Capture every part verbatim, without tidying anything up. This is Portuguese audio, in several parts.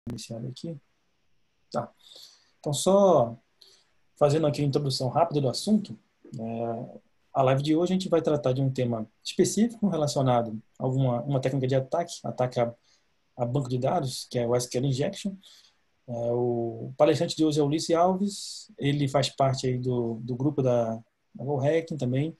iniciar aqui. Tá. Então, só fazendo aqui a introdução rápida do assunto, é, a live de hoje a gente vai tratar de um tema específico relacionado a alguma, uma técnica de ataque, ataque a, a banco de dados, que é o S Q L Injection. É, o palestrante de hoje é o Ulisses Alves, ele faz parte aí do, do grupo da, da GoHacking também.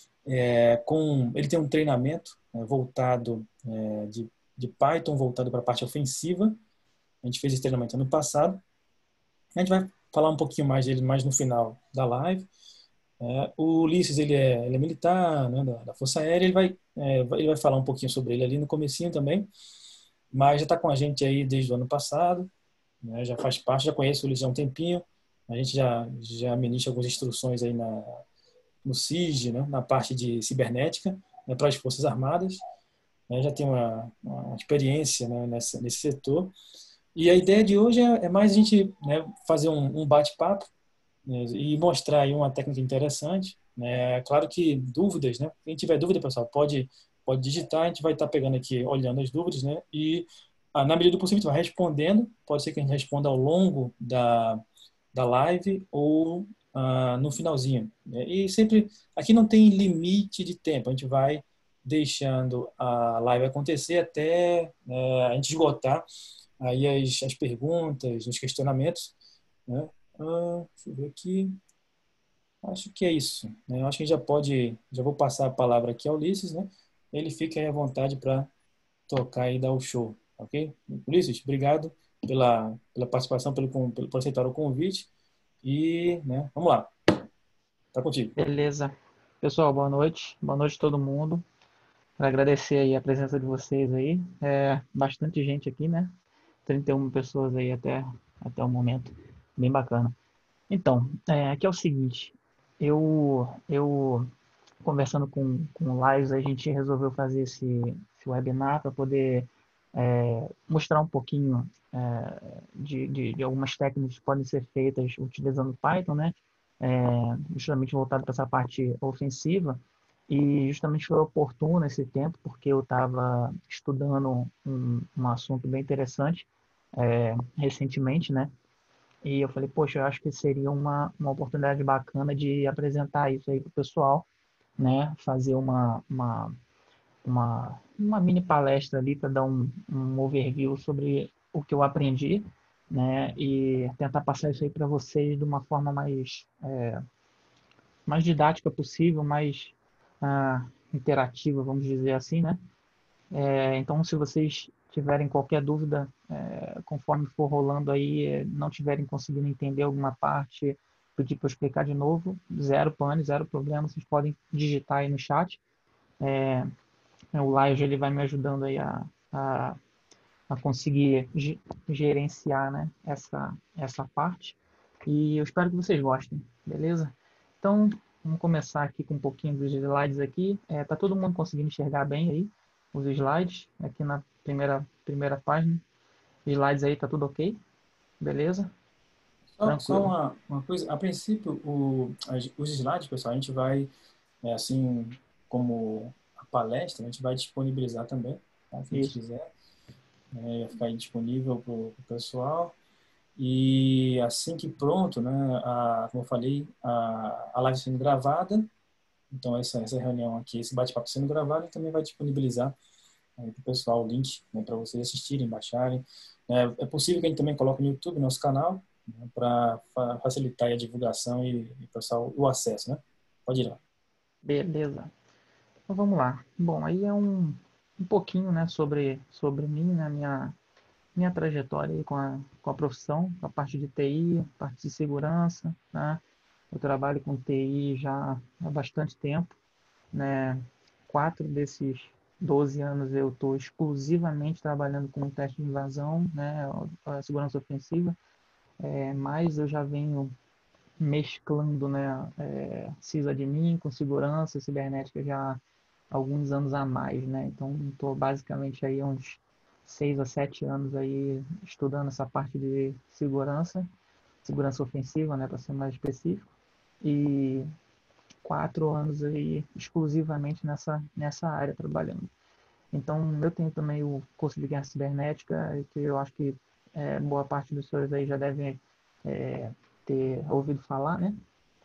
É, com, ele tem um treinamento é, voltado é, de, de Python, voltado para a parte ofensiva. A gente fez esse treinamento ano passado. A gente vai falar um pouquinho mais dele mais no final da live. É, o Ulisses, ele é, ele é militar, né, da, da Força Aérea, ele vai, é, ele vai falar um pouquinho sobre ele ali no comecinho também, mas já está com a gente aí desde o ano passado, né, já faz parte, já conhece o Ulisses há um tempinho, a gente já, já ministra algumas instruções aí na, no S I G, né, na parte de cibernética, né, para as Forças Armadas, né, já tem uma, uma experiência, né, nessa, nesse setor. E a ideia de hoje é, é mais a gente, né, fazer um, um bate-papo, né, e mostrar aí uma técnica interessante. Né? Claro que dúvidas, né? Quem tiver dúvida, pessoal, pode, pode digitar, a gente vai estar pegando aqui, olhando as dúvidas, né? E ah, na medida do possível, a gente vai respondendo. Pode ser que a gente responda ao longo da, da live ou ah, no finalzinho. Né? E sempre, aqui não tem limite de tempo, a gente vai deixando a live acontecer até né, a gente esgotar aí as, as perguntas, os questionamentos, né? Ah, deixa eu ver aqui. Acho que é isso, né? Acho que já pode, já vou passar a palavra aqui ao Ulisses, né? Ele fica aí à vontade para tocar e dar o show, ok? Ulisses, obrigado pela, pela participação, pelo, pelo, por aceitar o convite e, né, vamos lá, tá contigo. Beleza. Pessoal, boa noite. Boa noite a todo mundo. Quero agradecer aí a presença de vocês aí. É bastante gente aqui, né? trinta e uma pessoas aí até, até o momento. Bem bacana. Então, é, aqui é o seguinte. Eu, eu conversando com, com o Lais, a gente resolveu fazer esse, esse webinar para poder é, mostrar um pouquinho é, de, de, de algumas técnicas que podem ser feitas utilizando Python, né? É, justamente voltado para essa parte ofensiva. E justamente foi oportuno esse tempo, porque eu estava estudando um, um assunto bem interessante é, recentemente, né? E eu falei, poxa, eu acho que seria uma, uma oportunidade bacana de apresentar isso aí para o pessoal, né? Fazer uma, uma, uma, uma mini palestra ali para dar um, um overview sobre o que eu aprendi, né? E tentar passar isso aí para vocês de uma forma mais, é, mais didática possível, mais ah, interativa, vamos dizer assim, né? É, então, se vocês tiverem qualquer dúvida, é, conforme for rolando aí, é, não tiverem conseguindo entender alguma parte, pedir para eu explicar de novo, zero pane, zero problema, vocês podem digitar aí no chat. É, o Laio ele vai me ajudando aí a, a, a conseguir gerenciar, né, essa, essa parte. E eu espero que vocês gostem, beleza? Então, vamos começar aqui com um pouquinho dos slides aqui. É, tá todo mundo conseguindo enxergar bem aí os slides aqui na primeira, primeira página. Slides aí, tá tudo ok? Beleza? Só, só Tranquilo. uma, uma coisa, a princípio, o, as, os slides, pessoal, a gente vai, é, assim como a palestra, a gente vai disponibilizar também, tá? Quem Isso. quiser, né, vai ficar aí disponível para o pessoal. E assim que pronto, né, a, como eu falei, a, a live sendo gravada, então essa, essa reunião aqui, esse bate-papo sendo gravado, também vai disponibilizar para o pessoal o link, né, para vocês assistirem, baixarem. É, é possível que a gente também coloque no YouTube, nosso canal, né, para fa facilitar a divulgação e, e pessoal, o acesso, né? Pode ir lá. Beleza. Então vamos lá. Bom, aí é um, um pouquinho, né, sobre, sobre mim, né, minha, minha trajetória aí com a, com a profissão, com a parte de T I, parte de segurança, né? Eu trabalho com T I já há bastante tempo, né? Quatro desses doze anos eu estou exclusivamente trabalhando com teste de invasão, né? A segurança ofensiva, é, mas eu já venho mesclando, né? É, sysadmin com segurança cibernética já há alguns anos a mais, né? Então estou basicamente aí uns seis a sete anos aí estudando essa parte de segurança, segurança ofensiva, né? Para ser mais específico, e quatro anos aí exclusivamente nessa, nessa área trabalhando. Então, eu tenho também o curso de guerra cibernética, que eu acho que é, boa parte dos senhores aí já devem é, ter ouvido falar, né?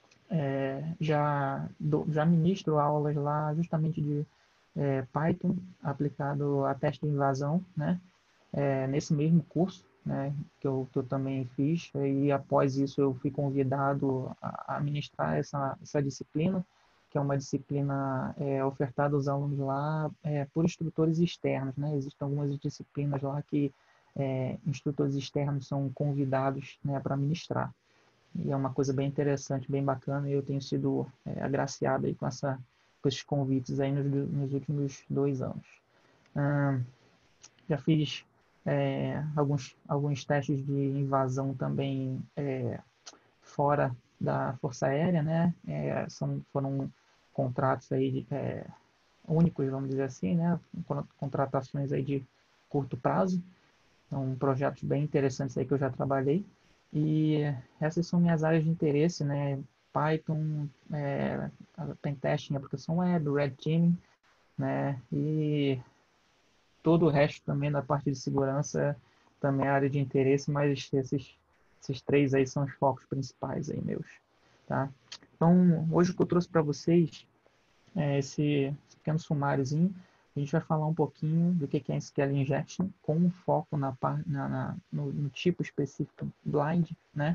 É, já, do, já ministro aulas lá justamente de é, Python aplicado a teste de invasão, né? É, nesse mesmo curso, né, que eu, que eu também fiz, e após isso eu fui convidado a, a ministrar essa, essa disciplina, que é uma disciplina é, ofertada aos alunos lá é, por instrutores externos, né? Existem algumas disciplinas lá que é, instrutores externos são convidados, né, para ministrar. E é uma coisa bem interessante, bem bacana, e eu tenho sido é, agraciado aí com, essa, com esses convites aí nos, nos últimos dois anos. Hum, já fiz é, alguns, alguns testes de invasão também é, fora da Força Aérea, né? É, são, foram contratos aí de, é, únicos, vamos dizer assim, né? Contratações aí de curto prazo. São projetos bem interessantes aí que eu já trabalhei. E essas são minhas áreas de interesse, né? Python, é, Pentesting, aplicação web, Red Teaming, né? E todo o resto também da parte de segurança também é área de interesse, mas esses, esses três aí são os focos principais aí meus, tá? Então, hoje o que eu trouxe para vocês é esse, esse pequeno sumáriozinho. A gente vai falar um pouquinho do que é S Q L Injection, com um foco na, na, na no, no, tipo específico blind, né?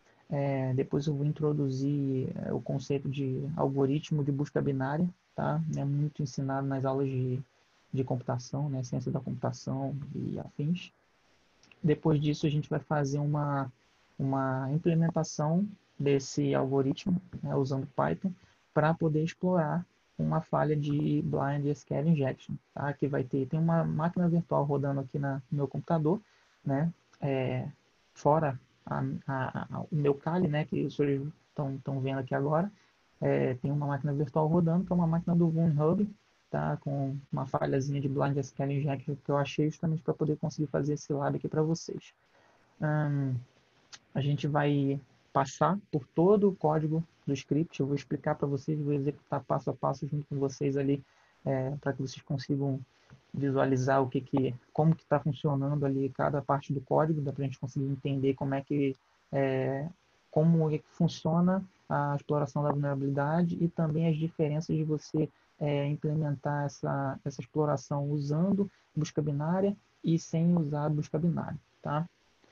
É, depois eu vou introduzir é, o conceito de algoritmo de busca binária, tá? É muito ensinado nas aulas de, de computação, né? Ciência da computação e afins. Depois disso a gente vai fazer uma, uma implementação desse algoritmo, né, usando Python, para poder explorar uma falha de blind S Q L injection, tá? Que vai ter, tem uma máquina virtual rodando aqui na, no meu computador, né? É, fora a, a, a, o meu Kali, né? Que os senhores estão vendo aqui agora, é, tem uma máquina virtual rodando, que é uma máquina do VunHub, tá? Com uma falhazinha de blind S Q L injection que eu achei justamente para poder conseguir fazer esse lab aqui para vocês. Hum, a gente vai passar por todo o código do script, eu vou explicar para vocês, vou executar passo a passo junto com vocês ali, é, para que vocês consigam visualizar o que que, como que está funcionando ali cada parte do código, dá para a gente conseguir entender como é que é, como é que funciona a exploração da vulnerabilidade e também as diferenças de você é, implementar essa, essa exploração usando busca binária e sem usar busca binária, tá?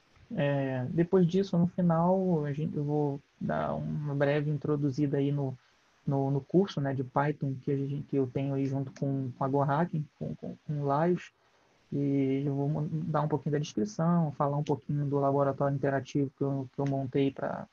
É, depois disso, no final, a gente, eu vou dar uma breve introduzida aí no, no, no curso, né, de Python que, a gente, que eu tenho aí junto com, com a GoHacking, com, com, com o Laios, e eu vou dar um pouquinho da descrição, falar um pouquinho do laboratório interativo que eu, que eu montei para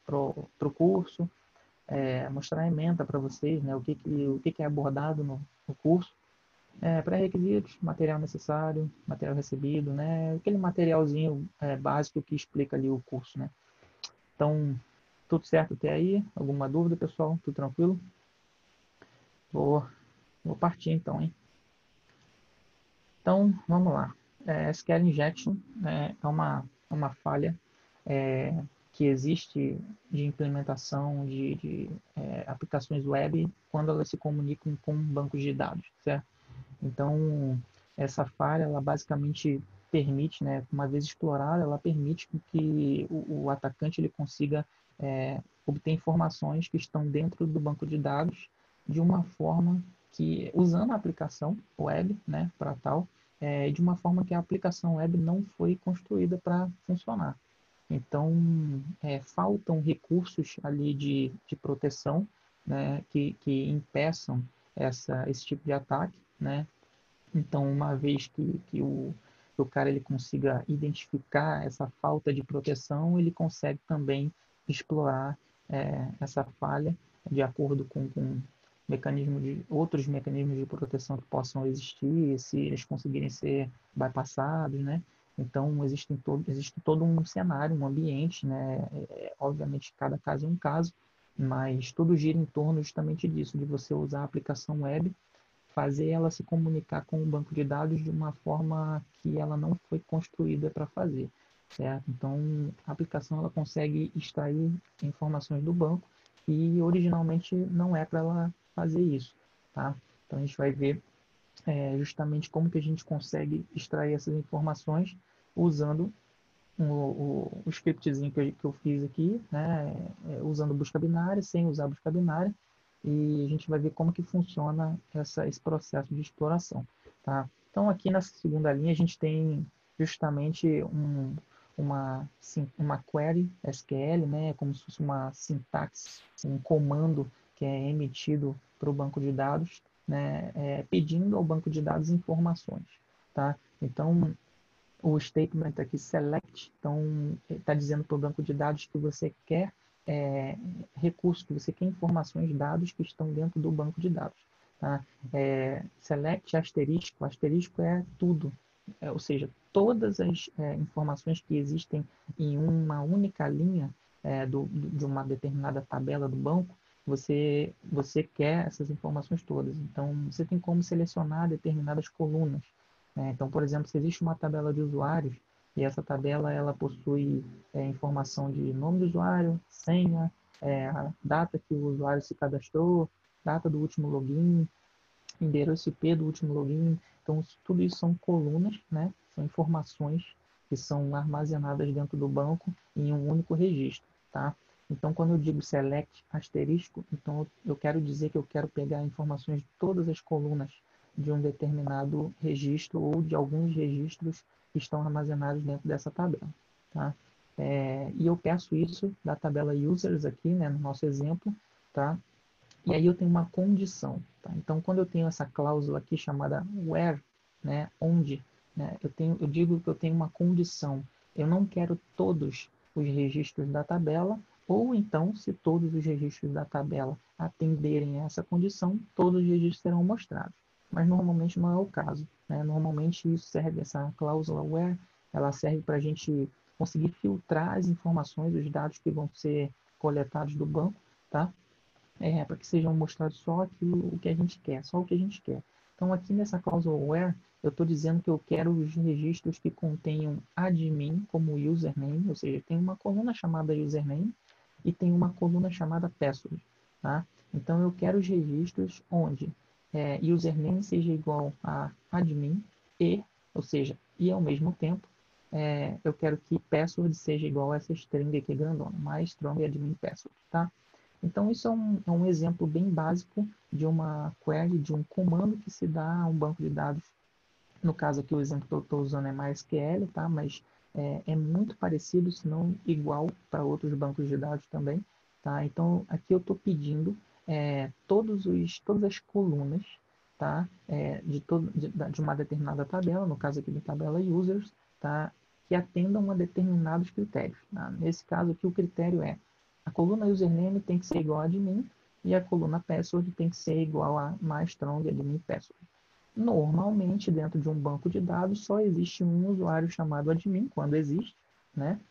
o curso, é, mostrar a ementa para vocês, né, o, que, que, o que, que é abordado no, no curso, é, pré-requisitos, material necessário, material recebido, né? Aquele materialzinho é, básico que explica ali o curso, né? Então, tudo certo até aí? Alguma dúvida, pessoal? Tudo tranquilo? Vou, vou partir então, hein? Então, vamos lá. É, S Q L Injection né, é uma, uma falha é, que existe de implementação de, de é, aplicações web quando elas se comunicam com bancos de dados, certo? Então, essa falha, ela basicamente permite, né, uma vez explorada, ela permite que o, o atacante ele consiga é, obter informações que estão dentro do banco de dados de uma forma que, usando a aplicação web, né, para tal, é, de uma forma que a aplicação web não foi construída para funcionar. Então, é, faltam recursos ali de, de proteção, né, que, que impeçam essa, esse tipo de ataque, né? Então, uma vez que, que o, que o cara ele consiga identificar essa falta de proteção, ele consegue também explorar é, essa falha de acordo com, com mecanismos de, outros mecanismos de proteção que possam existir, se eles conseguirem ser bypassados, né? Então, existe todo, existe todo um cenário, um ambiente, né? É, obviamente, cada caso é um caso, mas tudo gira em torno justamente disso, de você usar a aplicação web fazer ela se comunicar com o banco de dados de uma forma que ela não foi construída para fazer, certo? Então, a aplicação ela consegue extrair informações do banco e originalmente não é para ela fazer isso, tá? Então, a gente vai ver é, justamente como que a gente consegue extrair essas informações usando o, o, o scriptzinho que eu, que eu fiz aqui, né, é, usando busca binária, sem usar busca binária, e a gente vai ver como que funciona essa, esse processo de exploração, tá? Então, aqui nessa segunda linha, a gente tem justamente um, uma, uma query S Q L, né, como se fosse uma sintaxe, um comando que é emitido para o banco de dados, né, é, pedindo ao banco de dados informações, tá? Então, o statement aqui select, então está dizendo para o banco de dados que você quer é, recursos, que você quer informações, dados que estão dentro do banco de dados. Tá? É, select asterisco, asterisco é tudo, é, ou seja, todas as é, informações que existem em uma única linha é, do, de uma determinada tabela do banco, você, você quer essas informações todas. Então, você tem como selecionar determinadas colunas. É, então, por exemplo, se existe uma tabela de usuários e essa tabela ela possui é, informação de nome do usuário, senha, é, a data que o usuário se cadastrou, data do último login, endereço I P do último login. Então, tudo isso são colunas, né? São informações que são armazenadas dentro do banco em um único registro, tá? Então, quando eu digo select asterisco, então eu quero dizer que eu quero pegar informações de todas as colunas de um determinado registro ou de alguns registros que estão armazenados dentro dessa tabela, tá? É, e eu peço isso da tabela users aqui, né, no nosso exemplo, tá? E aí eu tenho uma condição, tá? Então, quando eu tenho essa cláusula aqui chamada where, né, onde, né, eu tenho, eu digo que eu tenho uma condição. Eu não quero todos os registros da tabela, ou então, se todos os registros da tabela atenderem a essa condição, todos os registros serão mostrados. Mas normalmente não é o caso, né? Normalmente isso serve, essa cláusula where, ela serve para a gente conseguir filtrar as informações, os dados que vão ser coletados do banco, tá? É, para que sejam mostrados só aquilo, o que a gente quer, só o que a gente quer. Então, aqui nessa cláusula where, eu estou dizendo que eu quero os registros que contenham admin como username, ou seja, tem uma coluna chamada username e tem uma coluna chamada password, tá? Então, eu quero os registros onde é, username seja igual a admin e, ou seja, e ao mesmo tempo, é, eu quero que password seja igual a essa string aqui grandona, my strong admin password, tá? Então, isso é um, é um exemplo bem básico de uma query, de um comando que se dá a um banco de dados. No caso aqui, o exemplo que eu estou usando é MySQL, tá? Mas é, é muito parecido, se não igual, para outros bancos de dados também, tá? Então, aqui eu estou pedindo é, todos os, todas as colunas, tá? É, de, todo, de, de uma determinada tabela, no caso aqui da tabela users, tá? Que atendam a determinados critérios. Tá? Nesse caso aqui, o critério é a coluna username tem que ser igual a admin e a coluna password tem que ser igual a myStrong admin password. Normalmente, dentro de um banco de dados, só existe um usuário chamado admin, quando existe, né?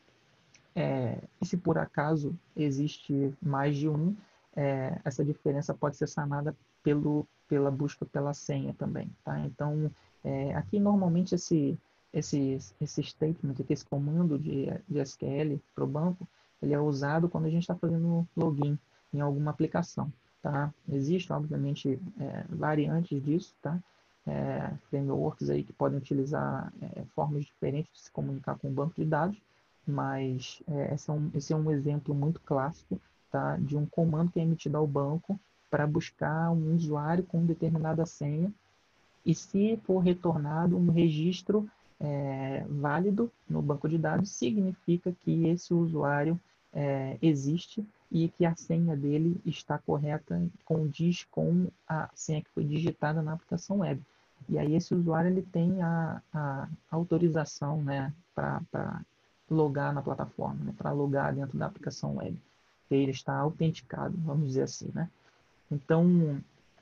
É, e se por acaso existe mais de um, é, essa diferença pode ser sanada pelo, pela busca pela senha também, tá? Então, é, aqui normalmente esse, esse, esse statement, aqui, esse comando de, de S Q L para o banco, ele é usado quando a gente está fazendo login em alguma aplicação, tá? Existem, obviamente, é, variantes disso, tá? É, frameworks aí que podem utilizar é, formas diferentes de se comunicar com o banco de dados, mas é, esse, é um, esse é um exemplo muito clássico, tá, de um comando que é emitido ao banco para buscar um usuário com determinada senha e se for retornado um registro é, válido no banco de dados, significa que esse usuário é, existe e que a senha dele está correta, condiz com a senha que foi digitada na aplicação web. E aí esse usuário ele tem a, a autorização, né, para logar na plataforma, né, para logar dentro da aplicação web. Ele está autenticado, vamos dizer assim, né? Então,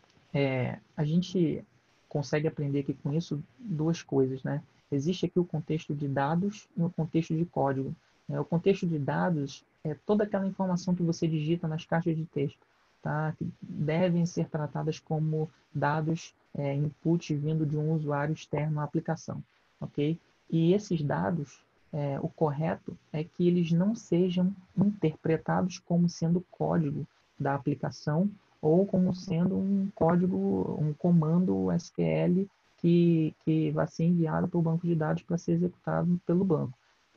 é, a gente consegue aprender aqui com isso duas coisas, né? Existe aqui o contexto de dados e o contexto de código. É, o contexto de dados é toda aquela informação que você digita nas caixas de texto, tá? Que devem ser tratadas como dados é, input vindo de um usuário externo à aplicação, ok? E esses dados, é, o correto é que eles não sejam interpretados como sendo código da aplicação ou como sendo um código, um comando S Q L que, que vai ser enviado para o banco de dados para ser executado pelo banco. Tá?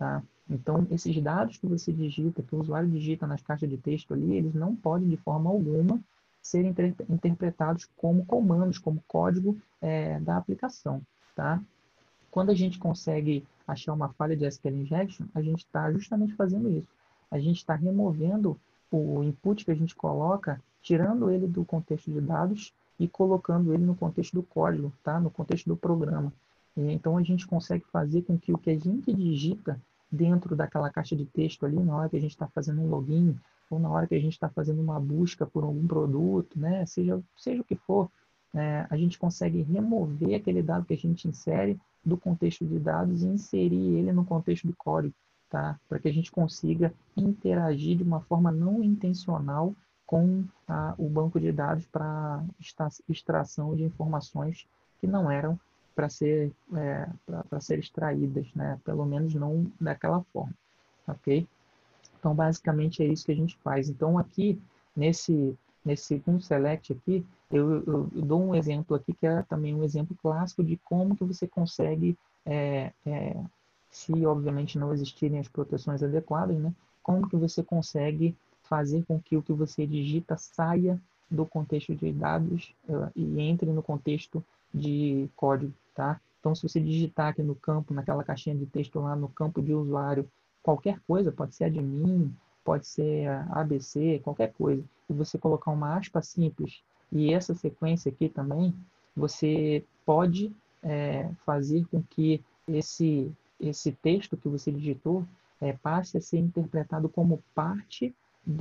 Então, esses dados que você digita, que o usuário digita nas caixas de texto ali, eles não podem, de forma alguma, ser inter interpretados como comandos, como código é, da aplicação, tá? Quando a gente consegue achar uma falha de S Q L injection, a gente está justamente fazendo isso. A gente está removendo o input que a gente coloca, tirando ele do contexto de dados e colocando ele no contexto do código, tá? No contexto do programa. E, então a gente consegue fazer com que o que a gente digita dentro daquela caixa de texto ali, na hora que a gente está fazendo um login, ou na hora que a gente está fazendo uma busca por algum produto, né? Seja, seja o que for, é, a gente consegue remover aquele dado que a gente insere do contexto de dados e inserir ele no contexto do código, tá? Para que a gente consiga interagir de uma forma não intencional com a, o banco de dados para extração de informações que não eram para ser, é, para ser extraídas, né? Pelo menos não daquela forma, ok? Então, basicamente, é isso que a gente faz. Então, aqui, nesse, nesse segundo select aqui, eu, eu, eu dou um exemplo aqui, que é também um exemplo clássico de como que você consegue, é, é, se obviamente não existirem as proteções adequadas, né, como que você consegue fazer com que o que você digita saia do contexto de dados uh, e entre no contexto de código, tá? Então, se você digitar aqui no campo, naquela caixinha de texto lá no campo de usuário, qualquer coisa, pode ser admin, pode ser A B C, qualquer coisa, e você colocar uma aspa simples e essa sequência aqui também, você pode é, fazer com que esse, esse texto que você digitou é, passe a ser interpretado como parte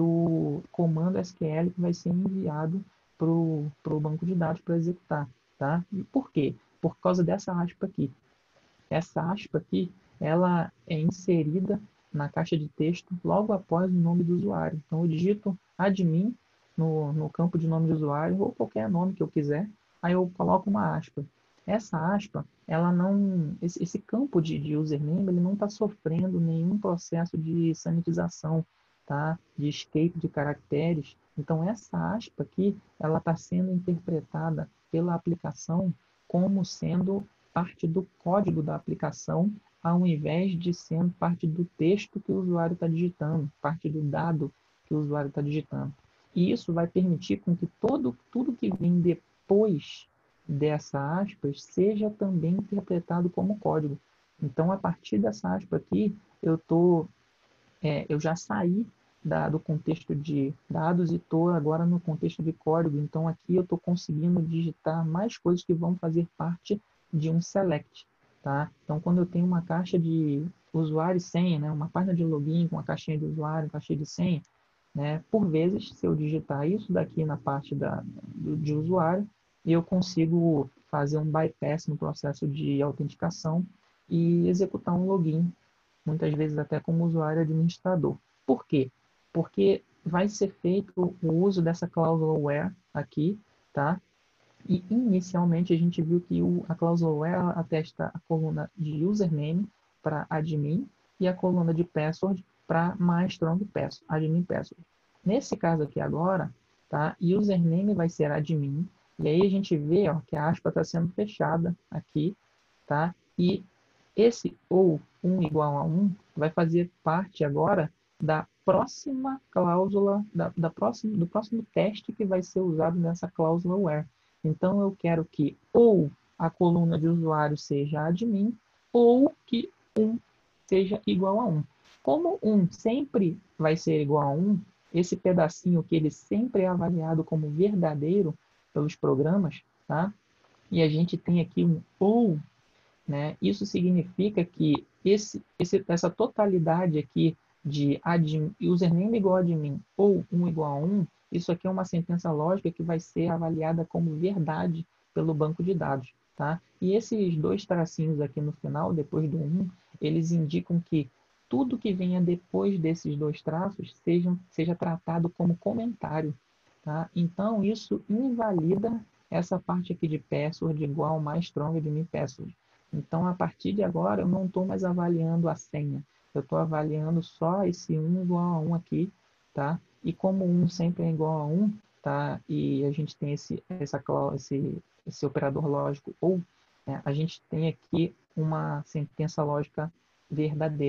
do comando S Q L que vai ser enviado para o banco de dados para executar. Tá? E por quê? Por causa dessa aspa aqui. Essa aspa aqui, ela é inserida na caixa de texto logo após o nome do usuário. Então, eu digito admin no, no campo de nome de usuário, ou qualquer nome que eu quiser, aí eu coloco uma aspa. Essa aspa, ela não, esse, esse campo de, de username, ele não está sofrendo nenhum processo de sanitização, tá? De escape de caracteres. Então, essa aspa aqui, ela está sendo interpretada pela aplicação como sendo parte do código da aplicação, ao invés de sendo parte do texto que o usuário está digitando, parte do dado que o usuário está digitando. E isso vai permitir com que todo, tudo que vem depois dessa aspas seja também interpretado como código. Então, a partir dessa aspa aqui, eu, tô, é, eu já saí da, do contexto de dados e estou agora no contexto de código. Então, aqui eu estou conseguindo digitar mais coisas que vão fazer parte de um select. Tá? Então, quando eu tenho uma caixa de usuário e senha, né, uma página de login com uma caixinha de usuário, caixinha de senha, né, por vezes, se eu digitar isso daqui na parte da, do, de usuário, eu consigo fazer um bypass no processo de autenticação e executar um login, muitas vezes até como usuário administrador. Por quê? Porque vai ser feito o uso dessa cláusula where aqui, tá? E inicialmente a gente viu que o, a cláusula where atesta a coluna de username para admin e a coluna de password para my strong password, admin password. Nesse caso aqui agora, tá? Username vai ser admin e aí a gente vê, ó, que a aspa está sendo fechada aqui, tá? E esse ou um igual a um vai fazer parte agora da próxima cláusula, da, da próxima, do próximo teste que vai ser usado nessa cláusula where. Então, eu quero que ou a coluna de usuário seja admin ou que um seja igual a um. Como um sempre vai ser igual a um, esse pedacinho que ele sempre é avaliado como verdadeiro pelos programas, tá? E a gente tem aqui um ou, né? Isso significa que esse, esse, essa totalidade aqui de admin, username igual a admin ou um igual a um, isso aqui é uma sentença lógica que vai ser avaliada como verdade pelo banco de dados. Tá? E esses dois tracinhos aqui no final, depois do um, eles indicam que tudo que venha depois desses dois traços seja, seja tratado como comentário. Tá? Então, isso invalida essa parte aqui de password igual mais strong de mim password. Então, a partir de agora, eu não estou mais avaliando a senha. Eu estou avaliando só esse um igual a um aqui, tá? E como um sempre é igual a um, tá? E a gente tem esse, essa, esse, esse operador lógico ou, né? A gente tem aqui uma sentença lógica verdadeira.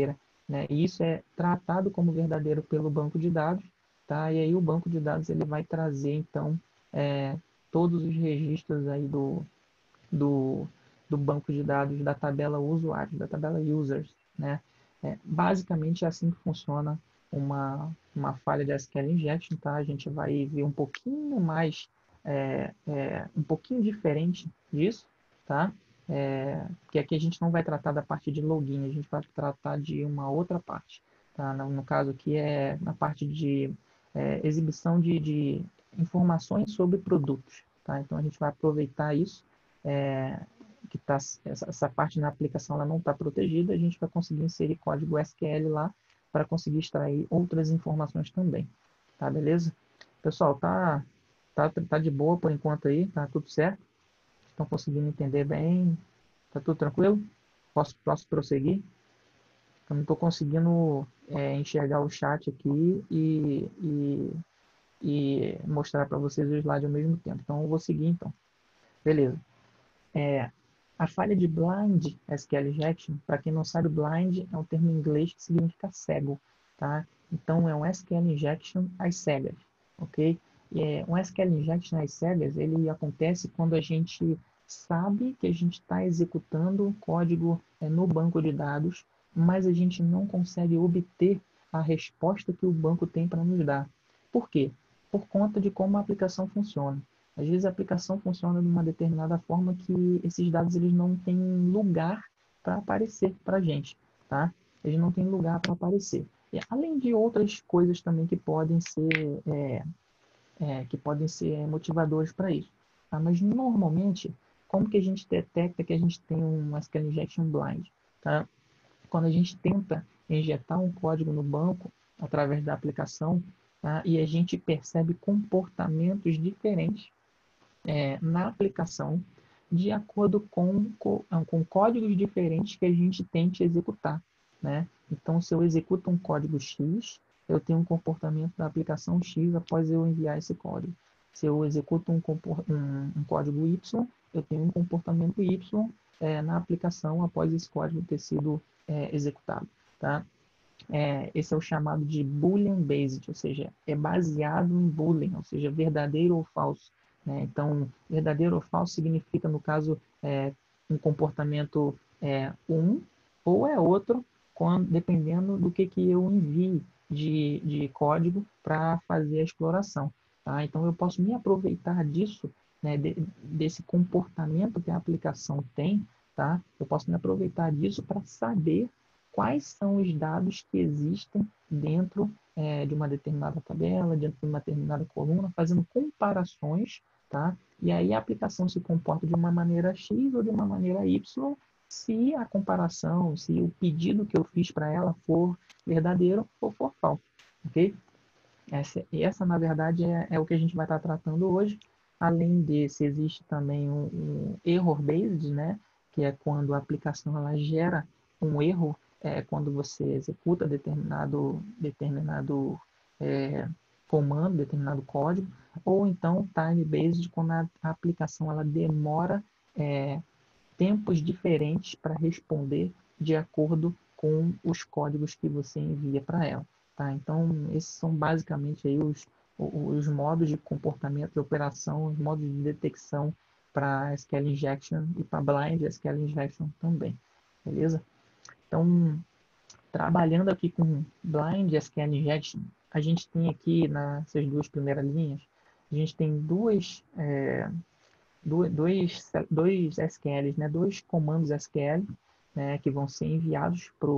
né? E isso é tratado como verdadeiro pelo banco de dados, tá? E aí o banco de dados ele vai trazer, então, é, todos os registros aí do, do, do banco de dados da tabela usuários, da tabela users, né? É, basicamente é assim que funciona uma, uma falha de S Q L injection, tá? A gente vai ver um pouquinho mais, é, é, um pouquinho diferente disso, tá? É, porque aqui a gente não vai tratar da parte de login, a gente vai tratar de uma outra parte, tá? No, no caso aqui é na parte de é, exibição de, de informações sobre produtos, tá? Então a gente vai aproveitar isso, é, que tá, essa, essa parte na aplicação ela não está protegida, a gente vai conseguir inserir código S Q L lá para conseguir extrair outras informações também. Tá, beleza? Pessoal, tá, tá, tá de boa por enquanto aí, tá tudo certo? Estão conseguindo entender bem? Tá tudo tranquilo? Posso, posso prosseguir? Eu não estou conseguindo é, enxergar o chat aqui e, e, e mostrar para vocês o slide ao mesmo tempo. Então, eu vou seguir então. Beleza. É, a falha de blind S Q L injection, para quem não sabe, blind é um termo em inglês que significa cego, tá? Então é um S Q L injection às cegas, ok? E é, um S Q L injection às cegas, ele acontece quando a gente sabe que a gente está executando um código é, no banco de dados, mas a gente não consegue obter a resposta que o banco tem para nos dar. Por quê? Por conta de como a aplicação funciona. Às vezes a aplicação funciona de uma determinada forma que esses dados eles não têm lugar para aparecer para a gente, tá? Eles não têm lugar para aparecer. E, além de outras coisas também que podem ser, é, é, que podem ser motivadores para isso. Tá? Mas normalmente, como que a gente detecta que a gente tem um S Q L injection blind? Tá? Quando a gente tenta injetar um código no banco através da aplicação, tá? E a gente percebe comportamentos diferentes é, na aplicação de acordo com, com, com códigos diferentes que a gente tente executar, né? Então, se eu executo um código X, eu tenho um comportamento da aplicação X após eu enviar esse código. Se eu executo um, um, um código Y, eu tenho um comportamento Y é, na aplicação após esse código ter sido é, executado, tá? É, esse é o chamado de Boolean Based, ou seja, é baseado em Boolean, ou seja, verdadeiro ou falso. Né? Então, verdadeiro ou falso significa, no caso, é, um comportamento é um ou é outro, quando, dependendo do que, que eu envie de, de código para fazer a exploração. Tá? Então, eu posso me aproveitar disso, né, de, desse comportamento que a aplicação tem, tá? Eu posso me aproveitar disso para saber quais são os dados que existem dentro é, de uma determinada tabela, dentro de uma determinada coluna, fazendo comparações, tá? E aí a aplicação se comporta de uma maneira X ou de uma maneira Y, se a comparação, se o pedido que eu fiz para ela for verdadeiro ou for falso, ok? Essa, essa na verdade, é, é o que a gente vai estar tratando hoje. Além desse, existe também um, um error-based, né? Que é quando a aplicação ela gera um erro é, quando você executa determinado, determinado é, comando, determinado código, ou então time-based, quando a, a aplicação ela demora é, tempos diferentes para responder de acordo com os códigos que você envia para ela. Tá? Então, esses são basicamente aí os, os modos de comportamento de operação, os modos de detecção para S Q L Injection e para Blind S Q L Injection também. Beleza? Então, trabalhando aqui com Blind S Q L Injection, a gente tem aqui nessas duas primeiras linhas, a gente tem duas, é, dois, dois S Q Ls, né? Dois comandos S Q L, né? Que vão ser enviados para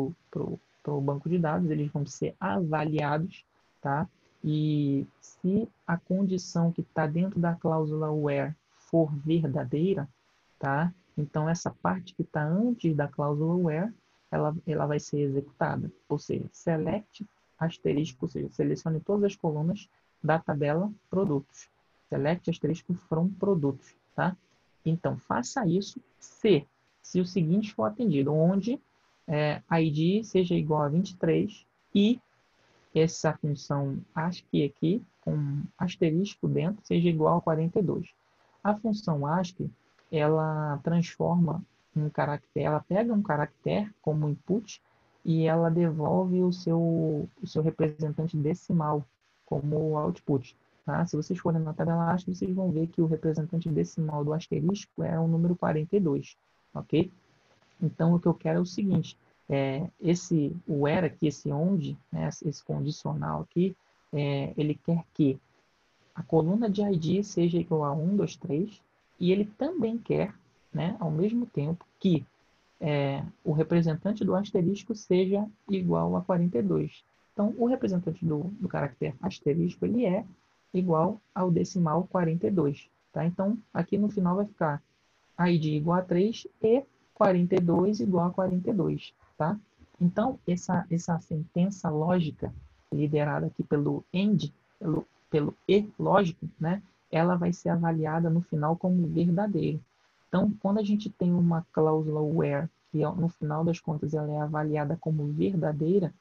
o banco de dados, eles vão ser avaliados, tá? E se a condição que está dentro da cláusula where for verdadeira, tá? Então essa parte que está antes da cláusula where, ela, ela vai ser executada. Ou seja, select asterisco, ou seja, selecione todas as colunas da tabela produtos. Select asterisco from produtos, tá? Então faça isso se, se o seguinte for atendido, onde é, I D seja igual a vinte e três e essa função ASCII aqui, com asterisco dentro, seja igual a quarenta e dois. A função ASCII, ela transforma um caractere, ela pega um caractere como input e ela devolve o seu, o seu representante decimal como output. Tá? Se vocês forem na tabela ASCII, vocês vão ver que o representante decimal do asterístico é o número quarenta e dois, ok? Então, o que eu quero é o seguinte, é, esse o where aqui, esse onde, né, esse condicional aqui, é, ele quer que a coluna de I D seja igual a um, dois, três, e ele também quer, né, ao mesmo tempo, que é, o representante do asterístico seja igual a quarenta e dois. Então, o representante do, do caractere asterístico ele é igual ao decimal quarenta e dois. Tá? Então, aqui no final vai ficar I D igual a três e quarenta e dois igual a quarenta e dois. Tá? Então, essa, essa sentença lógica, liderada aqui pelo AND, pelo, pelo E lógico, né, ela vai ser avaliada no final como verdadeiro. Então, quando a gente tem uma cláusula where, que no final das contas ela é avaliada como verdadeira,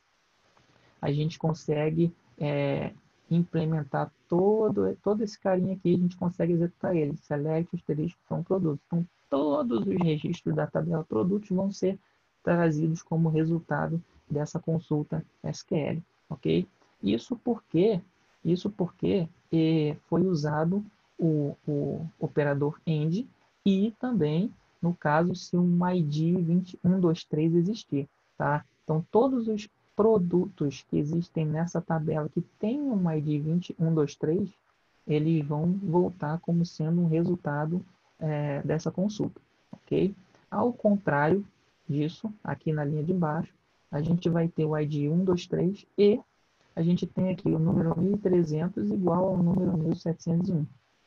a gente consegue é, implementar todo, todo esse carinha aqui, a gente consegue executar ele. Select, asterisco, from produtos. Então, todos os registros da tabela produtos vão ser trazidos como resultado dessa consulta S Q L, ok? Isso porque, isso porque eh, foi usado o, o operador AND e também, no caso, se um I D vinte e um, dois, três existir, tá? Então, todos os produtos que existem nessa tabela que tem um I D vinte, um, dois, três, eles vão voltar como sendo um resultado é, dessa consulta, ok? Ao contrário disso, aqui na linha de baixo, a gente vai ter o I D um, dois, três e a gente tem aqui o número mil e trezentos igual ao número mil setecentos e um.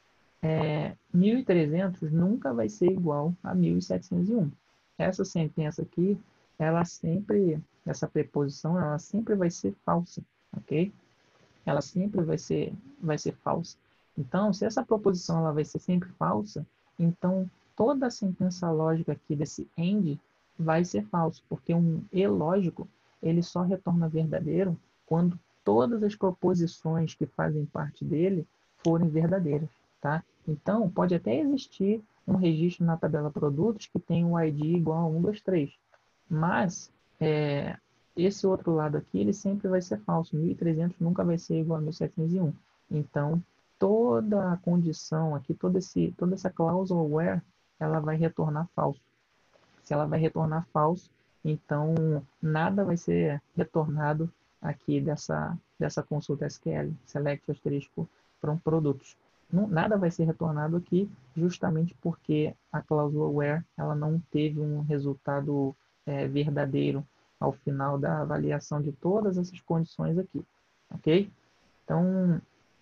É, mil e trezentos nunca vai ser igual a mil setecentos e um. Essa sentença aqui, ela sempre, essa preposição, ela sempre vai ser falsa, ok? Ela sempre vai ser, vai ser falsa. Então, se essa proposição ela vai ser sempre falsa, então toda a sentença lógica aqui desse AND vai ser falso, porque um E lógico, ele só retorna verdadeiro quando todas as proposições que fazem parte dele forem verdadeiras, tá? Então, pode até existir um registro na tabela produtos que tem um I D igual a um, dois, três, mas é, esse outro lado aqui, ele sempre vai ser falso. mil e trezentos nunca vai ser igual a mil setecentos e um. Então, toda a condição aqui, todo esse, toda essa cláusula where, ela vai retornar falso. Se ela vai retornar falso, então nada vai ser retornado aqui dessa, dessa consulta S Q L, select asterisco from produtos. Não, nada vai ser retornado aqui justamente porque a cláusula where ela não teve um resultado é, verdadeiro ao final da avaliação de todas essas condições aqui, ok? Então,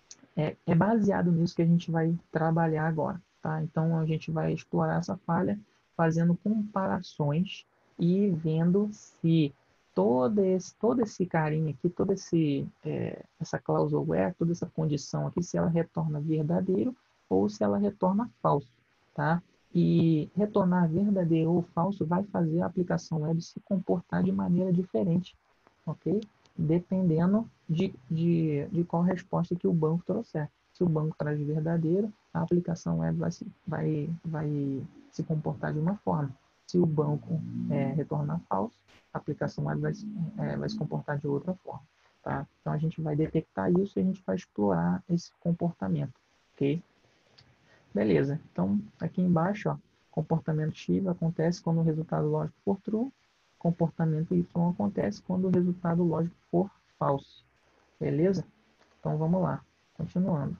é, é baseado nisso que a gente vai trabalhar agora, tá? Então, a gente vai explorar essa falha fazendo comparações e vendo se todo esse, todo esse carinho aqui, toda esse, é, essa cláusula where, toda essa condição aqui, se ela retorna verdadeiro ou se ela retorna falso, tá? E retornar verdadeiro ou falso vai fazer a aplicação web se comportar de maneira diferente, ok? Dependendo de, de, de qual resposta que o banco trouxer. Se o banco traz verdadeiro, a aplicação web vai se, vai, vai se comportar de uma forma. Se o banco é, retornar falso, a aplicação web vai, é, vai se comportar de outra forma. Tá? Então a gente vai detectar isso e a gente vai explorar esse comportamento. Ok? Beleza. Então aqui embaixo, ó, comportamento X acontece quando o resultado lógico for true, comportamento Y acontece quando o resultado lógico for falso. Beleza? Então vamos lá, continuando.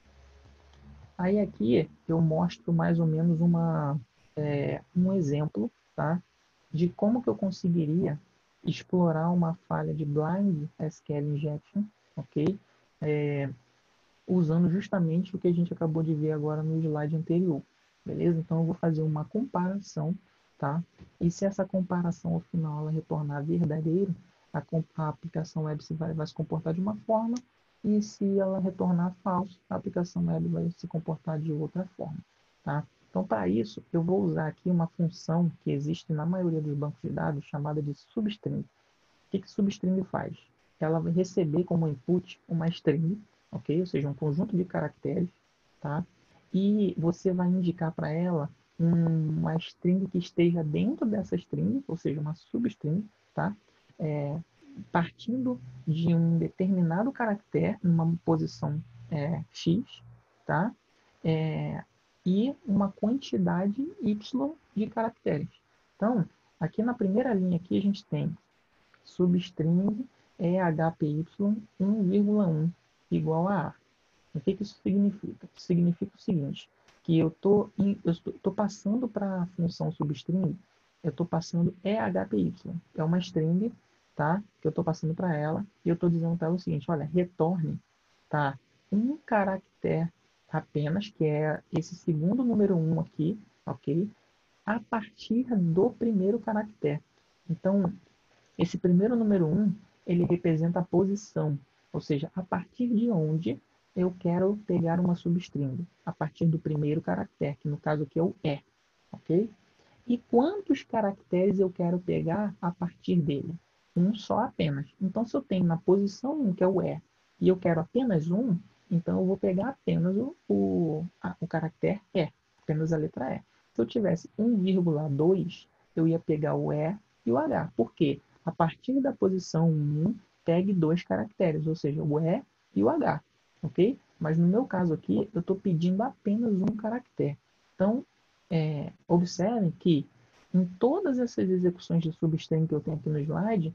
Aí aqui eu mostro mais ou menos uma, é, um exemplo, tá? De como que eu conseguiria explorar uma falha de blind S Q L injection, ok? É, usando justamente o que a gente acabou de ver agora no slide anterior, beleza? Então eu vou fazer uma comparação, tá? E se essa comparação ao final ela retornar verdadeiro, a, a aplicação web vai, vai se comportar de uma forma, e se ela retornar falso, a aplicação web vai se comportar de outra forma, tá? Então, para isso, eu vou usar aqui uma função que existe na maioria dos bancos de dados, chamada de substring. O que, que substring faz? Ela vai receber como input uma string, ok? Ou seja, um conjunto de caracteres, tá? E você vai indicar para ela uma string que esteja dentro dessa string, ou seja, uma substring, tá? é, partindo de um determinado caractere, numa posição é, X, tá? É, e uma quantidade Y de caracteres. Então, aqui na primeira linha aqui a gente tem substring E H P Y um vírgula um igual a A. O que, que isso significa? Significa o seguinte, que eu tô, estou passando para a função substring, eu estou passando E H P Y. É uma string, tá? Que eu estou passando para ela, e eu estou dizendo para ela o seguinte, olha, retorne, tá? Um caractere apenas, que é esse segundo número um aqui, ok? A partir do primeiro caractere. Então, esse primeiro número um, ele representa a posição, ou seja, a partir de onde eu quero pegar uma substring, a partir do primeiro caractere, que no caso aqui é o E, ok? E quantos caracteres eu quero pegar a partir dele? Um só apenas. Então, se eu tenho na posição um, que é o E, e eu quero apenas um, então eu vou pegar apenas o, o, a, o caractere E, apenas a letra E. Se eu tivesse um vírgula dois, eu ia pegar o E e o H. Por quê? A partir da posição um, pegue dois caracteres, ou seja, o E e o H, ok? Mas no meu caso aqui, eu estou pedindo apenas um caractere. Então, é, observem que em todas essas execuções de substring que eu tenho aqui no slide,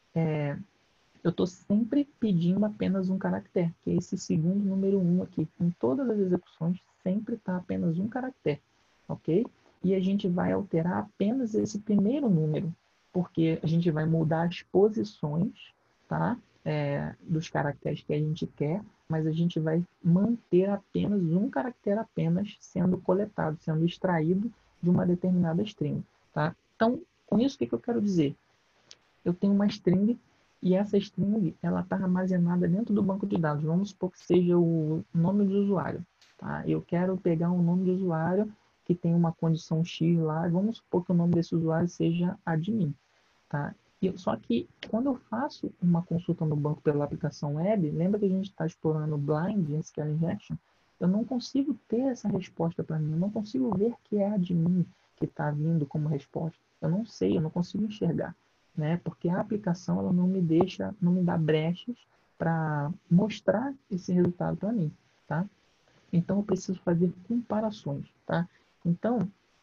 é, eu estou sempre pedindo apenas um caractere, que é esse segundo número um aqui. Em todas as execuções, sempre está apenas um caractere, ok? E a gente vai alterar apenas esse primeiro número, porque a gente vai mudar as posições, tá? É, dos caracteres que a gente quer, mas a gente vai manter apenas um caractere apenas sendo coletado, sendo extraído de uma determinada string, tá? Então, com isso, o que, que eu quero dizer? Eu tenho uma string e essa string ela está armazenada dentro do banco de dados. Vamos supor que seja o nome do usuário. Tá? Eu quero pegar um nome de usuário que tem uma condição X lá. Vamos supor que o nome desse usuário seja admin. Tá? E, só que quando eu faço uma consulta no banco pela aplicação web, lembra que a gente está explorando blind S Q L injection? Eu não consigo ter essa resposta para mim. Eu não consigo ver que é admin que está vindo como resposta. Eu não sei, eu não consigo enxergar, né? Porque a aplicação ela não me deixa, não me dá brechas para mostrar esse resultado para mim, tá? Então eu preciso fazer comparações, tá? Então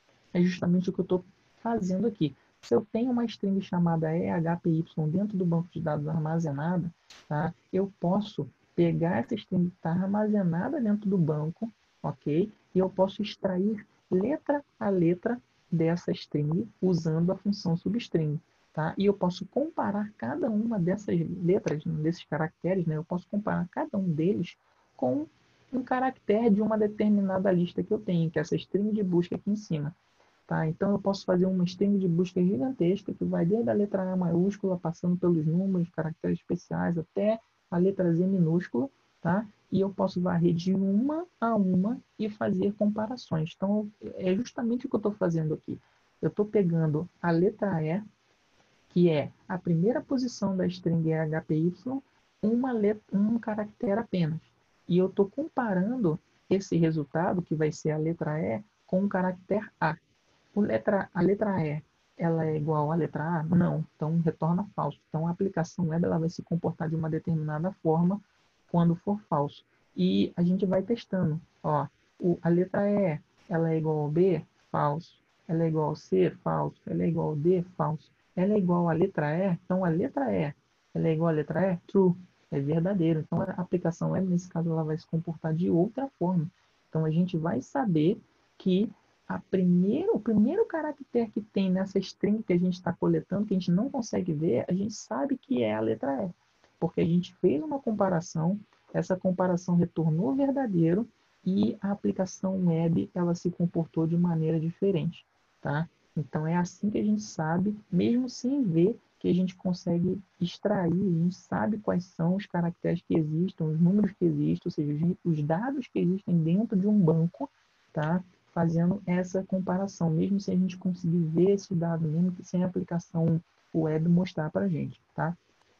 é justamente o que eu estou fazendo aqui. Se eu tenho uma string chamada E H P Y dentro do banco de dados armazenada, tá? Eu posso pegar essa string que está armazenada dentro do banco, ok? E eu posso extrair letra a letra dessa string usando a função substring. Tá? E eu posso comparar cada uma dessas letras, desses caracteres, né? Eu posso comparar cada um deles com um caractere de uma determinada lista que eu tenho, que é essa string de busca aqui em cima. Tá? Então eu posso fazer uma string de busca gigantesca que vai desde a letra A maiúscula, passando pelos números, caracteres especiais, até a letra Z minúscula, tá? E eu posso varrer de uma a uma e fazer comparações. Então é justamente o que eu estou fazendo aqui. Eu estou pegando a letra E, que é a primeira posição da string H P Y, uma letra, um caractere apenas. E eu estou comparando esse resultado, que vai ser a letra E, com o caractere A. O letra, a letra E, ela é igual à letra A? Não. Então, retorna falso. Então, a aplicação web ela vai se comportar de uma determinada forma quando for falso. E a gente vai testando. Ó, o, a letra E, ela é igual ao B? Falso. Ela é igual ao C? Falso. Ela é igual ao D? Falso. Ela é igual à letra E? Então, a letra E, ela é igual à letra E? True. É verdadeiro. Então, a aplicação web, nesse caso, ela vai se comportar de outra forma. Então, a gente vai saber que a primeiro, o primeiro caractere que tem nessa string que a gente está coletando, que a gente não consegue ver, a gente sabe que é a letra E. Porque a gente fez uma comparação, essa comparação retornou verdadeiro e a aplicação web ela se comportou de maneira diferente. Tá? Então é assim que a gente sabe, mesmo sem ver, que a gente consegue extrair, a gente sabe quais são os caracteres que existem, os números que existem, ou seja, os dados que existem dentro de um banco, tá? Fazendo essa comparação, mesmo se a gente conseguir ver esse dado, mesmo que sem a aplicação web mostrar para a gente. Tá?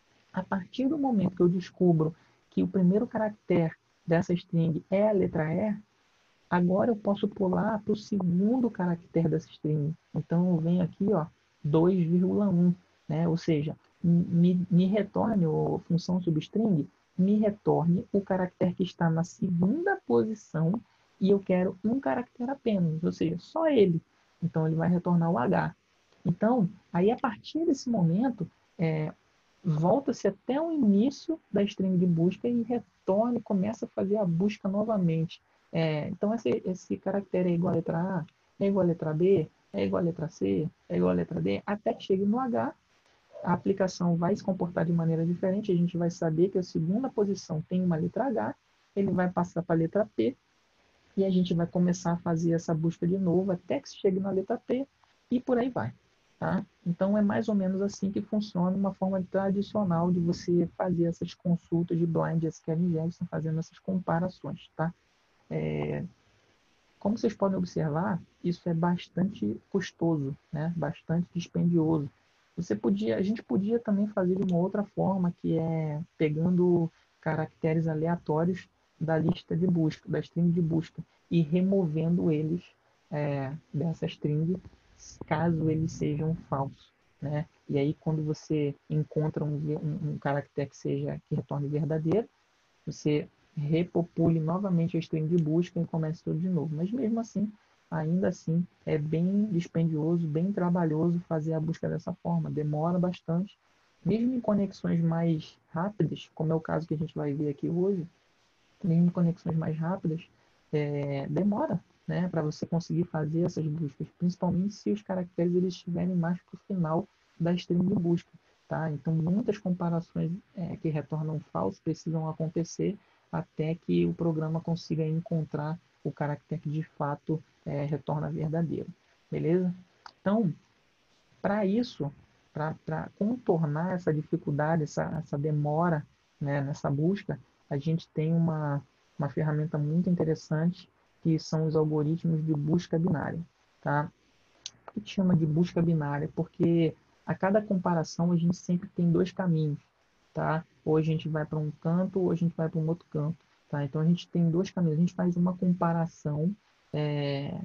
A partir do momento que eu descubro que o primeiro caractere dessa string é a letra E, agora eu posso pular para o segundo caractere dessa string. Então eu venho aqui, ó, dois vírgula um, né? Ou seja, me, me retorne, ou função substring, me retorne o caractere que está na segunda posição e eu quero um caractere apenas, ou seja, só ele. Então, ele vai retornar o H. Então, aí a partir desse momento, é, volta-se até o início da string de busca e retorna e começa a fazer a busca novamente. É, então, esse, esse caractere é igual a letra A, é igual a letra B, é igual a letra C, é igual a letra D, até que chegue no H, a aplicação vai se comportar de maneira diferente, a gente vai saber que a segunda posição tem uma letra H, ele vai passar para a letra P, e a gente vai começar a fazer essa busca de novo até que se chegue na letra P, e por aí vai. Tá? Então, é mais ou menos assim que funciona uma forma tradicional de você fazer essas consultas de blind S Q L injection, fazendo essas comparações. Tá? É, como vocês podem observar, isso é bastante custoso, né? Bastante dispendioso. Você podia, a gente podia também fazer de uma outra forma, que é pegando caracteres aleatórios da lista de busca, da string de busca, e removendo eles é, dessa string, caso eles sejam falsos, né? E aí, quando você encontra um, um, um caractere que seja que retorne verdadeiro, você repopule novamente a string de busca e comece tudo de novo. Mas mesmo assim, ainda assim, é bem dispendioso, bem trabalhoso fazer a busca dessa forma. Demora bastante. Mesmo em conexões mais rápidas, como é o caso que a gente vai ver aqui hoje, mesmo em conexões mais rápidas, é, demora, né, para você conseguir fazer essas buscas, principalmente se os caracteres eles estiverem mais para o final da string de busca. Tá? Então, muitas comparações é, que retornam falso precisam acontecer até que o programa consiga encontrar o caractere que de fato é, retorna verdadeiro. Beleza? Então, para isso, para contornar essa dificuldade, essa, essa demora, né, nessa busca, a gente tem uma, uma ferramenta muito interessante que são os algoritmos de busca binária. Tá? Por que chama de busca binária? Porque a cada comparação a gente sempre tem dois caminhos. Tá? Ou a gente vai para um canto ou a gente vai para um outro canto. Tá? Então a gente tem dois caminhos. A gente faz uma comparação, é,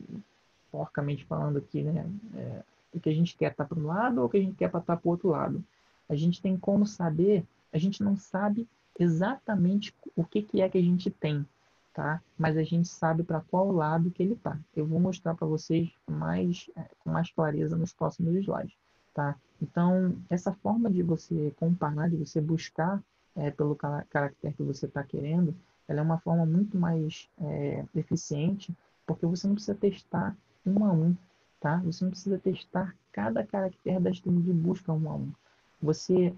porcamente falando aqui, né? É, o que a gente quer estar para um lado ou o que a gente quer estar para o outro lado. A gente tem como saber, a gente não sabe exatamente o que, que é que a gente tem, tá? Mas a gente sabe para qual lado que ele está. Eu vou mostrar para vocês mais, com mais clareza nos próximos slides, tá? Então, essa forma de você comparar, de você buscar é, pelo caractere que você está querendo, ela é uma forma muito mais é, eficiente, porque você não precisa testar um a um, tá? Você não precisa testar cada caractere da string de busca um a um. Você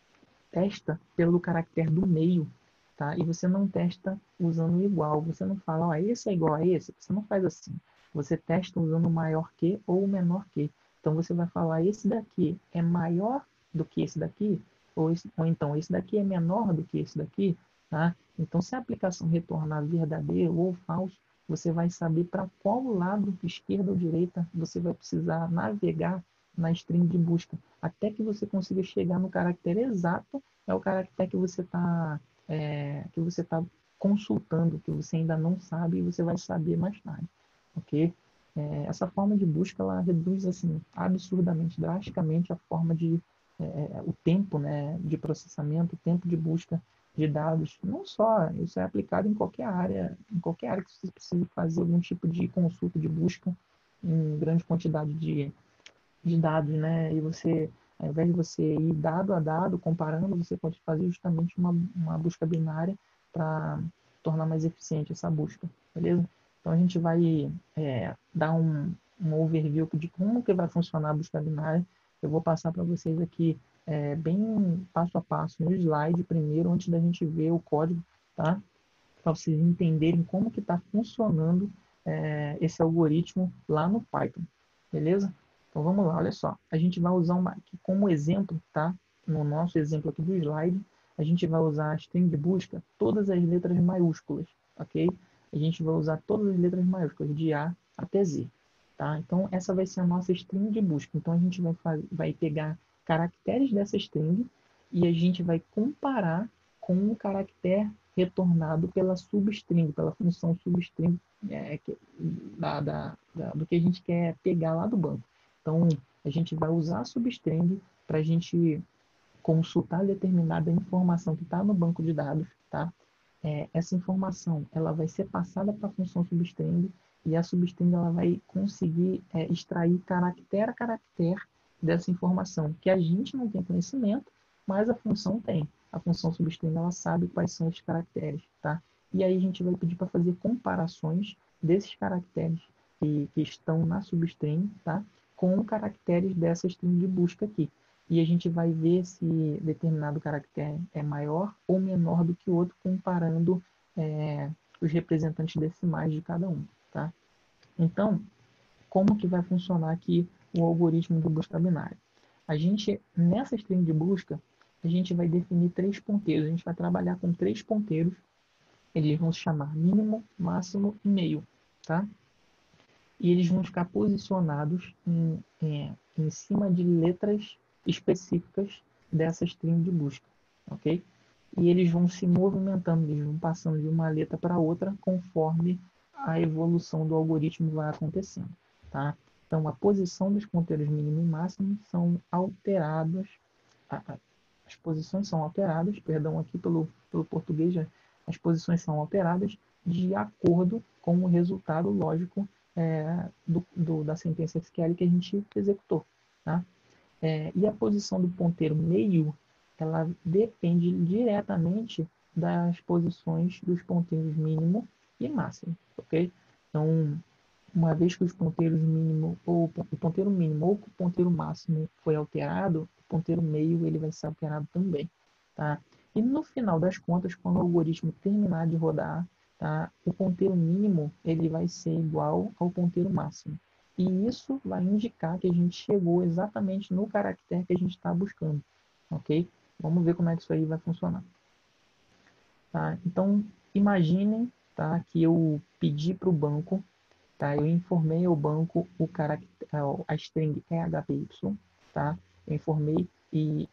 testa pelo caractere do meio, tá? E você não testa usando igual. Você não fala, ó, esse é igual a esse. Você não faz assim. Você testa usando o maior que ou o menor que. Então você vai falar, esse daqui é maior do que esse daqui, ou, esse, ou então esse daqui é menor do que esse daqui, tá? Então se a aplicação retornar verdadeiro ou falso, você vai saber para qual lado, esquerda ou direita, você vai precisar navegar na string de busca, até que você consiga chegar no caractere exato, é o caractere que você está é, que você está consultando, que você ainda não sabe e você vai saber mais tarde, ok? É, essa forma de busca ela reduz assim absurdamente, drasticamente a forma de é, o tempo, né, de processamento, o tempo de busca de dados. Não só isso é aplicado em qualquer área, em qualquer área que você precise fazer algum tipo de consulta de busca em grande quantidade de de dados, né? E você, ao invés de você ir dado a dado, comparando, você pode fazer justamente uma, uma busca binária para tornar mais eficiente essa busca, beleza? Então a gente vai é, dar um, um overview de como que vai funcionar a busca binária. Eu vou passar para vocês aqui é, bem passo a passo no slide primeiro, antes da gente ver o código, tá? Para vocês entenderem como que está funcionando é, esse algoritmo lá no Python, beleza? Então vamos lá, olha só. A gente vai usar uma, aqui como exemplo, tá? No nosso exemplo aqui do slide, a gente vai usar a string de busca todas as letras maiúsculas, ok? A gente vai usar todas as letras maiúsculas, de A até Z, tá? Então essa vai ser a nossa string de busca. Então a gente vai, fazer, vai pegar caracteres dessa string e a gente vai comparar com o caractere retornado pela substring, pela função substring é, que, da, da, da, do que a gente quer pegar lá do banco. Então, a gente vai usar a substring para a gente consultar determinada informação que está no banco de dados, tá? É, essa informação ela vai ser passada para a função substring e a substring ela vai conseguir é, extrair caractere a caractere dessa informação, que a gente não tem conhecimento, mas a função tem. A função substring ela sabe quais são os caracteres, tá? E aí a gente vai pedir para fazer comparações desses caracteres que, que estão na substring, tá? Com caracteres dessa string de busca aqui. E a gente vai ver se determinado caractere é maior ou menor do que o outro, comparando é, os representantes decimais de cada um, tá? Então, como que vai funcionar aqui o algoritmo de busca binária? A gente, nessa string de busca, a gente vai definir três ponteiros. A gente vai trabalhar com três ponteiros. Eles vão se chamar mínimo, máximo e meio, tá? E eles vão ficar posicionados em, em, em cima de letras específicas dessa string de busca, ok? E eles vão se movimentando, eles vão passando de uma letra para outra conforme a evolução do algoritmo vai acontecendo, tá? Então, a posição dos ponteiros mínimo e máximo são alteradas, as posições são alteradas, perdão, aqui pelo, pelo português, as posições são alteradas de acordo com o resultado lógico é, do, do, da sentença S Q L que a gente executou, tá? É, e a posição do ponteiro meio, ela depende diretamente das posições dos ponteiros mínimo e máximo, ok? Então, uma vez que os ponteiros mínimo ou o ponteiro mínimo ou o ponteiro máximo foi alterado, o ponteiro meio ele vai ser alterado também, tá? E no final das contas, quando o algoritmo terminar de rodar, tá? O ponteiro mínimo ele vai ser igual ao ponteiro máximo. E isso vai indicar que a gente chegou exatamente no caractere que a gente está buscando, ok? Vamos ver como é que isso aí vai funcionar. Tá? Então, imaginem, tá, que eu pedi para o banco, tá? Eu informei ao banco o caractere, a string E H P Y, tá? Eu informei e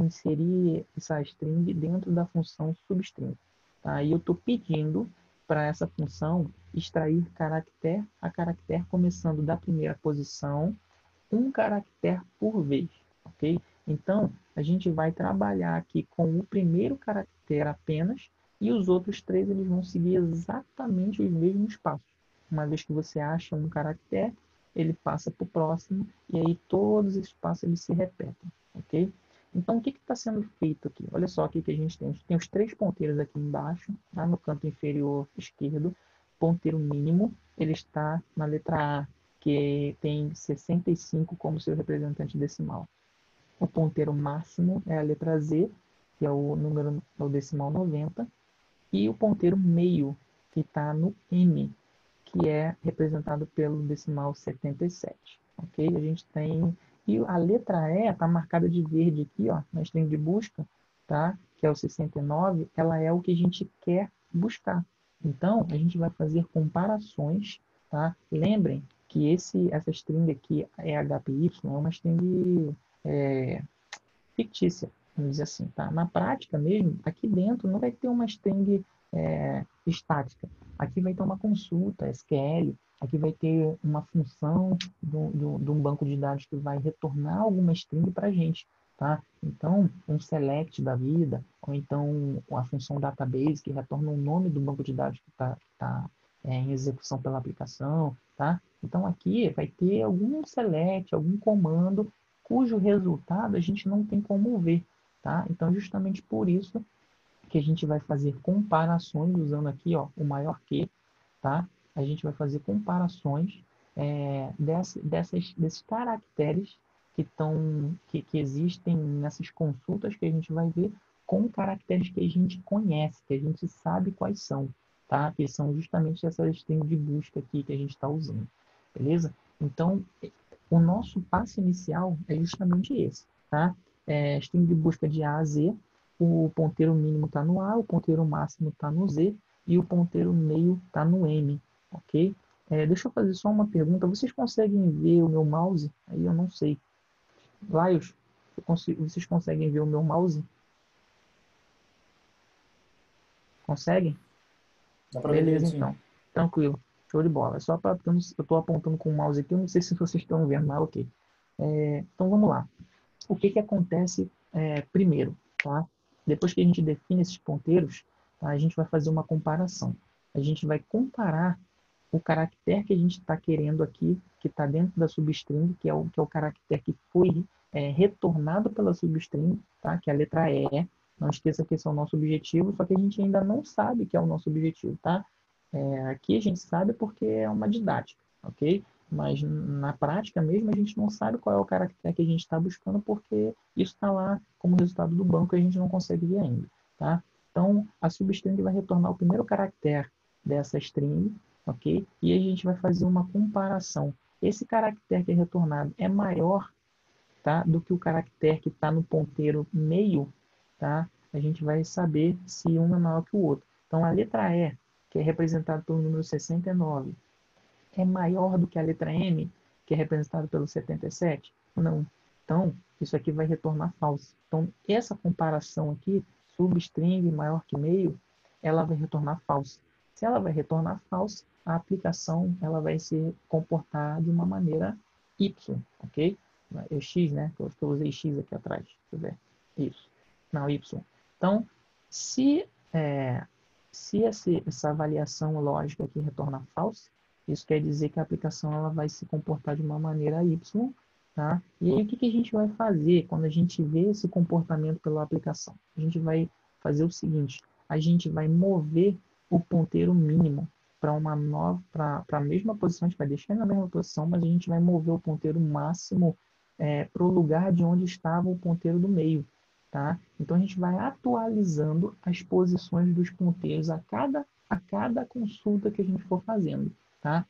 inseri essa string dentro da função substring, tá? E eu estou pedindo para essa função extrair caractere a caractere, começando da primeira posição, um caractere por vez, ok? Então, a gente vai trabalhar aqui com o primeiro caractere apenas e os outros três eles vão seguir exatamente os mesmos passos. Uma vez que você acha um caractere, ele passa para o próximo e aí todos esses passos eles se repetem, ok? Então, o que está sendo feito aqui? Olha só o que a gente tem. A gente tem os três ponteiros aqui embaixo, tá? No canto inferior esquerdo. Ponteiro mínimo, ele está na letra A, que tem sessenta e cinco como seu representante decimal. O ponteiro máximo é a letra Z, que é o número é o decimal noventa, e o ponteiro meio, que está no M, que é representado pelo decimal setenta e sete. Ok? A gente tem. E a letra E está marcada de verde aqui, ó, na string de busca, tá? Que é o sessenta e nove, ela é o que a gente quer buscar. Então, a gente vai fazer comparações, tá? Lembrem que esse, essa string aqui, é H P Y, é uma string é, fictícia, vamos dizer assim, tá? Na prática mesmo, aqui dentro não vai ter uma string é, estática. Aqui vai ter uma consulta, S Q L, aqui vai ter uma função de um banco de dados que vai retornar alguma string para a gente, tá? Então, um select da vida, ou então a função database que retorna o nome do banco de dados que está tá, é, em execução pela aplicação, tá? Então, aqui vai ter algum select, algum comando cujo resultado a gente não tem como ver, tá? Então, justamente por isso que a gente vai fazer comparações usando aqui, ó, o maior que, tá? A gente vai fazer comparações é, desse, dessas, desses caracteres que, tão, que, que existem nessas consultas que a gente vai ver com caracteres que a gente conhece, que a gente sabe quais são, tá? Que são justamente essas strings de busca aqui que a gente está usando, beleza? Então, o nosso passo inicial é justamente esse, tá? É, string de busca de A a Z, o ponteiro mínimo está no A, o ponteiro máximo está no Z e o ponteiro meio está no M, ok? É, deixa eu fazer só uma pergunta. Vocês conseguem ver o meu mouse? Aí eu não sei. Laios, vocês conseguem ver o meu mouse? Conseguem? Dá para ver Beleza, direitinho. então. Tranquilo. Show de bola. É só para eu estou apontando com o mouse aqui, eu não sei se vocês estão vendo, mas ok. É, então vamos lá. O que, que acontece é, primeiro, tá? Depois que a gente define esses ponteiros, tá? A gente vai fazer uma comparação. A gente vai comparar o caractere que a gente está querendo aqui, que está dentro da substring, que é o, que é o caractere que foi é, retornado pela substring, tá? Que é a letra E. Não esqueça que esse é o nosso objetivo, só que a gente ainda não sabe que é o nosso objetivo, tá? É, aqui a gente sabe porque é uma didática, ok? Mas na prática mesmo a gente não sabe qual é o caractere que a gente está buscando porque isso está lá como resultado do banco e a gente não consegue ver ainda, tá? Então, a substring vai retornar o primeiro caractere dessa string, ok? E a gente vai fazer uma comparação. Esse caractere que é retornado é maior, tá, do que o caractere que está no ponteiro meio, tá? A gente vai saber se um é maior que o outro. Então, a letra E, que é representada pelo número sessenta e nove, é maior do que a letra M, que é representada pelo setenta e sete? Não. Então, isso aqui vai retornar falso. Então, essa comparação aqui, substring maior que meio, ela vai retornar falso. Se ela vai retornar falso, a aplicação ela vai se comportar de uma maneira Y, ok? É X, né? Eu, eu usei X aqui atrás. Deixa eu ver. Isso. Não, Y. Então, se, é, se esse, essa avaliação lógica aqui retorna falso, isso quer dizer que a aplicação ela vai se comportar de uma maneira Y, tá? E aí o que, que a gente vai fazer quando a gente vê esse comportamento pela aplicação? A gente vai fazer o seguinte, a gente vai mover o ponteiro mínimo para uma nova, para a mesma posição, a gente vai deixar na mesma posição, mas a gente vai mover o ponteiro máximo é, para o lugar de onde estava o ponteiro do meio, tá? Então a gente vai atualizando as posições dos ponteiros a cada, a cada consulta que a gente for fazendo, tá?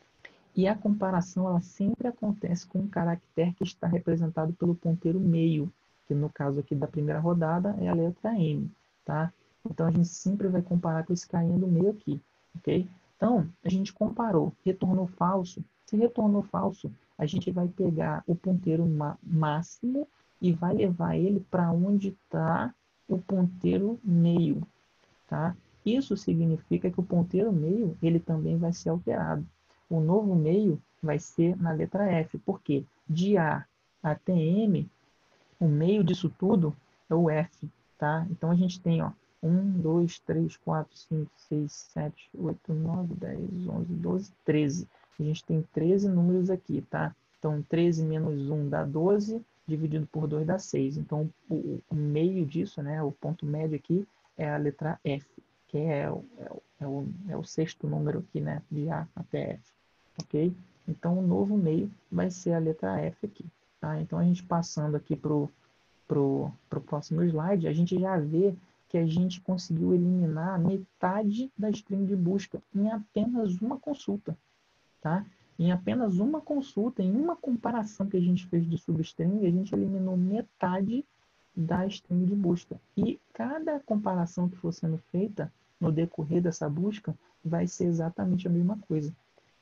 E a comparação ela sempre acontece com um caractere que está representado pelo ponteiro meio, que no caso aqui da primeira rodada é a letra M, tá? Então a gente sempre vai comparar com esse carinha do meio aqui, ok? Então a gente comparou, retornou falso. Se retornou falso, a gente vai pegar o ponteiro máximo e vai levar ele para onde está o ponteiro meio, tá? Isso significa que o ponteiro meio ele também vai ser alterado. O novo meio vai ser na letra F, porque de A até M, o meio disso tudo é o F, tá? Então a gente tem, ó, um, dois, três, quatro, cinco, seis, sete, oito, nove, dez, onze, doze, treze. A gente tem treze números aqui, tá? Então treze menos um dá doze, dividido por dois dá seis. Então o, o meio disso, né, o ponto médio aqui é a letra F, que é o, é o, é o, é o sexto número aqui, né, de A até F, ok? Então o novo meio vai ser a letra F aqui. Tá? Então, a gente passando aqui para o pro, pro próximo slide, a gente já vê que a gente conseguiu eliminar metade da string de busca em apenas uma consulta. Tá? Em apenas uma consulta, em uma comparação que a gente fez de substring, a gente eliminou metade da string de busca. E cada comparação que for sendo feita no decorrer dessa busca vai ser exatamente a mesma coisa.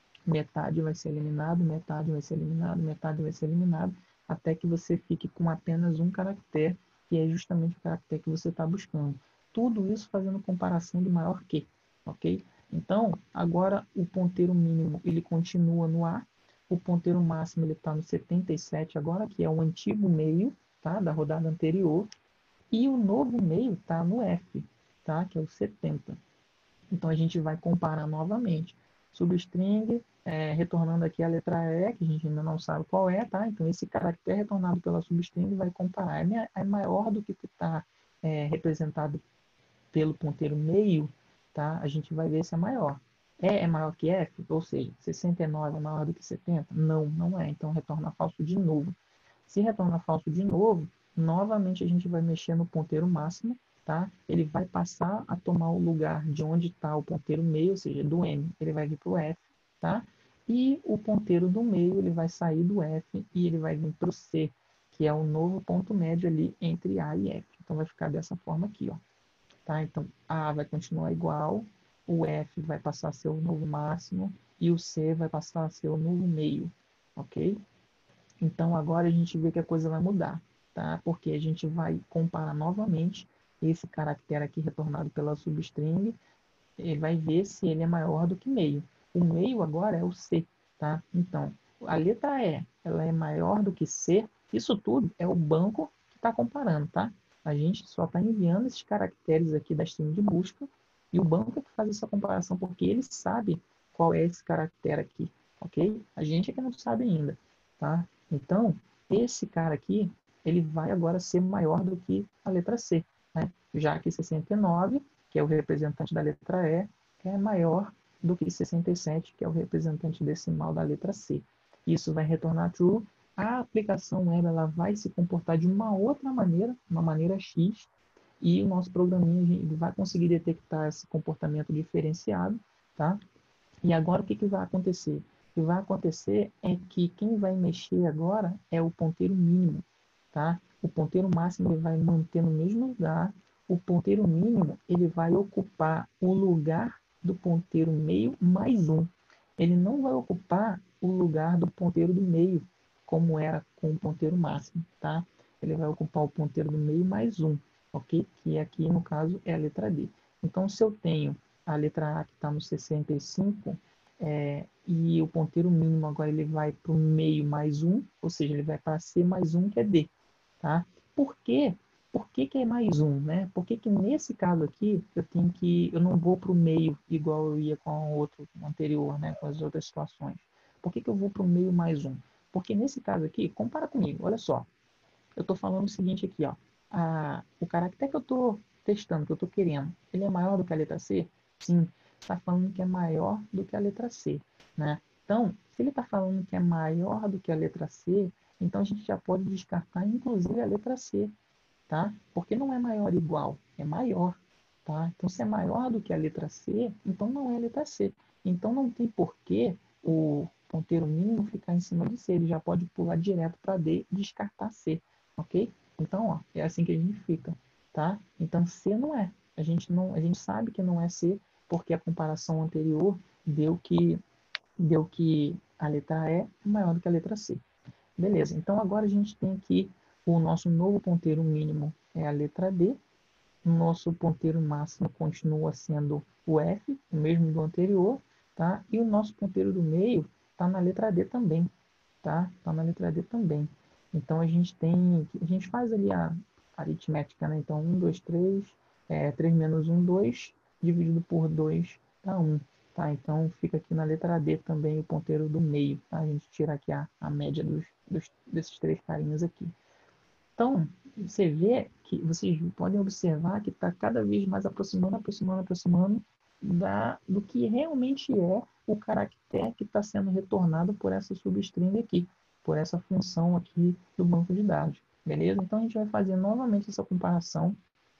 Metade vai ser eliminado, metade vai ser eliminado, metade vai ser eliminado, até que você fique com apenas um caractere, que é justamente o caractere que você está buscando. Tudo isso fazendo comparação do maior que, ok? Então, agora o ponteiro mínimo ele continua no A, o ponteiro máximo ele está no setenta e sete agora, que é o antigo meio, tá? Da rodada anterior, e o novo meio está no F, tá? Que é o setenta. Então a gente vai comparar novamente. Substring, é, retornando aqui a letra E, que a gente ainda não sabe qual é, tá? Então esse caractere retornado pela substring vai comparar. É maior do que está é, representado pelo ponteiro meio, tá? A gente vai ver se é maior. E é maior que F, ou seja, sessenta e nove é maior do que setenta? Não, não é. Então retorna falso de novo. Se retorna falso de novo, novamente a gente vai mexer no ponteiro máximo, tá? Ele vai passar a tomar o lugar de onde está o ponteiro meio, ou seja, do M, ele vai vir para o F, tá? E o ponteiro do meio, ele vai sair do F e ele vai vir para o C, que é o novo ponto médio ali entre A e F. Então vai ficar dessa forma aqui, ó. Tá? Então A vai continuar igual, o F vai passar a ser o novo máximo e o C vai passar a ser o novo meio, ok? Então agora a gente vê que a coisa vai mudar, tá? Porque a gente vai comparar novamente esse caractere aqui retornado pela substring, ele vai ver se ele é maior do que meio. O meio agora é o C, tá? Então, a letra E, ela é maior do que C, isso tudo é o banco que está comparando, tá? A gente só está enviando esses caracteres aqui da string de busca e o banco é que faz essa comparação porque ele sabe qual é esse caractere aqui, ok? A gente é que não sabe ainda, tá? Então, esse cara aqui, ele vai agora ser maior do que a letra C, né? Já que sessenta e nove, que é o representante da letra E, é maior do que sessenta e sete, que é o representante decimal da letra C. Isso vai retornar true. A aplicação web ela vai se comportar de uma outra maneira, uma maneira X, e o nosso programinha ele vai conseguir detectar esse comportamento diferenciado, tá? E agora o que, que vai acontecer? O que vai acontecer é que quem vai mexer agora é o ponteiro mínimo, tá? O ponteiro máximo ele vai manter no mesmo lugar, o ponteiro mínimo ele vai ocupar o lugar do ponteiro meio mais um. Ele não vai ocupar o lugar do ponteiro do meio, como era com o ponteiro máximo, tá? Ele vai ocupar o ponteiro do meio mais um, ok? Que aqui, no caso, é a letra D. Então, se eu tenho a letra A que está no sessenta e cinco, é, e o ponteiro mínimo agora ele vai para o meio mais um, ou seja, ele vai para C mais um, que é D, tá? Por quê? Por que, que é mais um, né? Por que, que nesse caso aqui eu tenho que eu não vou para o meio igual eu ia com o outro anterior, né? Com as outras situações. Por que, que eu vou para o meio mais um? Porque nesse caso aqui, compara comigo, olha só. Eu estou falando o seguinte aqui, ó. A, o caractere que eu estou testando, que eu estou querendo, ele é maior do que a letra C? Sim, está falando que é maior do que a letra C, né? Então, se ele está falando que é maior do que a letra C, então a gente já pode descartar inclusive a letra C, tá? Porque não é maior igual, é maior, tá? Então, se é maior do que a letra C, então não é a letra C. Então, não tem porquê o ponteiro mínimo ficar em cima de C, ele já pode pular direto para D e descartar C, ok? Então, ó, é assim que a gente fica, tá? Então, C não é. A gente, não, a gente sabe que não é C, porque a comparação anterior deu que, deu que a letra E é maior do que a letra C. Beleza, então agora a gente tem aqui o nosso novo ponteiro mínimo é a letra D, o nosso ponteiro máximo continua sendo o F, o mesmo do anterior, tá? E o nosso ponteiro do meio está na letra D também, tá? Está na letra D também. Então a gente tem, a gente faz ali a aritmética, né? Então um, dois, três, é, três menos um, dois, dividido por dois dá um, tá? Então fica aqui na letra D também o ponteiro do meio, tá? A gente tira aqui a, a média dos, dos, desses três carinhas aqui. Então, você vê que vocês podem observar que está cada vez mais aproximando, aproximando, aproximando da, do que realmente é o caractere que está sendo retornado por essa substring aqui, por essa função aqui do banco de dados. Beleza? Então, a gente vai fazer novamente essa comparação.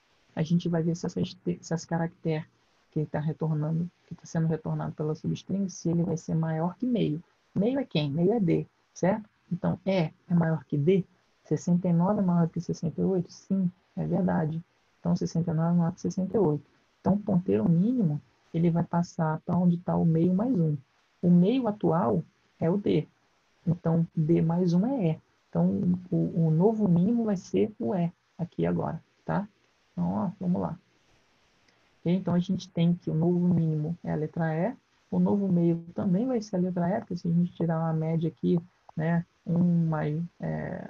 A gente vai ver se, essas, se esse caractere que está retornando, que está sendo retornado pela substring, se ele vai ser maior que meio. Meio é quem? Meio é D, certo? Então, E é maior que D? sessenta e nove é maior que sessenta e oito? Sim, é verdade. Então, sessenta e nove é maior que sessenta e oito. Então, o ponteiro mínimo, ele vai passar para onde está o meio mais um. O meio atual é o D. Então, D mais um é E. Então, o, o novo mínimo vai ser o E aqui agora, tá? Então, ó, vamos lá. Então, a gente tem que o novo mínimo é a letra E, o novo meio também vai ser a letra E, porque se a gente tirar uma média aqui, né, um mais, é,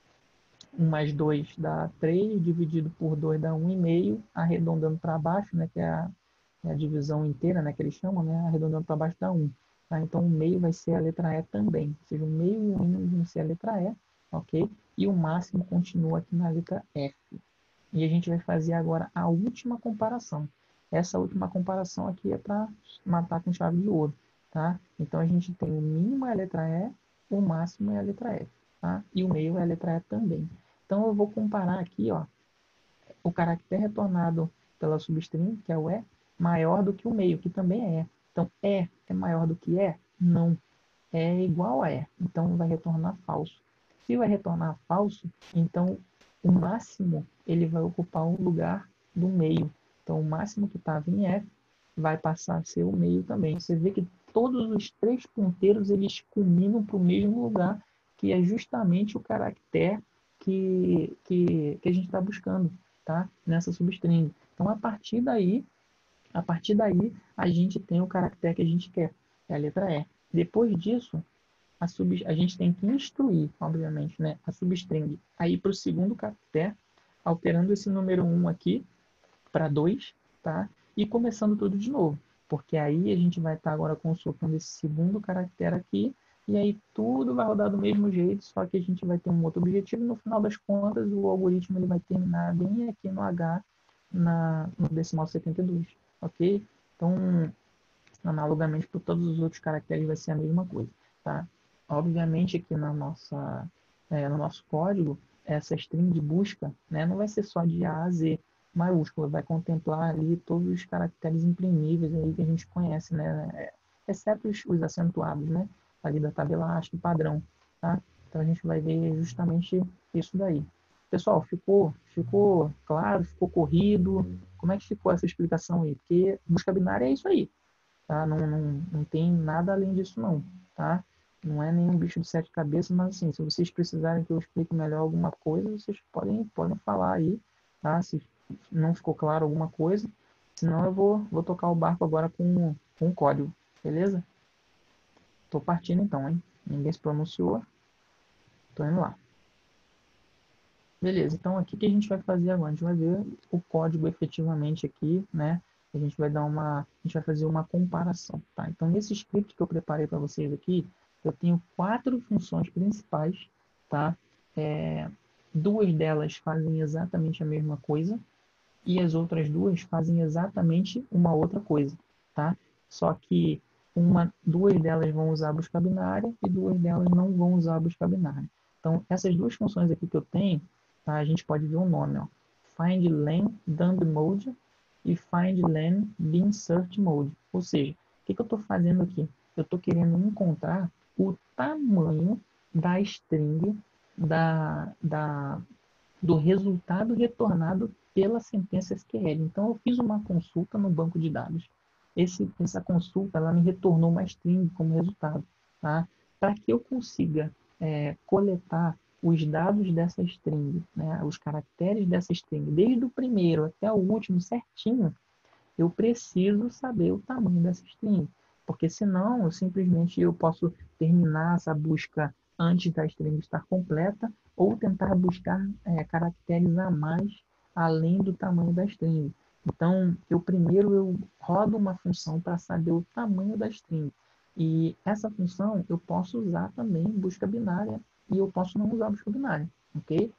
um mais dois dá três, dividido por dois dá um vírgula cinco, arredondando para baixo, né, que é a, é a divisão inteira, né, que eles chamam, né, arredondando para baixo dá um. Tá? Então, o meio vai ser a letra E também, ou seja, o meio e o mínimo vão ser a letra E, ok? E o máximo continua aqui na letra F. E a gente vai fazer agora a última comparação. Essa última comparação aqui é para matar com chave de ouro, tá? Então a gente tem o mínimo é a letra E, o máximo é a letra F, tá? E o meio é a letra E também. Então eu vou comparar aqui, ó, o caractere retornado pela substring, que é o E, maior do que o meio, que também é E. Então E é maior do que E? Não. É igual a E. Então vai retornar falso. Se vai retornar falso, então o máximo ele vai ocupar o lugar do meio. Então o máximo que estava em F vai passar a ser o meio também. Você vê que todos os três ponteiros eles culminam para o mesmo lugar, que é justamente o caractere que, que, que a gente está buscando, tá? Nessa substring. Então a partir daí, a partir daí a gente tem o caractere que a gente quer, é a letra E. Depois disso, a, sub, a gente tem que instruir, obviamente, né, a substring aí para o segundo caractere, alterando esse número um aqui para dois, tá? E começando tudo de novo, porque aí a gente vai estar tá agora consultando esse segundo caractere aqui, e aí tudo vai rodar do mesmo jeito, só que a gente vai ter um outro objetivo, e no final das contas o algoritmo ele vai terminar bem aqui no H, na, no decimal setenta e dois, ok? Então, analogamente para todos os outros caracteres vai ser a mesma coisa, tá? Obviamente aqui na nossa, é, no nosso código, essa string de busca, né, não vai ser só de A a Z maiúscula, vai contemplar ali todos os caracteres imprimíveis aí que a gente conhece, né, exceto os, os acentuados, né, ali da tabela ASCII padrão, tá? Então a gente vai ver justamente isso daí. Pessoal, ficou, ficou claro, ficou corrido? Como é que ficou essa explicação aí? Porque busca binária é isso aí, tá? Não, não, não tem nada além disso não, tá? Não é nenhum bicho de sete cabeças, mas assim, se vocês precisarem que eu explique melhor alguma coisa, vocês podem, podem falar aí, tá? Se não ficou claro alguma coisa, senão eu vou, vou tocar o barco agora com, com o código, beleza? Tô partindo então, hein? Ninguém se pronunciou, tô indo lá. Beleza, então aqui o que a gente vai fazer agora? A gente vai ver o código efetivamente aqui, né? A gente vai dar uma, a gente vai fazer uma comparação, tá? Então nesse script que eu preparei para vocês aqui, eu tenho quatro funções principais, tá? É, duas delas fazem exatamente a mesma coisa e as outras duas fazem exatamente uma outra coisa, tá? Só que uma, duas delas vão usar a busca binária e duas delas não vão usar a busca binária. Então essas duas funções aqui que eu tenho, tá? A gente pode ver o nome, ó. Find len dump mode e find len bin search mode. Ou seja, o que, que eu estou fazendo aqui? Eu estou querendo encontrar o tamanho da string da, da, do resultado retornado pela sentença S Q L. Então, eu fiz uma consulta no banco de dados. Esse, essa consulta ela me retornou uma string como resultado. Tá? Para que eu consiga é, coletar os dados dessa string, né, os caracteres dessa string, desde o primeiro até o último certinho, eu preciso saber o tamanho dessa string. Porque senão, eu simplesmente eu posso terminar essa busca antes da string estar completa ou tentar buscar é, caracteres a mais além do tamanho da string. Então, eu primeiro eu rodo uma função para saber o tamanho da string. E essa função eu posso usar também busca binária e eu posso não usar busca binária, ok?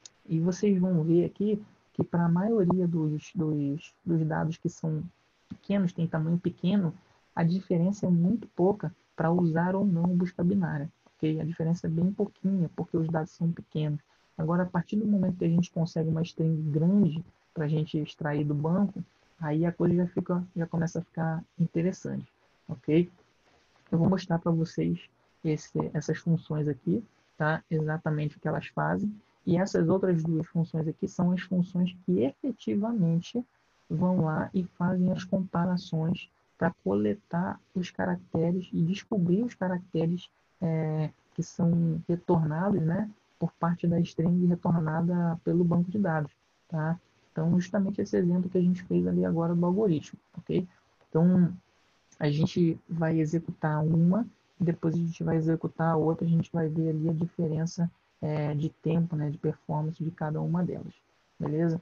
E vocês vão ver aqui que para a maioria dos, dos, dos dados que são pequenos, tem tamanho pequeno, a diferença é muito pouca para usar ou não busca binária. Okay? A diferença é bem pouquinha, porque os dados são pequenos. Agora, a partir do momento que a gente consegue uma string grande para a gente extrair do banco, aí a coisa já, fica, já começa a ficar interessante. Ok? Eu vou mostrar para vocês esse, essas funções aqui, tá? Exatamente o que elas fazem. E essas outras duas funções aqui são as funções que efetivamente vão lá e fazem as comparações para coletar os caracteres e descobrir os caracteres é, que são retornados, né, por parte da string retornada pelo banco de dados, tá? Então, justamente esse exemplo que a gente fez ali agora do algoritmo, ok? Então, a gente vai executar uma, depois a gente vai executar a outra, a gente vai ver ali a diferença é, de tempo, né, de performance de cada uma delas, beleza?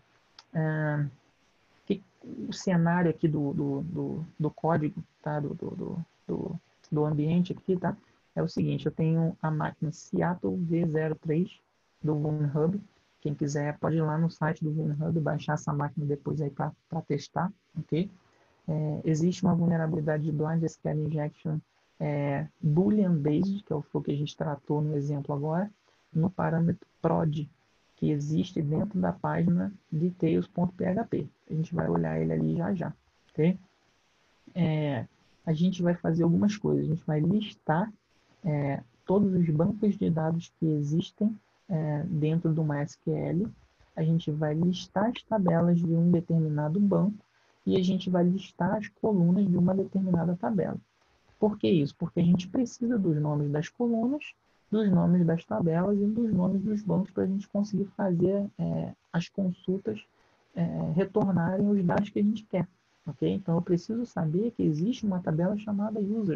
É, que, o cenário aqui do, do, do, do código, tá? do, do, do, do ambiente aqui, tá? É o seguinte, eu tenho a máquina Seattle V zero três do VulnHub. Quem quiser pode ir lá no site do VulnHub baixar essa máquina depois aí para testar, ok? É, existe uma vulnerabilidade de Blind S Q L Injection é, Boolean Based, que é o que a gente tratou no exemplo agora, no parâmetro prod, que existe dentro da página details.php. A gente vai olhar ele ali já já. Okay? É, a gente vai fazer algumas coisas. A gente vai listar é, todos os bancos de dados que existem é, dentro do MySQL. A gente vai listar as tabelas de um determinado banco e a gente vai listar as colunas de uma determinada tabela. Por que isso? Porque a gente precisa dos nomes das colunas, dos nomes das tabelas e dos nomes dos bancos para a gente conseguir fazer é, as consultas é, retornarem os dados que a gente quer. Okay? Então eu preciso saber que existe uma tabela chamada users.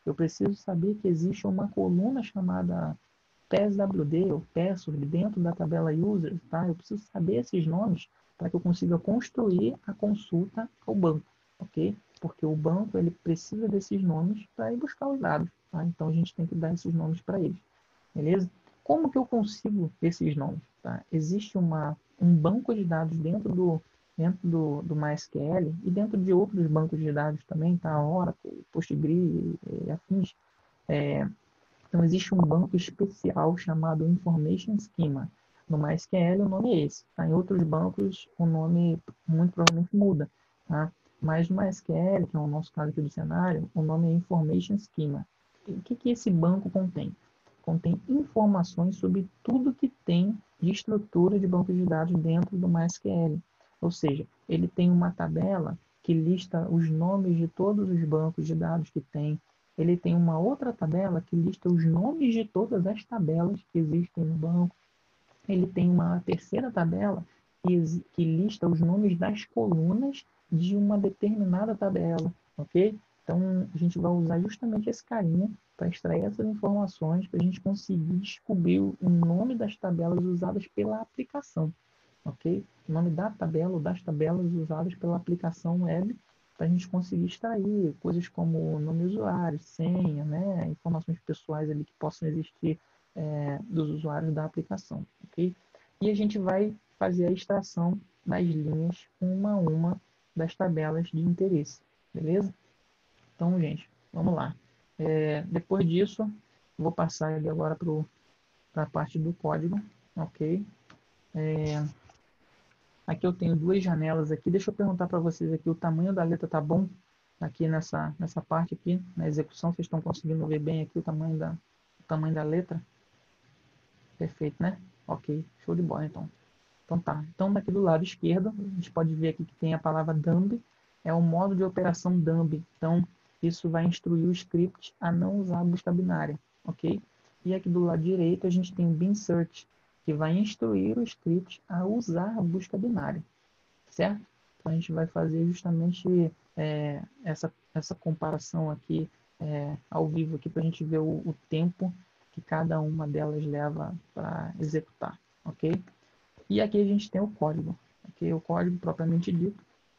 Eu preciso saber que existe uma coluna chamada PassWD ou Password dentro da tabela Users, tá? Eu preciso saber esses nomes para que eu consiga construir a consulta ao banco, ok? Porque o banco ele precisa desses nomes para ir buscar os dados, tá? Então a gente tem que dar esses nomes para eles, beleza? Como que eu consigo esses nomes? Tá? Existe uma, um banco de dados dentro do dentro do, do MySQL e dentro de outros bancos de dados também, tá? Oracle, Postgre e, e afins. É, então, existe um banco especial chamado Information Schema. No MySQL, o nome é esse. Tá? Em outros bancos, o nome muito provavelmente muda. Tá? Mas no MySQL, que é o nosso caso aqui do cenário, o nome é Information Schema. E o que, que esse banco contém? Contém informações sobre tudo que tem de estrutura de banco de dados dentro do MySQL. Ou seja, ele tem uma tabela que lista os nomes de todos os bancos de dados que tem, ele tem uma outra tabela que lista os nomes de todas as tabelas que existem no banco. Ele tem uma terceira tabela que, que lista os nomes das colunas de uma determinada tabela, ok? Então, a gente vai usar justamente esse carinha para extrair essas informações, para a gente conseguir descobrir o nome das tabelas usadas pela aplicação, ok? O nome da tabela ou das tabelas usadas pela aplicação web para a gente conseguir extrair coisas como nome do usuário, senha, né? Informações pessoais ali que possam existir é, dos usuários da aplicação, ok? E a gente vai fazer a extração das linhas uma a uma das tabelas de interesse, beleza? Então, gente, vamos lá. É, depois disso, vou passar ali agora para a parte do código, ok? É, aqui eu tenho duas janelas aqui. Deixa eu perguntar para vocês aqui, o tamanho da letra tá bom? Aqui nessa, nessa parte aqui, na execução, vocês estão conseguindo ver bem aqui o tamanho da, o tamanho da letra? Perfeito, né? Ok, show de bola então. Então tá. Então daqui do lado esquerdo, a gente pode ver aqui que tem a palavra dumb, é o modo de operação dumb. Então isso vai instruir o script a não usar a busca binária, ok? E aqui do lado direito a gente tem o bin search, que vai instruir o script a usar a busca binária, certo? Então a gente vai fazer justamente é, essa, essa comparação aqui é, ao vivo aqui para a gente ver o, o tempo que cada uma delas leva para executar, ok? E aqui a gente tem o código, ok? O código propriamente dito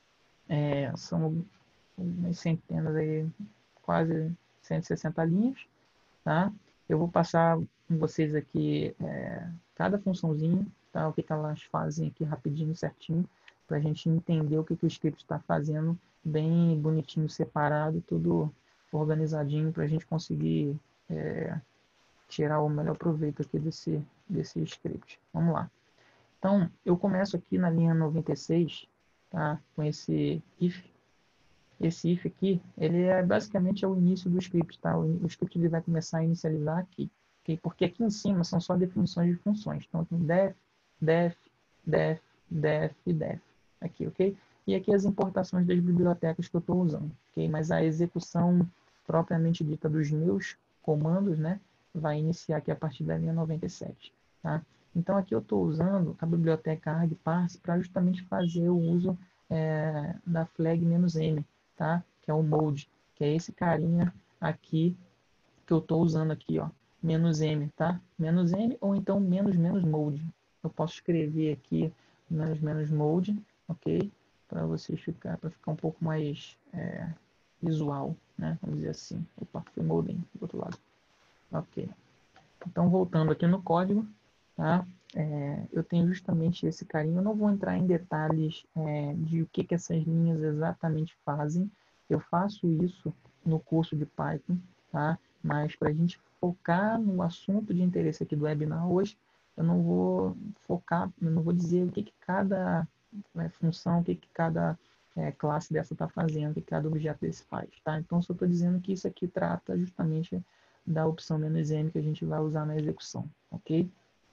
é, são umas centenas aí, quase cento e sessenta linhas, tá? Eu vou passar com vocês aqui é, cada funçãozinha, tá? O que, que elas fazem aqui rapidinho, certinho, para a gente entender o que, que o script está fazendo, bem bonitinho, separado, tudo organizadinho, para a gente conseguir é, tirar o melhor proveito aqui desse, desse script. Vamos lá. Então, eu começo aqui na linha noventa e seis, tá? Com esse if. Esse if aqui, ele é basicamente é o início do script, tá? O, o script ele vai começar a inicializar aqui, ok? Porque aqui em cima são só definições de funções. Então, tem def, def, def, def e def. Aqui, ok? E aqui as importações das bibliotecas que eu estou usando, ok? Mas a execução propriamente dita dos meus comandos, né? Vai iniciar aqui a partir da linha noventa e sete, tá? Então, aqui eu estou usando a biblioteca argparse para justamente fazer o uso é, da flag "-m", tá? Que é o mode, que é esse carinha aqui que eu estou usando aqui, ó, "-m", tá? "-m" ou então menos menos mode. Eu posso escrever aqui menos menos mode, ok? Para vocês ficar, para ficar um pouco mais é, visual, né? Vamos dizer assim. Opa, foi modem do outro lado. Ok. Então, voltando aqui no código, tá? É, eu tenho justamente esse carinho. Eu não vou entrar em detalhes é, de o que, que essas linhas exatamente fazem. Eu faço isso no curso de Python, tá? Mas para a gente focar no assunto de interesse aqui do webinar hoje, eu não vou focar, eu não vou dizer o que, que cada né, função, o que, que cada é, classe dessa está fazendo, o que cada objeto desse faz, tá? Então, só estou dizendo que isso aqui trata justamente da opção "-m" que a gente vai usar na execução, ok?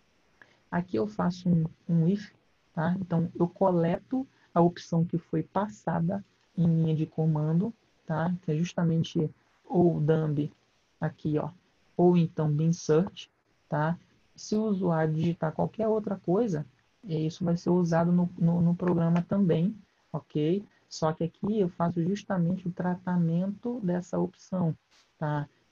Aqui eu faço um, um if, tá? Então eu coleto a opção que foi passada em linha de comando, tá? Que é justamente ou dumb aqui, ó, ou então bin search, tá? Se o usuário digitar qualquer outra coisa, isso vai ser usado no, no, no programa também, ok? Só que aqui eu faço justamente o tratamento dessa opção, tá?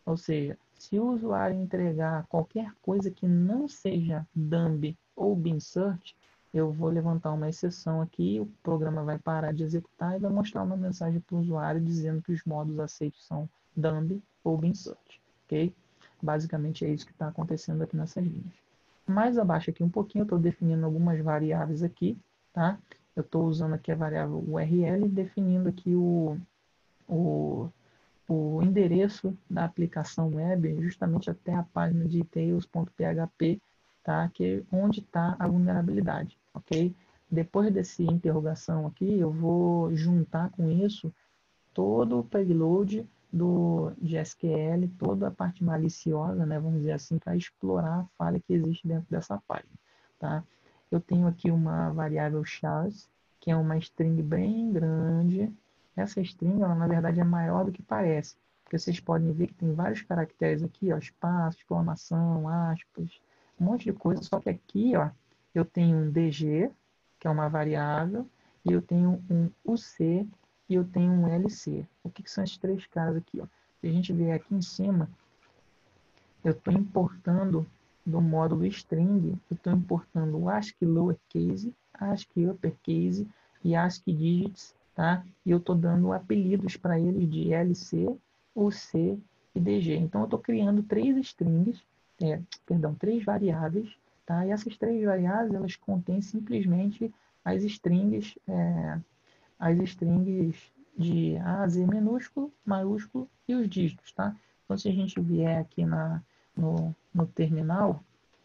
Ou seja, se o usuário entregar qualquer coisa que não seja dumb ou beansert, eu vou levantar uma exceção aqui, o programa vai parar de executar e vai mostrar uma mensagem para o usuário dizendo que os modos aceitos são dumb ou beansert, ok? Basicamente é isso que está acontecendo aqui nessas linhas. Mais abaixo aqui um pouquinho, eu estou definindo algumas variáveis aqui, tá? Eu estou usando aqui a variável U R L, definindo aqui o, o, o endereço da aplicação web, justamente até a página de details.php, tá? Que é onde está a vulnerabilidade, ok? Depois desse interrogação aqui, eu vou juntar com isso todo o payload do, de S Q L, toda a parte maliciosa, né, vamos dizer assim, para explorar a falha que existe dentro dessa página. Tá? Eu tenho aqui uma variável chars, que é uma string bem grande. Essa string, ela, na verdade, é maior do que parece, porque vocês podem ver que tem vários caracteres aqui, ó, espaço, exclamação, aspas, um monte de coisa, só que aqui, ó, eu tenho um D G, que é uma variável, e eu tenho um U C, e eu tenho um L C. O que, que são esses três caras aqui? Ó? Se a gente vier aqui em cima, eu estou importando do módulo string, eu estou importando o ASCII lowercase, ASCII uppercase e ASCII digits, tá? E eu estou dando apelidos para eles de L C, U C e D G. Então eu estou criando três strings, é, perdão, três variáveis, tá? E essas três variáveis elas contêm simplesmente as strings é, as strings de A a Z minúsculo, maiúsculo e os dígitos, tá? Então, se a gente vier aqui na, no, no terminal,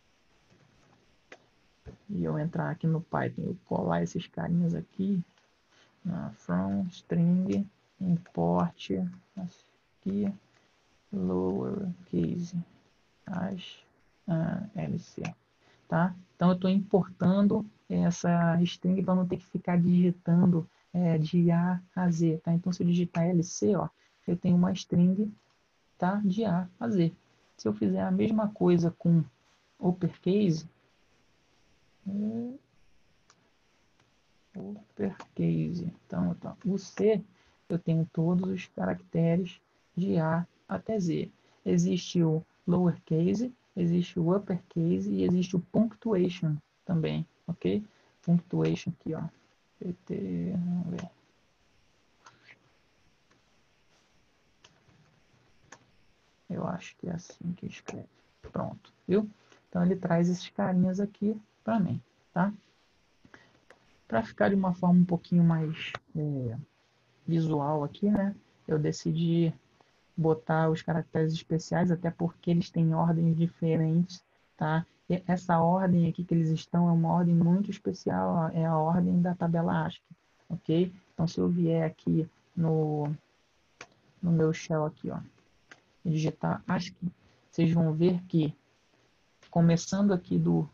e eu entrar aqui no Python, eu colar esses carinhas aqui, na from string import aqui lowercase as uh, lc, tá? Então eu estou importando essa string para não ter que ficar digitando é, de A a Z, tá? Então se eu digitar L C, ó, eu tenho uma string, tá, de A a Z. Se eu fizer a mesma coisa com uppercase, uppercase, então tá, o C eu tenho todos os caracteres de A até Z. Existe o lowercase, existe o uppercase e existe o punctuation também, ok? Punctuation aqui, ó. P T, vamos ver. Eu acho que é assim que escreve. Pronto, viu? Então ele traz esses carinhas aqui para mim, tá? Para ficar de uma forma um pouquinho mais é, visual aqui, né? Eu decidi botar os caracteres especiais, até porque eles têm ordens diferentes, tá? E essa ordem aqui que eles estão é uma ordem muito especial, ó, é a ordem da tabela ASCII, ok? Então, se eu vier aqui no, no meu shell aqui, ó, e digitar ASCII, vocês vão ver que, começando aqui do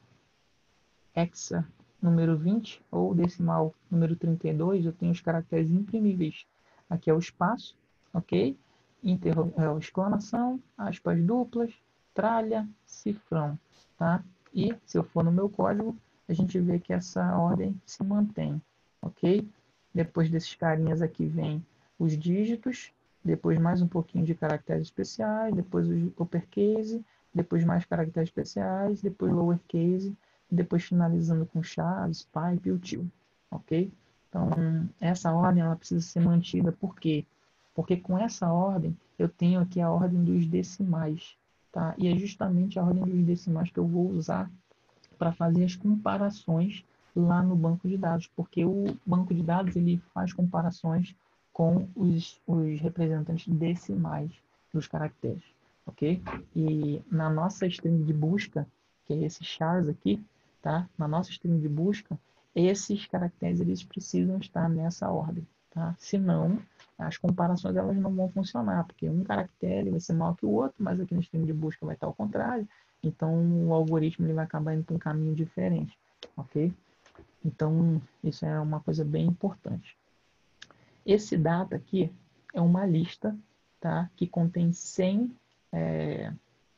hexa número vinte, ou decimal número trinta e dois, eu tenho os caracteres imprimíveis. Aqui é o espaço, ok? Interro é, exclamação, aspas duplas, tralha, cifrão, tá? E se eu for no meu código, a gente vê que essa ordem se mantém, ok? Depois desses carinhas aqui vem os dígitos, depois mais um pouquinho de caracteres especiais, depois o uppercase, depois mais caracteres especiais, depois lowercase, depois finalizando com chaves, pipe e util, ok? Então, essa ordem ela precisa ser mantida, por quê? Porque com essa ordem, eu tenho aqui a ordem dos decimais, tá? E é justamente a ordem dos decimais que eu vou usar para fazer as comparações lá no banco de dados, porque o banco de dados ele faz comparações com os, os representantes decimais dos caracteres, ok? E na nossa string de busca, que é esse chars aqui, tá? Na nossa string de busca, esses caracteres eles precisam estar nessa ordem, tá? Senão, as comparações elas não vão funcionar, porque um caractere vai ser maior que o outro, mas aqui na string de busca vai estar ao contrário, então o algoritmo ele vai acabar indo para um caminho diferente, ok? Então, isso é uma coisa bem importante. Esse data aqui é uma lista, tá? Que contém cem, é,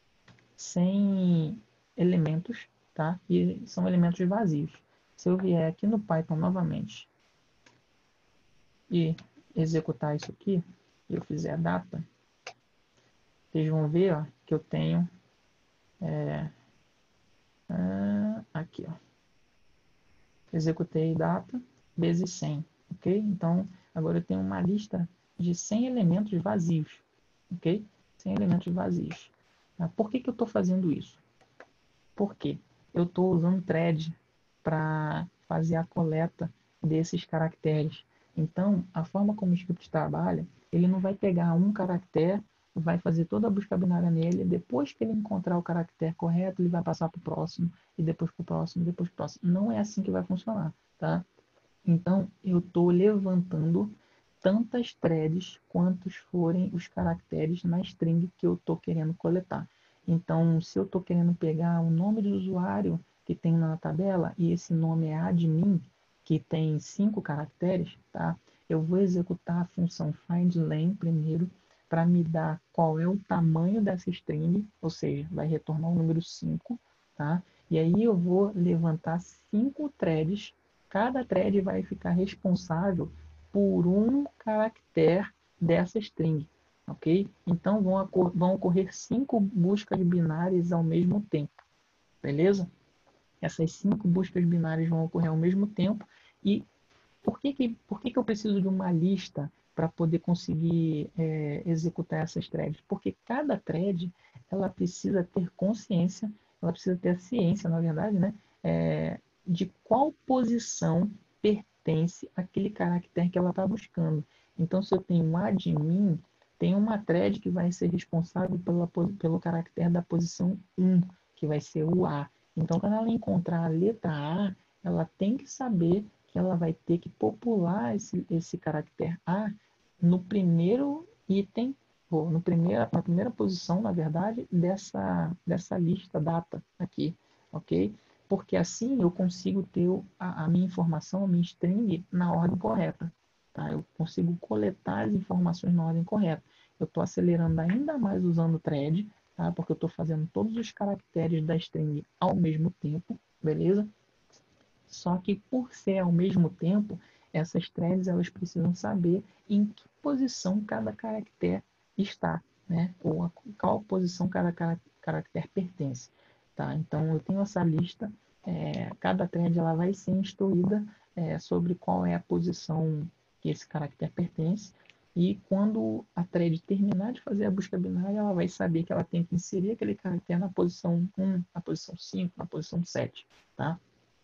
cem elementos, tá? E são elementos vazios. Se eu vier aqui no Python novamente e executar isso aqui, e eu fizer data, vocês vão ver, ó, que eu tenho é, ah, aqui, ó, executei data vezes cem, ok? Então, agora eu tenho uma lista de cem elementos vazios, ok? cem elementos vazios. Tá? Por que que eu estou fazendo isso? Porque eu estou usando thread para fazer a coleta desses caracteres. Então, a forma como o script trabalha, ele não vai pegar um caractere, vai fazer toda a busca binária nele, depois que ele encontrar o caractere correto, ele vai passar para o próximo, e depois para o próximo, depois para o próximo. Não é assim que vai funcionar, tá? Então, eu estou levantando tantas threads quantos forem os caracteres na string que eu estou querendo coletar. Então, se eu estou querendo pegar o nome do usuário que tem na tabela e esse nome é admin, que tem cinco caracteres, tá? Eu vou executar a função findLen primeiro para me dar qual é o tamanho dessa string, ou seja, vai retornar o número cinco, tá? E aí eu vou levantar cinco threads. Cada thread vai ficar responsável por um caractere dessa string, ok? Então vão, vão ocorrer cinco buscas binárias ao mesmo tempo, beleza? Essas cinco buscas binárias vão ocorrer ao mesmo tempo. E por que, que, por que, que eu preciso de uma lista para poder conseguir é, executar essas threads? Porque cada thread ela precisa ter consciência, ela precisa ter a ciência, na verdade, né? É, de qual posição pertence aquele caractere que ela está buscando. Então, se eu tenho um admin, tem uma thread que vai ser responsável pela, pelo caractere da posição um, que vai ser o A. Então, quando ela encontrar a letra A, ela tem que saber que ela vai ter que popular esse, esse caractere A no primeiro item, ou no primeira, na primeira posição, na verdade, dessa, dessa lista data aqui, ok? Porque assim eu consigo ter a, a minha informação, a minha string, na ordem correta. Tá? Eu consigo coletar as informações na ordem correta. Eu estou acelerando ainda mais usando o thread, tá? Porque eu estou fazendo todos os caracteres da string ao mesmo tempo, beleza? Só que por ser ao mesmo tempo, essas threads elas precisam saber em que posição cada caractere está, né? Ou a qual posição cada caractere pertence, tá? Então eu tenho essa lista, é, cada thread ela vai ser instruída é, sobre qual é a posição que esse caractere pertence. E quando a thread terminar de fazer a busca binária, ela vai saber que ela tem que inserir aquele caractere na posição um, na posição cinco, na posição sete, tá?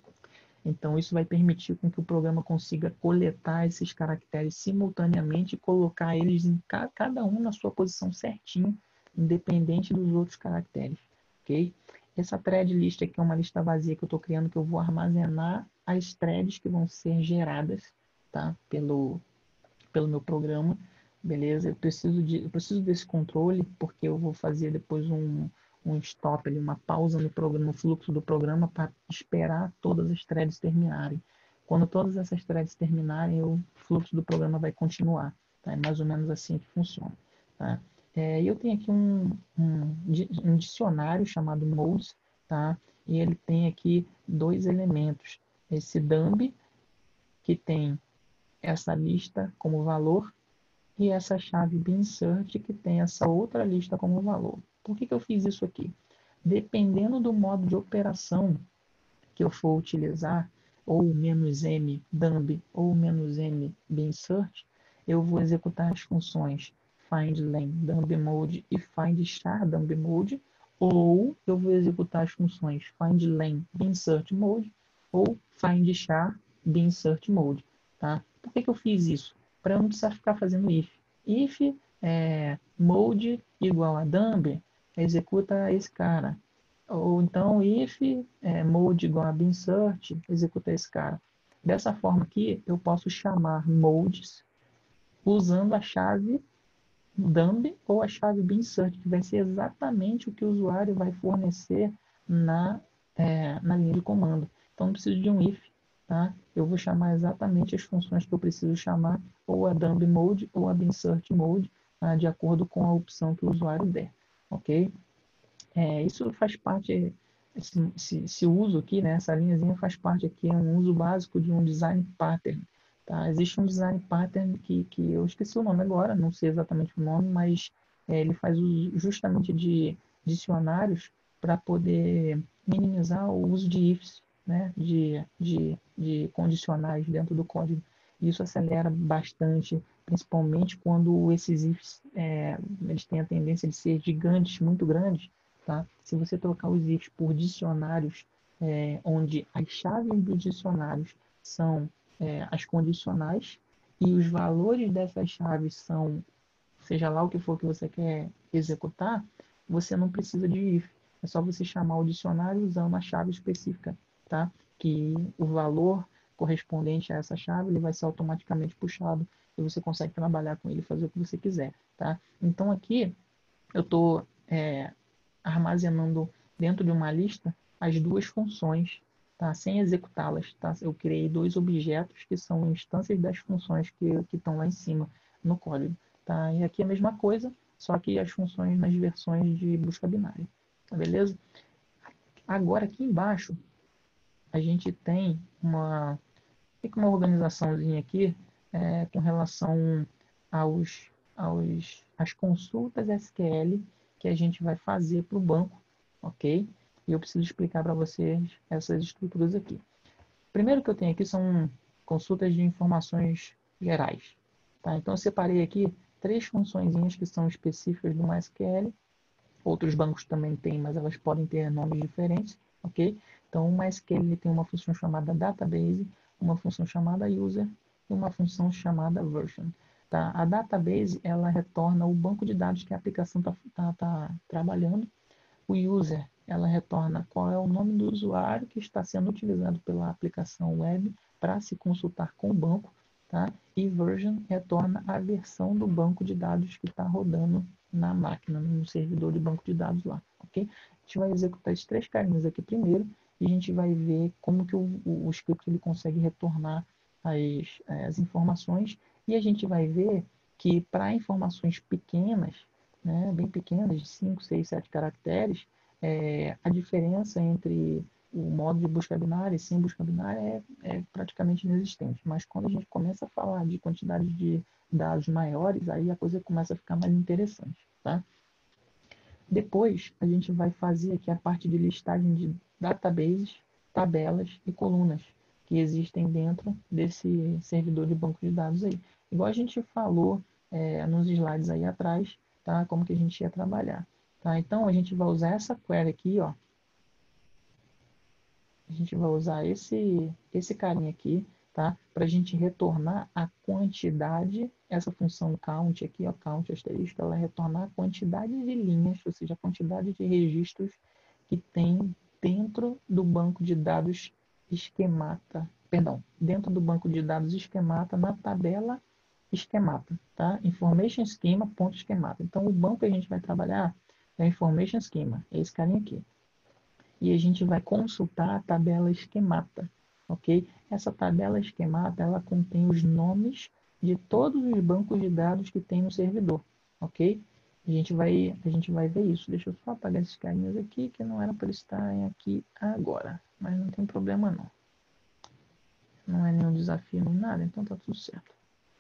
Então, isso vai permitir com que o programa consiga coletar esses caracteres simultaneamente e colocar eles em ca cada um na sua posição certinho, independente dos outros caracteres, ok? Essa thread list aqui é uma lista vazia que eu estou criando, que eu vou armazenar as threads que vão ser geradas, tá? Pelo, pelo meu programa, beleza? Eu preciso, de, eu preciso desse controle, porque eu vou fazer depois um um stop ali, uma pausa no programa, no fluxo do programa para esperar todas as threads terminarem. Quando todas essas threads terminarem, o fluxo do programa vai continuar. Tá? É mais ou menos assim que funciona. Tá? É, eu tenho aqui um, um, um dicionário chamado modes, tá? E ele tem aqui dois elementos. Esse dumb, que tem essa lista como valor, e essa chave binsert, que tem essa outra lista como valor. Por que, que eu fiz isso aqui? Dependendo do modo de operação que eu for utilizar, ou "-m dumb" ou "-m binsert", eu vou executar as funções findLen dumb mode e findchar dumb mode, ou eu vou executar as funções findLen binsert mode ou findchar binsert mode. Tá? Por que, que eu fiz isso? Para eu não precisar ficar fazendo if. If é, mode igual a dumb, executa esse cara. Ou então if é, mode igual a binsert, executa esse cara. Dessa forma aqui, eu posso chamar modes usando a chave dumb ou a chave binsert, que vai ser exatamente o que o usuário vai fornecer na, é, na linha de comando. Então, não preciso de um if. Tá? Eu vou chamar exatamente as funções que eu preciso chamar, ou a dumb mode ou a binsert mode, tá? De acordo com a opção que o usuário der. Ok? É, isso faz parte, esse, esse, esse uso aqui, né, essa linhazinha faz parte aqui, é um uso básico de um design pattern. Tá? Existe um design pattern que, que eu esqueci o nome agora, não sei exatamente o nome, mas é, ele faz uso justamente de dicionários para poder minimizar o uso de ifs, né, de, de, de condicionais dentro do código. Isso acelera bastante, principalmente quando esses ifs é, eles têm a tendência de ser gigantes, muito grandes. Tá? Se você trocar os ifs por dicionários, é, onde as chaves dos dicionários são é, as condicionais e os valores dessas chaves são, seja lá o que for que você quer executar, você não precisa de if. É só você chamar o dicionário usando a chave específica, tá? Que o valor correspondente a essa chave ele vai ser automaticamente puxado e você consegue trabalhar com ele e fazer o que você quiser, tá? Então aqui eu estou é, armazenando dentro de uma lista as duas funções, tá? Sem executá-las, tá? Eu criei dois objetos que são instâncias das funções que, que estão lá em cima no código, tá? E aqui é a mesma coisa, só que as funções nas versões de busca binária, tá beleza? Agora aqui embaixo a gente tem uma, tem uma organizaçãozinha aqui é, com relação aos, aos as consultas S Q L que a gente vai fazer para o banco, ok? E eu preciso explicar para vocês essas estruturas aqui. Primeiro que eu tenho aqui são consultas de informações gerais, tá? Então eu separei aqui três funções que são específicas do MySQL. Outros bancos também têm, mas elas podem ter nomes diferentes, ok? Então, o MySQL ele tem uma função chamada database, uma função chamada user e uma função chamada version. Tá? A database ela retorna o banco de dados que a aplicação está tá, tá trabalhando. O user ela retorna qual é o nome do usuário que está sendo utilizado pela aplicação web para se consultar com o banco. Tá? E version retorna a versão do banco de dados que está rodando na máquina, no servidor de banco de dados lá, ok? A gente vai executar esses três carinhos aqui primeiro e a gente vai ver como que o, o, o script ele consegue retornar as, as informações e a gente vai ver que para informações pequenas, né, bem pequenas, de cinco, seis, sete caracteres, é, a diferença entre o modo de busca binária e sem busca binária é, é praticamente inexistente. Mas quando a gente começa a falar de quantidade de dados maiores, aí a coisa começa a ficar mais interessante, tá? Depois, a gente vai fazer aqui a parte de listagem de databases, tabelas e colunas que existem dentro desse servidor de banco de dados aí. Igual a gente falou é, nos slides aí atrás, tá? Como que a gente ia trabalhar. Tá? Então, a gente vai usar essa query aqui, ó, a gente vai usar esse, esse carinha aqui, tá? Para a gente retornar a quantidade, essa função count aqui, ó, count asterisco, ela retornar a quantidade de linhas, ou seja, a quantidade de registros que tem dentro do banco de dados esquemata, perdão, dentro do banco de dados esquemata na tabela esquemata, tá? Information schema ponto esquemata. Então, o banco que a gente vai trabalhar é information schema, é esse carinha aqui e a gente vai consultar a tabela esquemata, ok? Essa tabela esquemata, ela contém os nomes de todos os bancos de dados que tem no servidor, ok? A gente vai, a gente vai ver isso. Deixa eu só apagar esses carinhas aqui, que não era para estarem aqui agora, mas não tem problema não. Não é nenhum desafio nem nada, então tá tudo certo.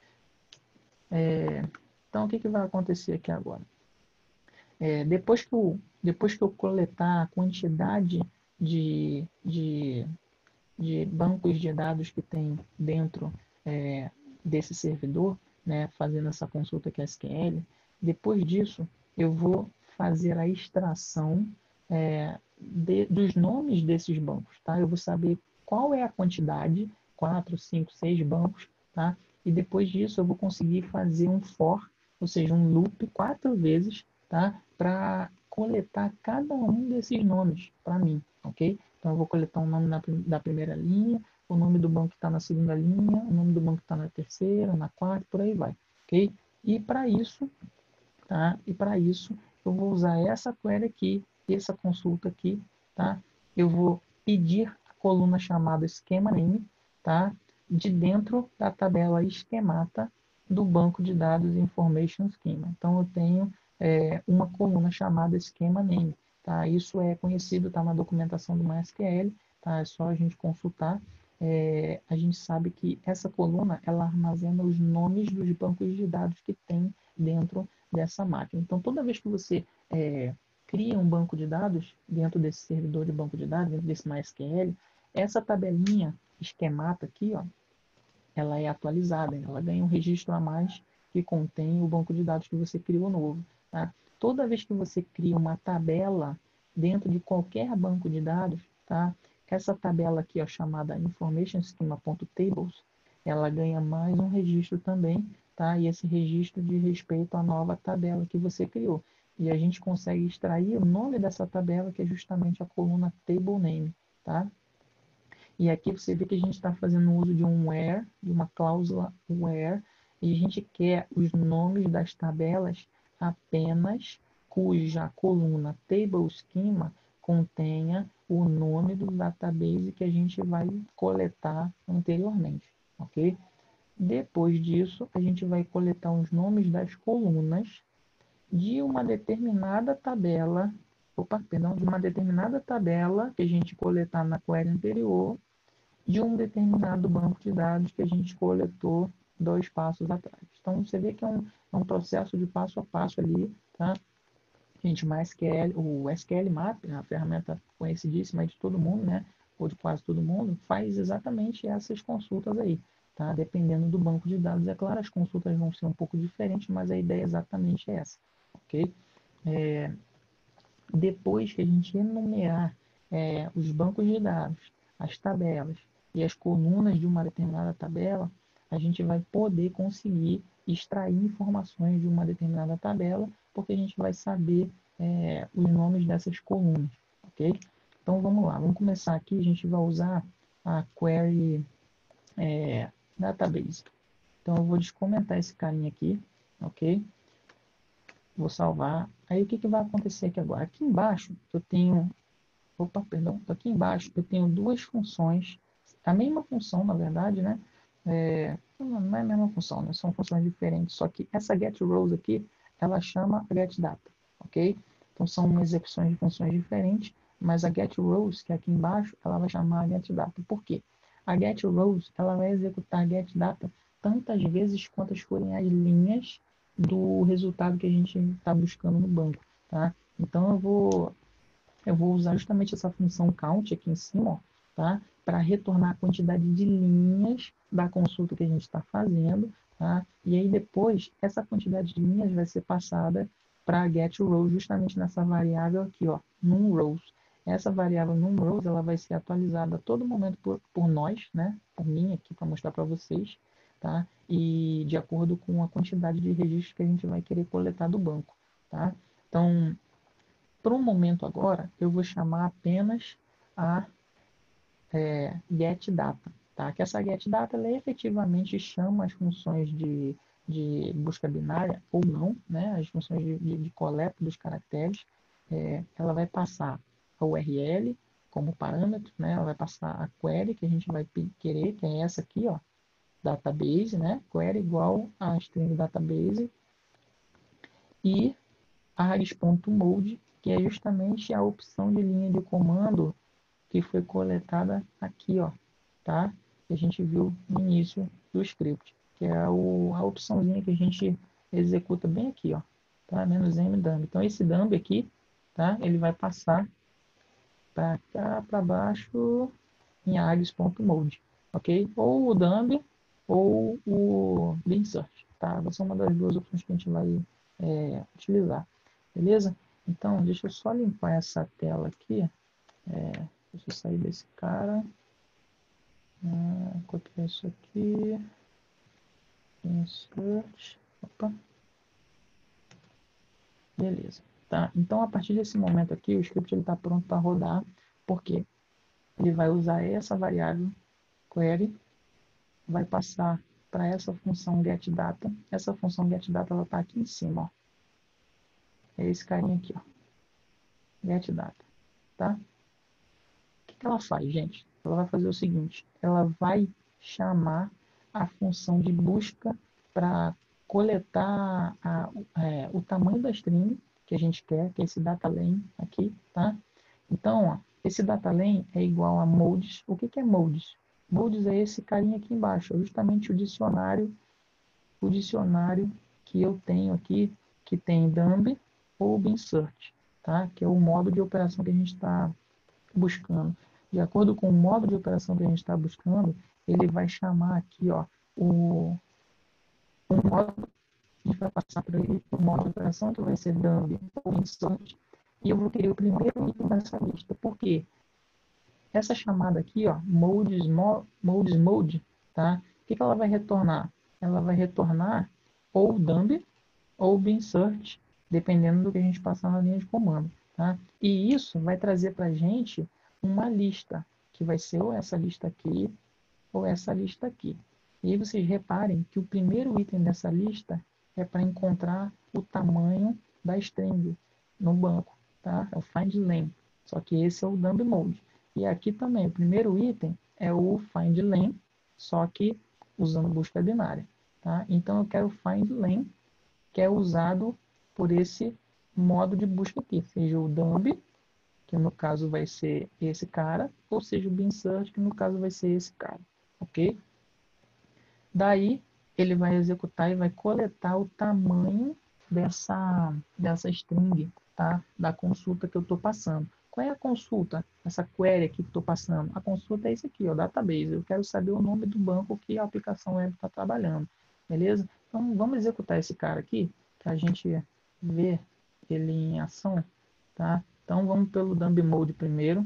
É, então, o que, que vai acontecer aqui agora? É, depois, que eu, depois que eu coletar a quantidade de, de de bancos de dados que tem dentro é, desse servidor, né, fazendo essa consulta que é S Q L. Depois disso, eu vou fazer a extração é, de, dos nomes desses bancos, tá? Eu vou saber qual é a quantidade, quatro, cinco, seis bancos, tá? E depois disso eu vou conseguir fazer um for, ou seja, um loop quatro vezes, tá? Para coletar cada um desses nomes para mim, ok? Então, eu vou coletar o nome na, da primeira linha, o nome do banco que está na segunda linha, o nome do banco que está na terceira, na quarta, por aí vai, ok? E para isso, tá? E para isso, eu vou usar essa query aqui, essa consulta aqui, tá? Eu vou pedir a coluna chamada schema name, tá? De dentro da tabela esquemata do banco de dados information schema. Então, eu tenho é, uma coluna chamada schema name. Tá? Isso é conhecido, está na documentação do MySQL, tá? É só a gente consultar. É, a gente sabe que essa coluna ela armazena os nomes dos bancos de dados que tem dentro dessa máquina. Então, toda vez que você é, cria um banco de dados dentro desse servidor de banco de dados, dentro desse MySQL, essa tabelinha esquemata aqui, ó, ela é atualizada, ela ganha um registro a mais que contém o banco de dados que você criou novo. Tá? Toda vez que você cria uma tabela dentro de qualquer banco de dados, tá? Essa tabela aqui, ó, chamada information schema.tables, ela ganha mais um registro também, tá? E esse registro diz respeito à nova tabela que você criou. E a gente consegue extrair o nome dessa tabela, que é justamente a coluna table name, tá? E aqui você vê que a gente está fazendo uso de um where, de uma cláusula where, e a gente quer os nomes das tabelas apenas cuja coluna table schema contenha o nome do database que a gente vai coletar anteriormente, ok? Depois disso, a gente vai coletar os nomes das colunas de uma determinada tabela, opa, perdão, de uma determinada tabela que a gente coletar na query anterior, de um determinado banco de dados que a gente coletou dois passos atrás. Então, você vê que é um, é um processo de passo a passo ali, tá? A gente, MySQL, o S Q L Map, a ferramenta conhecidíssima de todo mundo, né? Ou de quase todo mundo, faz exatamente essas consultas aí, tá? Dependendo do banco de dados, é claro, as consultas vão ser um pouco diferentes, mas a ideia é exatamente essa, ok? É, depois que a gente enumerar é, os bancos de dados, as tabelas e as colunas de uma determinada tabela, a gente vai poder conseguir extrair informações de uma determinada tabela, porque a gente vai saber é, os nomes dessas colunas, ok? Então vamos lá, vamos começar aqui, a gente vai usar a query é, database. Então eu vou descomentar esse carinha aqui, ok? Vou salvar. Aí o que, que vai acontecer aqui agora? Aqui embaixo eu tenho, opa, perdão, aqui embaixo eu tenho duas funções, a mesma função na verdade, né? É, não é a mesma função, né? São funções diferentes, só que essa getRows aqui, ela chama getData, ok? Então são execuções de funções diferentes, mas a getRows, que é aqui embaixo, ela vai chamar getData. Por quê? A getRows, ela vai executar getData tantas vezes quantas forem as linhas do resultado que a gente está buscando no banco, tá? Então eu vou eu vou usar justamente essa função count aqui em cima, ó, tá? Para retornar a quantidade de linhas da consulta que a gente está fazendo, tá? E aí depois essa quantidade de linhas vai ser passada para getRows justamente nessa variável aqui, ó, numRows. Essa variável numRows ela vai ser atualizada a todo momento por, por nós, né? Por mim aqui para mostrar para vocês, tá? E de acordo com a quantidade de registros que a gente vai querer coletar do banco, tá? Então, para o momento agora, eu vou chamar apenas a é, getData, tá? Que essa getData, ela efetivamente chama as funções de, de busca binária ou não, né? As funções de, de, de coleta dos caracteres. É, ela vai passar a U R L como parâmetro, né? Ela vai passar a query que a gente vai querer, que é essa aqui, ó, database, né? Query igual a string database e args.mode, que é justamente a opção de linha de comando que foi coletada aqui, ó, tá? Que a gente viu no início do script, que é o, a opçãozinha que a gente executa bem aqui, ó, tá? Menos m dump. Então esse dump aqui, tá? Ele vai passar para cá para baixo em args.mode, ok? Ou o dump ou o bin search, tá? Vai ser uma das duas opções que a gente vai é, utilizar, beleza? Então, deixa eu só limpar essa tela aqui. É, deixa eu sair desse cara. Ah, copiar isso aqui. Insert. Opa. Beleza. Tá? Então, a partir desse momento aqui, o script está pronto para rodar, porque ele vai usar essa variável query, vai passar para essa função getData. Essa função getData ela está aqui em cima. Ó. É esse carinha aqui, ó. getData. Tá? O que, que ela faz, gente? Ela vai fazer o seguinte: ela vai chamar a função de busca para coletar a, é, o tamanho da string que a gente quer, que é esse data lane aqui, tá? Então, ó, esse data lane é igual a modes. O que, que é modes? Modes é esse carinha aqui embaixo, é justamente o dicionário, o dicionário que eu tenho aqui, que tem dumb ou insert, tá? Que é o modo de operação que a gente está buscando. De acordo com o modo de operação que a gente está buscando, ele vai chamar aqui, ó, o, o modo, a gente vai passar para ele o modo de operação, que vai ser dumb ou insert, e eu vou querer o primeiro item dessa lista. Por quê? Essa chamada aqui, ó, modes, modes mode, tá? O que, que ela vai retornar? Ela vai retornar ou dumb ou insert, dependendo do que a gente passar na linha de comando, tá? E isso vai trazer para a gente uma lista, que vai ser ou essa lista aqui, ou essa lista aqui. E aí vocês reparem que o primeiro item dessa lista é para encontrar o tamanho da string no banco, tá? É o find len. Só que esse é o dumb mode. E aqui também, o primeiro item é o find len, só que usando busca binária, tá? Então eu quero find len, que é usado por esse modo de busca aqui, seja o dumb, que no caso vai ser esse cara, ou seja o binsert, que no caso vai ser esse cara, ok? Daí ele vai executar e vai coletar o tamanho dessa, dessa string, tá? Da consulta que eu estou passando. Qual é a consulta? Essa query aqui que estou passando. A consulta é isso aqui, ó, database. Eu quero saber o nome do banco que a aplicação web está trabalhando. Beleza? Então vamos executar esse cara aqui, que a gente vê ele em ação, tá? Então vamos pelo dumb mode primeiro.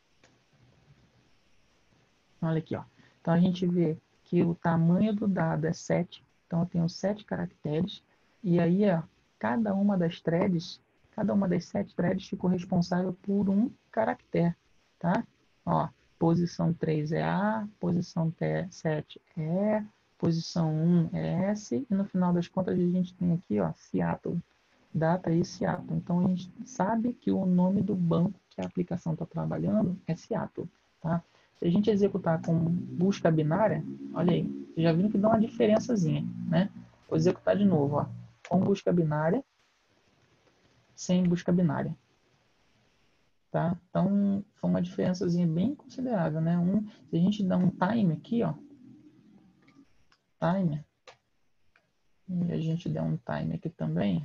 Olha aqui, ó. Então a gente vê que o tamanho do dado é sete, então eu tenho sete caracteres, e aí, ó, cada uma das threads, cada uma das sete threads ficou responsável por um caractere, tá? Ó, posição três é A, posição sete é E, posição um é S, e no final das contas a gente tem aqui, ó, Seattle, data e Seattle. Então a gente sabe que o nome do banco que a aplicação está trabalhando é Seattle, tá? Se a gente executar com busca binária, olha aí, vocês já viram que dá uma diferençazinha, né? Vou executar de novo, ó, com busca binária, sem busca binária, tá? Então, foi uma diferençazinha bem considerável, né? Um, se a gente dá um time aqui, ó, time, e a gente der um time aqui também,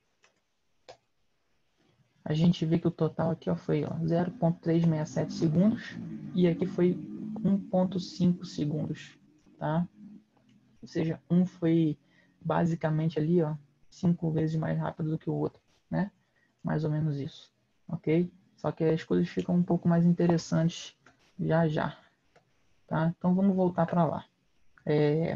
a gente vê que o total aqui, ó, foi zero ponto trezentos e sessenta e sete segundos e aqui foi um ponto cinco segundos, tá? Ou seja, um foi basicamente ali, ó, cinco vezes mais rápido do que o outro, né? Mais ou menos isso, ok? Só que as coisas ficam um pouco mais interessantes já já, tá? Então vamos voltar para lá. É...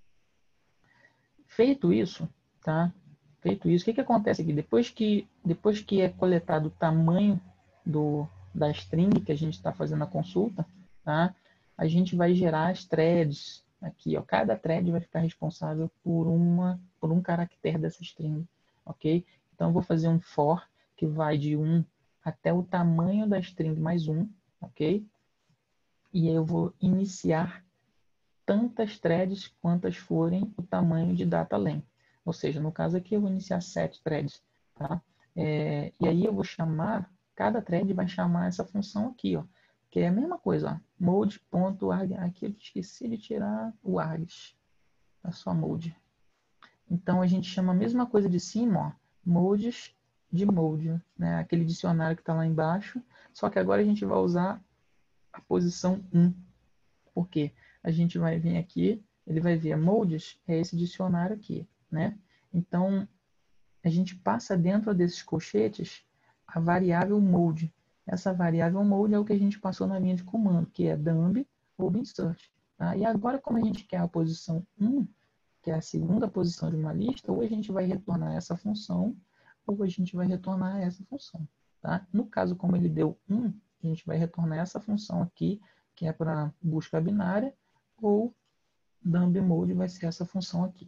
Feito isso, tá? Feito isso, o que, que acontece aqui? Depois que, depois que é coletado o tamanho do, da string que a gente está fazendo a consulta, tá? A gente vai gerar as threads aqui, ó. Cada thread vai ficar responsável por, uma, por um caractere dessa string, ok? Então eu vou fazer um for que vai de um até o tamanho da string mais um, ok? E aí eu vou iniciar tantas threads quantas forem o tamanho de data len. Ou seja, no caso aqui eu vou iniciar sete threads, tá? É, e aí eu vou chamar, cada thread vai chamar essa função aqui, ó, que é a mesma coisa, ó, mode.arg. Aqui eu esqueci de tirar o args, é só mode. Então a gente chama a mesma coisa de cima, ó, modes de mode, né? Aquele dicionário que está lá embaixo, só que agora a gente vai usar a posição um. Por quê? A gente vai vir aqui, ele vai ver modes, é esse dicionário aqui, né? Então, a gente passa dentro desses colchetes a variável mode. Essa variável mode é o que a gente passou na linha de comando, que é dumb ou insert. Tá? E agora, como a gente quer a posição um, que é a segunda posição de uma lista, ou a gente vai retornar essa função, ou a gente vai retornar essa função. Tá? No caso, como ele deu um, a gente vai retornar essa função aqui, que é para busca binária, ou dumb mode vai ser essa função aqui.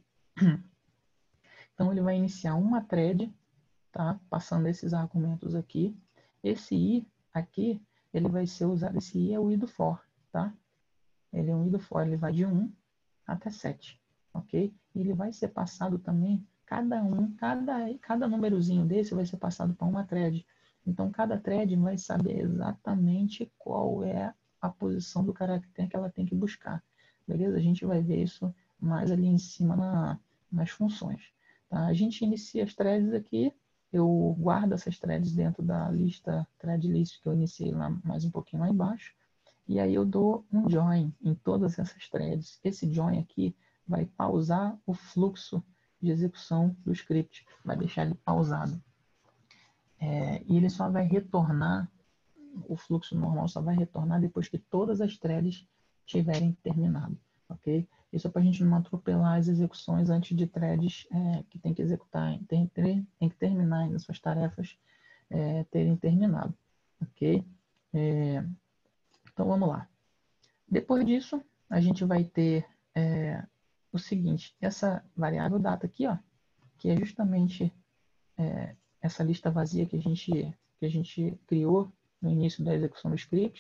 Então ele vai iniciar uma thread, tá? Passando esses argumentos aqui. Esse i aqui, ele vai ser usado, esse i é o i do for, tá? Ele é um i do for, ele vai de um até sete, ok? E ele vai ser passado também, cada um, cada, cada númerozinho desse vai ser passado para uma thread. Então cada thread vai saber exatamente qual é a posição do caractere que ela tem que buscar. Beleza? A gente vai ver isso mais ali em cima na, nas funções. Tá? A gente inicia as threads aqui, eu guardo essas threads dentro da lista thread list que eu iniciei lá mais um pouquinho lá embaixo, e aí eu dou um join em todas essas threads. Esse join aqui vai pausar o fluxo de execução do script, vai deixar ele pausado. É, e ele só vai retornar, o fluxo normal só vai retornar depois que todas as threads tiverem terminado, ok? Isso é para a gente não atropelar as execuções antes de threads é, que tem que executar, tem, tem, tem que terminar ainda suas tarefas é, terem terminado, ok? É, então vamos lá. Depois disso, a gente vai ter é, o seguinte, essa variável data aqui, ó, que é justamente é, essa lista vazia que a gente que a gente criou no início da execução do script.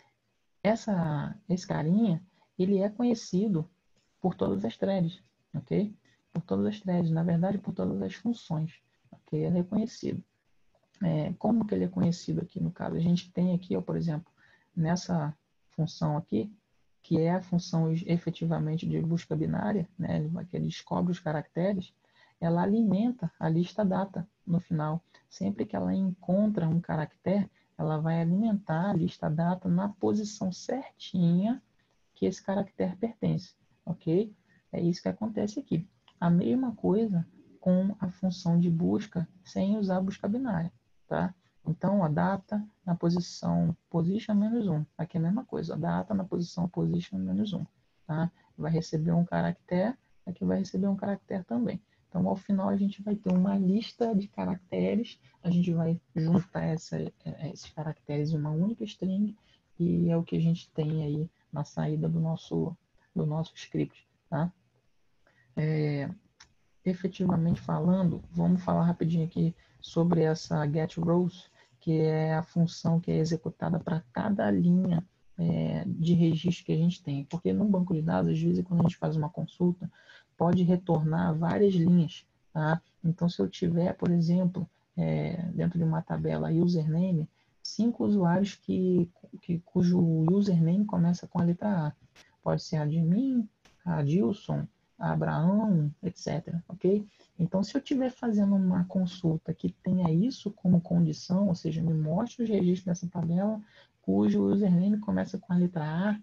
Essa, esse carinha, ele é conhecido por todas as threads, ok? Por todas as threads, na verdade, por todas as funções, ok? Ele é conhecido. É, como que ele é conhecido aqui no caso? A gente tem aqui, ó, por exemplo, nessa função aqui, que é a função efetivamente de busca binária, né, que ele descobre os caracteres, ela alimenta a lista data no final. Sempre que ela encontra um caractere, ela vai alimentar a lista data na posição certinha que esse caractere pertence, ok? É isso que acontece aqui. A mesma coisa com a função de busca sem usar a busca binária, tá? Então, a data na posição position menos um. Aqui é a mesma coisa, a data na posição position menos um. Tá? Vai receber um caractere, aqui vai receber um caractere também. Então, ao final, a gente vai ter uma lista de caracteres, a gente vai juntar essa, esses caracteres em uma única string, e é o que a gente tem aí na saída do nosso, do nosso script. Tá? É, efetivamente falando, vamos falar rapidinho aqui sobre essa getRows, que é a função que é executada para cada linha é, de registro que a gente tem. Porque no banco de dados, às vezes, quando a gente faz uma consulta, pode retornar várias linhas. Tá? Então, se eu tiver, por exemplo, é, dentro de uma tabela username, cinco usuários que, que, cujo username começa com a letra A. Pode ser admin, Adilson, Abraão, etcétera. Ok? Então, se eu estiver fazendo uma consulta que tenha isso como condição, ou seja, me mostre os registros dessa tabela, cujo username começa com a letra A,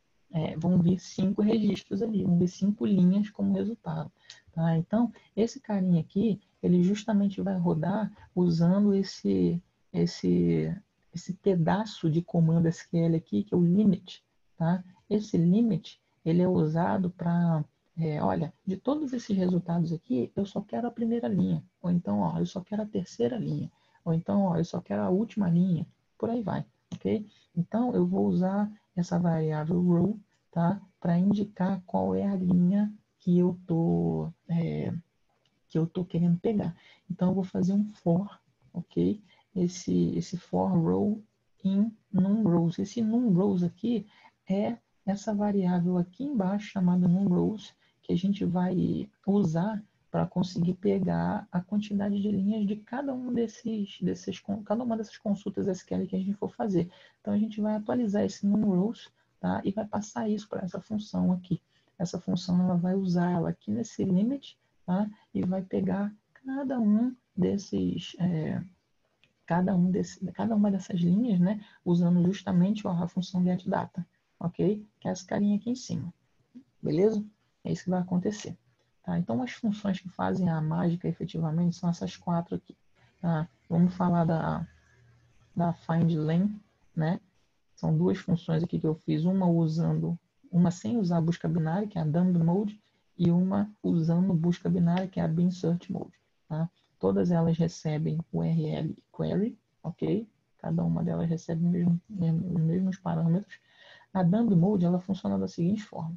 é, vão vir cinco registros ali, vão vir cinco linhas como resultado. Tá? Então, esse carinha aqui, ele justamente vai rodar usando esse, esse, esse pedaço de comando S Q L aqui, que é o limit. Tá? Esse limit, ele é usado para, é, olha, de todos esses resultados aqui, eu só quero a primeira linha. Ou então, ó, eu só quero a terceira linha. Ou então, ó, eu só quero a última linha. Por aí vai, ok? Então, eu vou usar essa variável row, tá? Para indicar qual é a linha que eu tô é, que eu tô querendo pegar. Então eu vou fazer um for, ok? Esse esse for row in numRows. Esse numRows aqui é essa variável aqui embaixo chamada numRows que a gente vai usar para conseguir pegar a quantidade de linhas de cada um desses, desses cada uma dessas consultas S Q L que a gente for fazer. Então a gente vai atualizar esse numRows, tá? E vai passar isso para essa função aqui. Essa função ela vai usar ela aqui nesse limit, tá? E vai pegar cada um desses é, cada um desse, cada uma dessas linhas, né? Usando justamente ó, a função getData, ok? Que é essa carinha aqui em cima, beleza? É isso que vai acontecer. Tá? Então, as funções que fazem a mágica efetivamente são essas quatro aqui. Tá? Vamos falar da, da findLen, né? São duas funções aqui que eu fiz, uma usando, uma sem usar a busca binária, que é a dump mode, e uma usando busca binária, que é a bin search mode. Tá? Todas elas recebem U R L e query, ok? Cada uma delas recebe os mesmos, os mesmos parâmetros. A dump mode ela funciona da seguinte forma: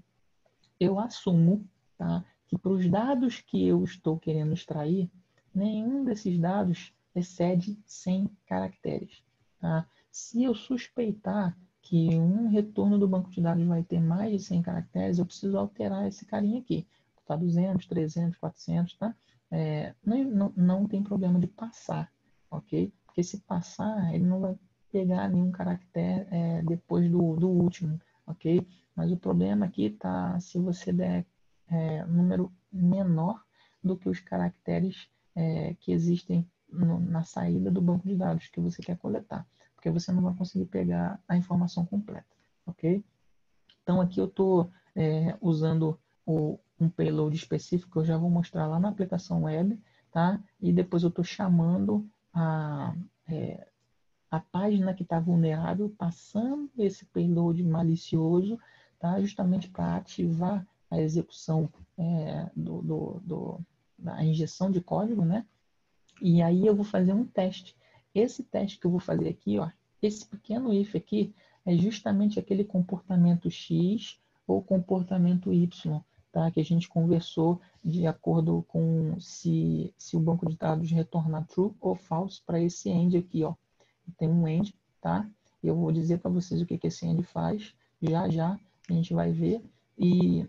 eu assumo, tá, que para os dados que eu estou querendo extrair, nenhum desses dados excede cem caracteres. Tá? Se eu suspeitar que um retorno do banco de dados vai ter mais de cem caracteres, eu preciso alterar esse carinha aqui. Tá duzentos, trezentos, quatrocentos, tá? É, não, não, não tem problema de passar, ok? Porque se passar, ele não vai pegar nenhum caractere é, depois do, do último, ok? Mas o problema aqui tá se você der é, um número menor do que os caracteres é, que existem no, na saída do banco de dados que você quer coletar, porque você não vai conseguir pegar a informação completa, ok? Então aqui eu estou é, usando o, um payload específico que eu já vou mostrar lá na aplicação web, tá? E depois eu estou chamando a, é, a página que está vulnerável, passando esse payload malicioso, tá? Justamente para ativar a execução é, do, do, do, da injeção de código, né? E aí eu vou fazer um teste. Esse teste que eu vou fazer aqui, ó, esse pequeno if aqui, é justamente aquele comportamento X ou comportamento Y, tá? Que a gente conversou de acordo com se, se o banco de dados retornar true ou false para esse end aqui, ó. Tem um end, tá? Eu vou dizer para vocês o que, que esse end faz. Já, já a gente vai ver. E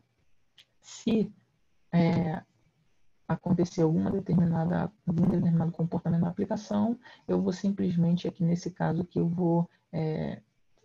se é, acontecer alguma determinada, algum determinado comportamento na aplicação, eu vou simplesmente, aqui nesse caso aqui, eu vou é,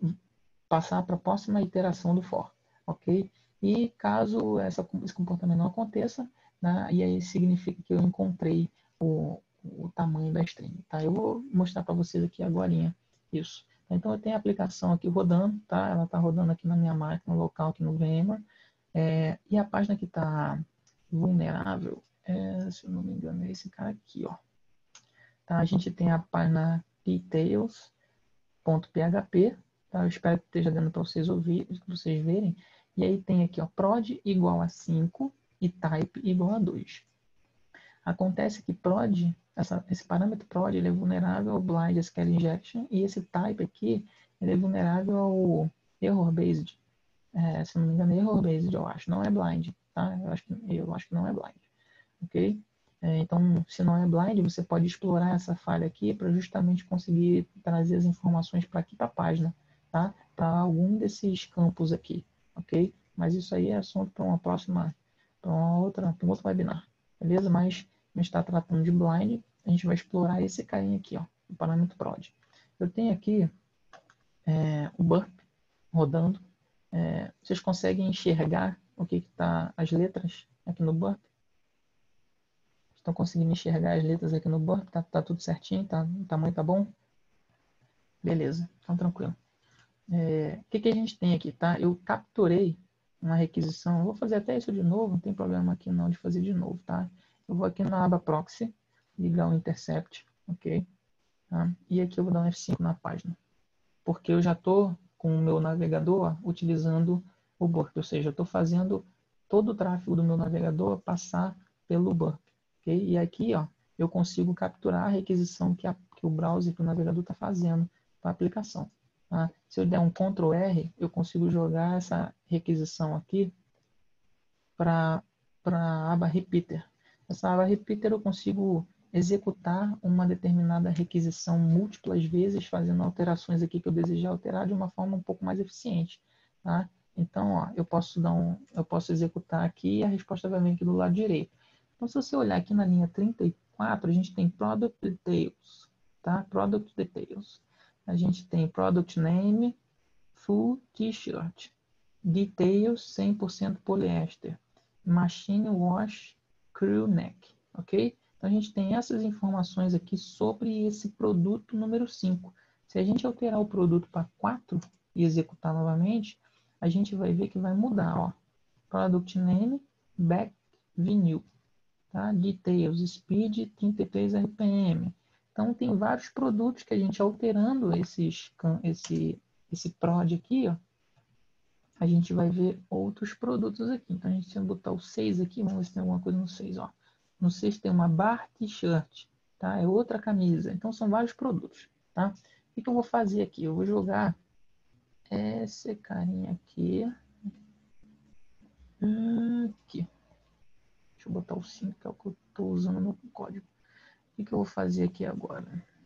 passar para a próxima iteração do for, ok? E caso essa, esse comportamento não aconteça, né, e aí significa que eu encontrei o, o tamanho da string, tá? Eu vou mostrar para vocês aqui agora isso. Então eu tenho a aplicação aqui rodando, tá? Ela está rodando aqui na minha máquina local, aqui no VMware, é, e a página que está vulnerável, é, se eu não me engano, é esse cara aqui, ó. Tá? A gente tem a página details ponto p h p, tá? Eu espero que esteja dando para vocês ouvirem, vocês verem. E aí tem aqui, ó, prod igual a cinco e type igual a dois. Acontece que prod, essa, esse parâmetro prod, ele é vulnerável ao blind S Q L injection, e esse type aqui, ele é vulnerável ao error based. É, se não me engano, é error based, eu acho, não é blind, tá? Eu acho que, eu acho que não é blind, ok? É, então, se não é blind, você pode explorar essa falha aqui para justamente conseguir trazer as informações para aqui para a página, tá? Para algum desses campos aqui, ok? Mas isso aí é assunto para uma próxima, para uma outra, para um outro webinar, beleza? Mas a gente está tratando de blind, a gente vai explorar esse carinha aqui, ó, o parâmetro prod. Eu tenho aqui é, o burp rodando. É, vocês conseguem enxergar o que está as letras aqui no burp? Estão conseguindo enxergar as letras aqui no burp? Tá, tá tudo certinho? Tá, o tamanho tá bom? Beleza, então tranquilo. É, o que, que a gente tem aqui, tá? Eu capturei uma requisição. Eu vou fazer até isso de novo, não tem problema aqui não de fazer de novo, tá? Eu vou aqui na aba proxy, ligar o intercept, ok? Tá? E aqui eu vou dar um F cinco na página. Porque eu já estou com o meu navegador utilizando o burp, ou seja, eu estou fazendo todo o tráfego do meu navegador passar pelo burp. Okay? E aqui ó, eu consigo capturar a requisição que, a, que o browser, que o navegador está fazendo para a aplicação. Tá? Se eu der um control R, eu consigo jogar essa requisição aqui para a aba repeater. Essa aba repeater eu consigo executar uma determinada requisição múltiplas vezes, fazendo alterações aqui que eu desejar alterar de uma forma um pouco mais eficiente. Tá? Então, ó, eu posso dar um, eu posso executar aqui e a resposta vai vir aqui do lado direito. Então, se você olhar aqui na linha trinta e quatro, a gente tem Product Details, tá? Product Details. A gente tem Product Name, Full T-shirt, Details cem por cento poliéster, Machine Wash Crew Neck, ok? Então a gente tem essas informações aqui sobre esse produto número cinco. Se a gente alterar o produto para quatro e executar novamente, a gente vai ver que vai mudar, ó. Product Name, Back Vinyl, tá? Details, Speed trinta e três R P M. Então tem vários produtos que a gente alterando esses, esse, esse prod aqui, ó, a gente vai ver outros produtos aqui. Então a gente vai botar o seis aqui, vamos ver se tem alguma coisa no seis, ó. No seis tem uma bar t-shirt, tá? É outra camisa. Então são vários produtos, tá? O que eu vou fazer aqui? Eu vou jogar esse carinha aqui. Hum, aqui. Deixa eu botar o cinco, que é o que eu estou usando no código. O que eu vou fazer aqui agora?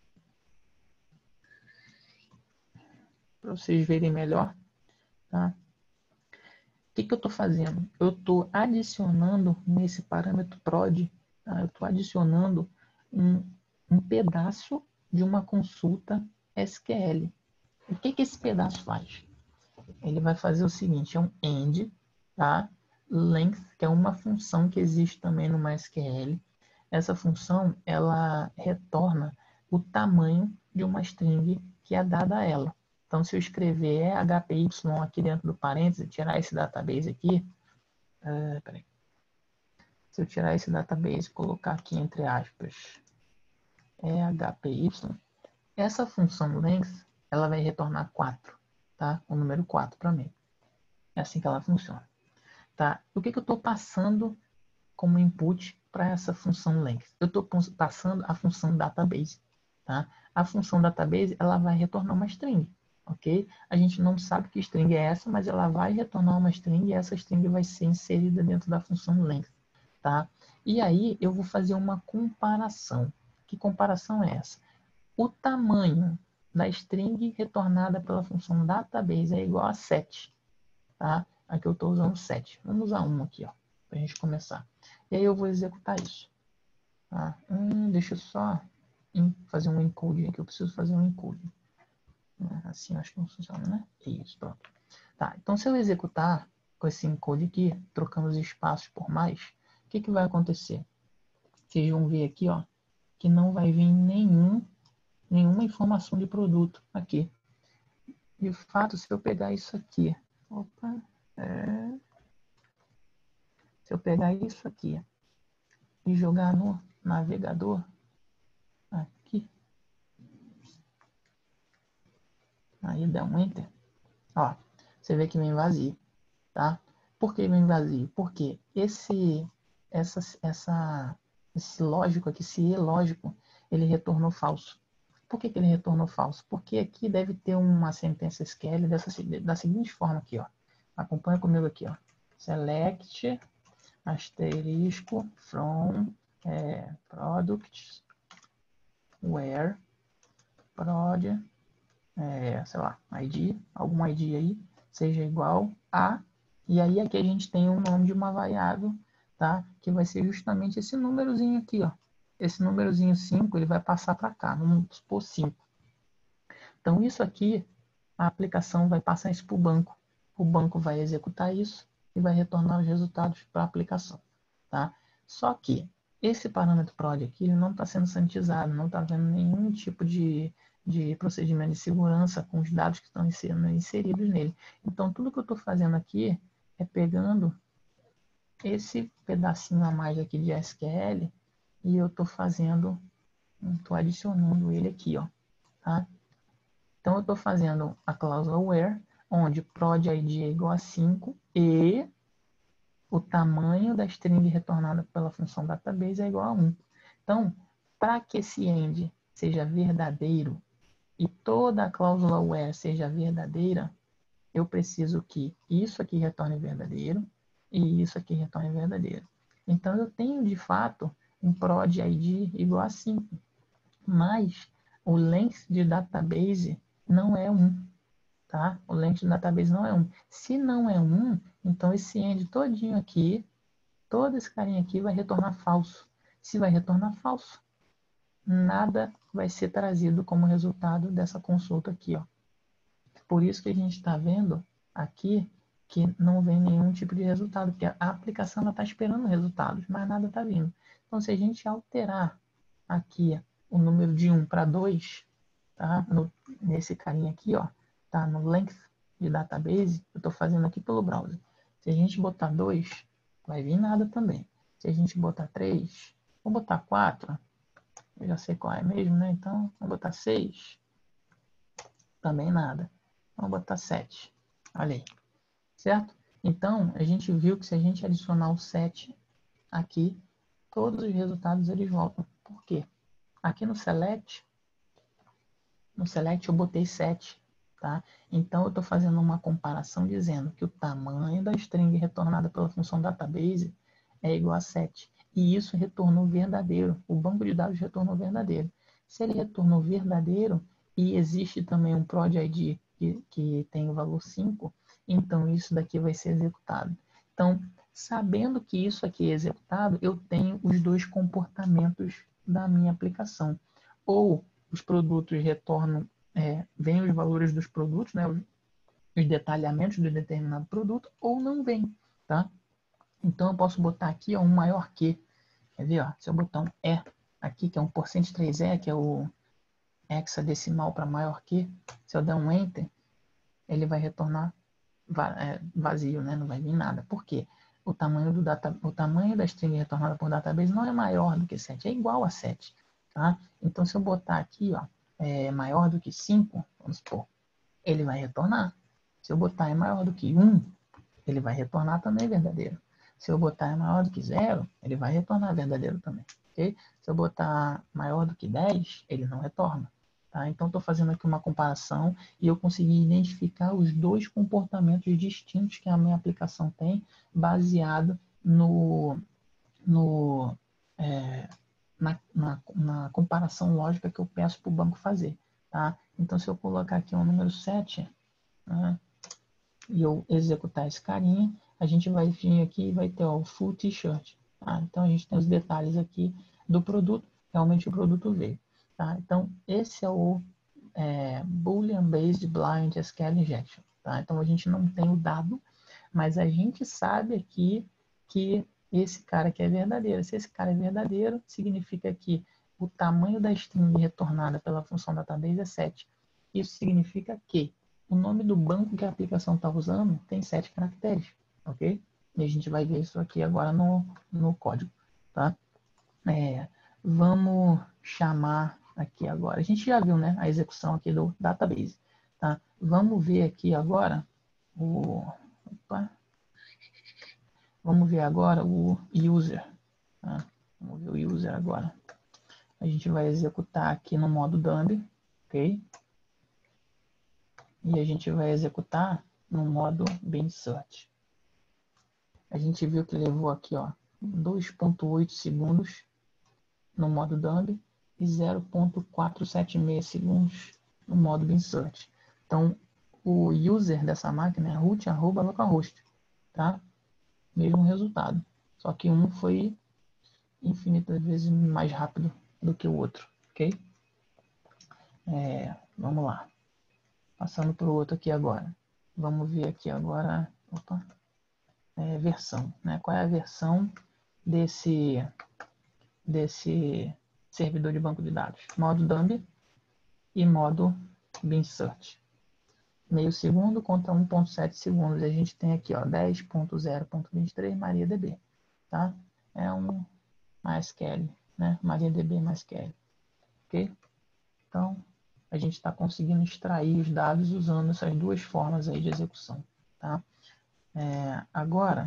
Para vocês verem melhor, tá? O que, que eu estou fazendo? Eu estou adicionando nesse parâmetro prod, tá? Eu estou adicionando um, um pedaço de uma consulta S Q L. O que, que esse pedaço faz? Ele vai fazer o seguinte, é um end, tá? length, que é uma função que existe também no MySQL. Essa função, ela retorna o tamanho de uma string que é dada a ela. Então, se eu escrever H P Y aqui dentro do parênteses, tirar esse database aqui, uh, peraí. Se eu tirar esse database e colocar aqui entre aspas, é H P Y, essa função length, ela vai retornar quatro, tá? O número quatro para mim. É assim que ela funciona. Tá? O que, que eu estou passando como input para essa função length? Eu estou passando a função database. Tá? A função database, ela vai retornar uma string. Ok? A gente não sabe que string é essa, mas ela vai retornar uma string e essa string vai ser inserida dentro da função length. Tá? E aí eu vou fazer uma comparação. Que comparação é essa? O tamanho da string retornada pela função database é igual a sete. Tá? Aqui eu estou usando sete. Vamos usar um aqui, para a gente começar. E aí eu vou executar isso. Tá? Hum, deixa eu só fazer um encode aqui. Eu preciso fazer um encode. Assim acho que não funciona, né? Isso, pronto. Tá, então se eu executar com esse encode aqui, trocando os espaços por mais, o que, que vai acontecer? Vocês vão ver aqui, ó, que não vai vir nenhum, nenhuma informação de produto aqui. De fato, se eu pegar isso aqui, opa, é, se eu pegar isso aqui e jogar no navegador, aqui, aí dá um enter, ó, você vê que vem vazio, tá? Por que vem vazio? Porque esse, essa, essa, esse lógico aqui, esse e lógico, ele retornou falso. Por que, que ele retornou falso? Porque aqui deve ter uma sentença S Q L dessa, da seguinte forma aqui, ó. Acompanha comigo aqui, ó. Select asterisco from é, products where prod, é, sei lá, I D, algum I D aí, seja igual a, e aí aqui a gente tem o nome de uma variável, tá? Que vai ser justamente esse númerozinho aqui, ó. Esse númerozinho cinco, ele vai passar para cá, vamos supor cinco. Então isso aqui, a aplicação vai passar isso para o banco. O banco vai executar isso e vai retornar os resultados para a aplicação, tá? Só que esse parâmetro prod aqui, ele não está sendo sanitizado, não está havendo nenhum tipo de, de procedimento de segurança com os dados que estão sendo inseridos nele. Então, tudo que eu estou fazendo aqui é pegando esse pedacinho a mais aqui de S Q L e eu estou fazendo, estou adicionando ele aqui, ó, tá? Então, eu estou fazendo a cláusula where, onde prod I D é igual a cinco e o tamanho da string retornada pela função database é igual a um. Então, para que esse end seja verdadeiro e toda a cláusula where seja verdadeira, eu preciso que isso aqui retorne verdadeiro e isso aqui retorne verdadeiro. Então, eu tenho, de fato, um prod I D igual a cinco, mas o length de database não é um. Tá? O length de database não é um. Se não é um, então esse end todinho aqui, todo esse carinha aqui vai retornar falso. Se vai retornar falso, nada vai ser trazido como resultado dessa consulta aqui, ó. Por isso que a gente está vendo aqui que não vem nenhum tipo de resultado, porque a aplicação está esperando resultados, mas nada está vindo. Então, se a gente alterar aqui o número de um para dois, tá? No, nesse carinha aqui, ó, tá? No length de database, eu estou fazendo aqui pelo browser. Se a gente botar dois, vai vir nada também. Se a gente botar três, vou botar quatro, eu já sei qual é mesmo, né? Então, vou botar seis, também nada. Vamos botar sete. Olha aí. Certo? Então, a gente viu que se a gente adicionar o sete aqui, todos os resultados eles voltam. Por quê? Aqui no select, no select eu botei sete. Tá? Então, eu estou fazendo uma comparação dizendo que o tamanho da string retornada pela função database é igual a sete. E isso retornou verdadeiro. O banco de dados retornou verdadeiro. Se ele retornou verdadeiro e existe também um prod I D que, que tem o valor cinco, então isso daqui vai ser executado. Então, sabendo que isso aqui é executado, eu tenho os dois comportamentos da minha aplicação. Ou os produtos retornam, é, vêm os valores dos produtos, né, os, os detalhamentos de determinado produto, ou não vem, tá? Então, eu posso botar aqui ó, um maior que. Quer ver? Ó? Se eu botar um E aqui, que é um porcento três E, que é o hexadecimal para maior que, se eu der um Enter, ele vai retornar vazio, né? Não vai vir nada. Por quê? O tamanho, do data, o tamanho da string retornada por database não é maior do que sete, é igual a sete. Tá? Então, se eu botar aqui, ó, é maior do que cinco, vamos supor, ele vai retornar. Se eu botar é maior do que um, ele vai retornar também verdadeiro. Se eu botar é maior do que zero, ele vai retornar verdadeiro também. Okay? Se eu botar maior do que dez, ele não retorna. Tá? Então, estou fazendo aqui uma comparação e eu consegui identificar os dois comportamentos distintos que a minha aplicação tem, baseado no, no, é, na, na, na comparação lógica que eu peço para o banco fazer. Tá? Então, se eu colocar aqui o número sete, né, e eu executar esse carinha, a gente vai vir aqui e vai ter ó, o full t-shirt. Tá? Então, a gente tem os detalhes aqui do produto. Realmente, o produto veio. Tá? Então, esse é o é, Boolean Based Blind S Q L Injection. Tá? Então, a gente não tem o dado, mas a gente sabe aqui que esse cara aqui é verdadeiro. Se esse cara é verdadeiro, significa que o tamanho da string retornada pela função database é sete. Isso significa que o nome do banco que a aplicação está usando tem sete caracteres, ok? E a gente vai ver isso aqui agora no, no código, tá? É, vamos chamar aqui agora. A gente já viu, né, a execução aqui do database, tá? Vamos ver aqui agora o... Opa. Vamos ver agora o user, tá? Vamos ver o user agora. A gente vai executar aqui no modo dump, ok? E a gente vai executar no modo bin search. A gente viu que levou aqui ó, dois ponto oito segundos no modo dump e zero ponto quatrocentos e setenta e seis segundos no modo bin search. Então, o user dessa máquina é root arroba localhost, tá? Mesmo resultado. Só que um foi infinitas vezes mais rápido do que o outro, ok? É, vamos lá. Passando para o outro aqui agora. Vamos ver aqui agora. Opa. É, versão, né? Qual é a versão desse, desse servidor de banco de dados? Modo dump e modo bin search. Meio segundo contra um ponto sete segundos. A gente tem aqui ó, dez ponto zero ponto vinte e três MariaDB. Tá? É um MySQL, né? MariaDB MySQL. Ok? Então, a gente está conseguindo extrair os dados usando essas duas formas aí de execução. Tá? É, agora,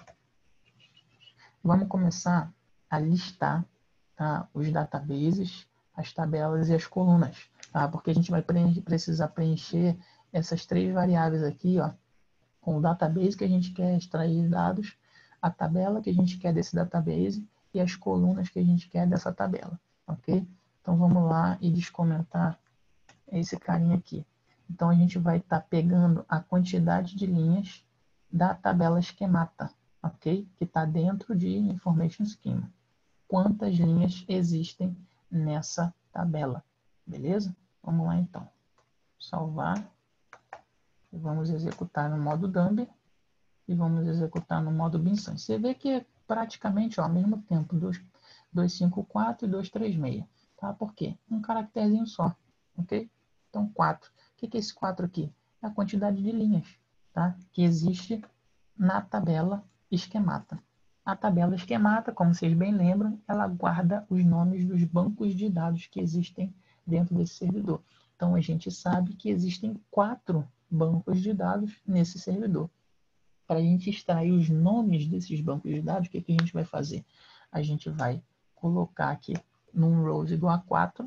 vamos começar a listar, tá, os databases, as tabelas e as colunas. Tá? Porque a gente vai precisar preencher essas três variáveis aqui, ó, com o database que a gente quer extrair dados, a tabela que a gente quer desse database e as colunas que a gente quer dessa tabela. Ok? Então vamos lá e descomentar esse carinha aqui. Então a gente vai estar tá pegando a quantidade de linhas da tabela esquemata, ok? Que está dentro de Information Schema. Quantas linhas existem nessa tabela, beleza? Vamos lá então. Salvar. E vamos executar no modo dump e vamos executar no modo bin search. Você vê que é praticamente ó, ao mesmo tempo, duzentos e cinquenta e quatro e duzentos e trinta e seis. Tá? Por quê? Um caracterzinho só, ok? Então, quatro. O que é esse quatro aqui? É a quantidade de linhas, tá? Que existe na tabela esquemata. A tabela esquemata, como vocês bem lembram, ela guarda os nomes dos bancos de dados que existem dentro desse servidor. Então, a gente sabe que existem quatro bancos de dados nesse servidor. Para a gente extrair os nomes desses bancos de dados, o que, que a gente vai fazer? A gente vai colocar aqui num rows igual a quatro,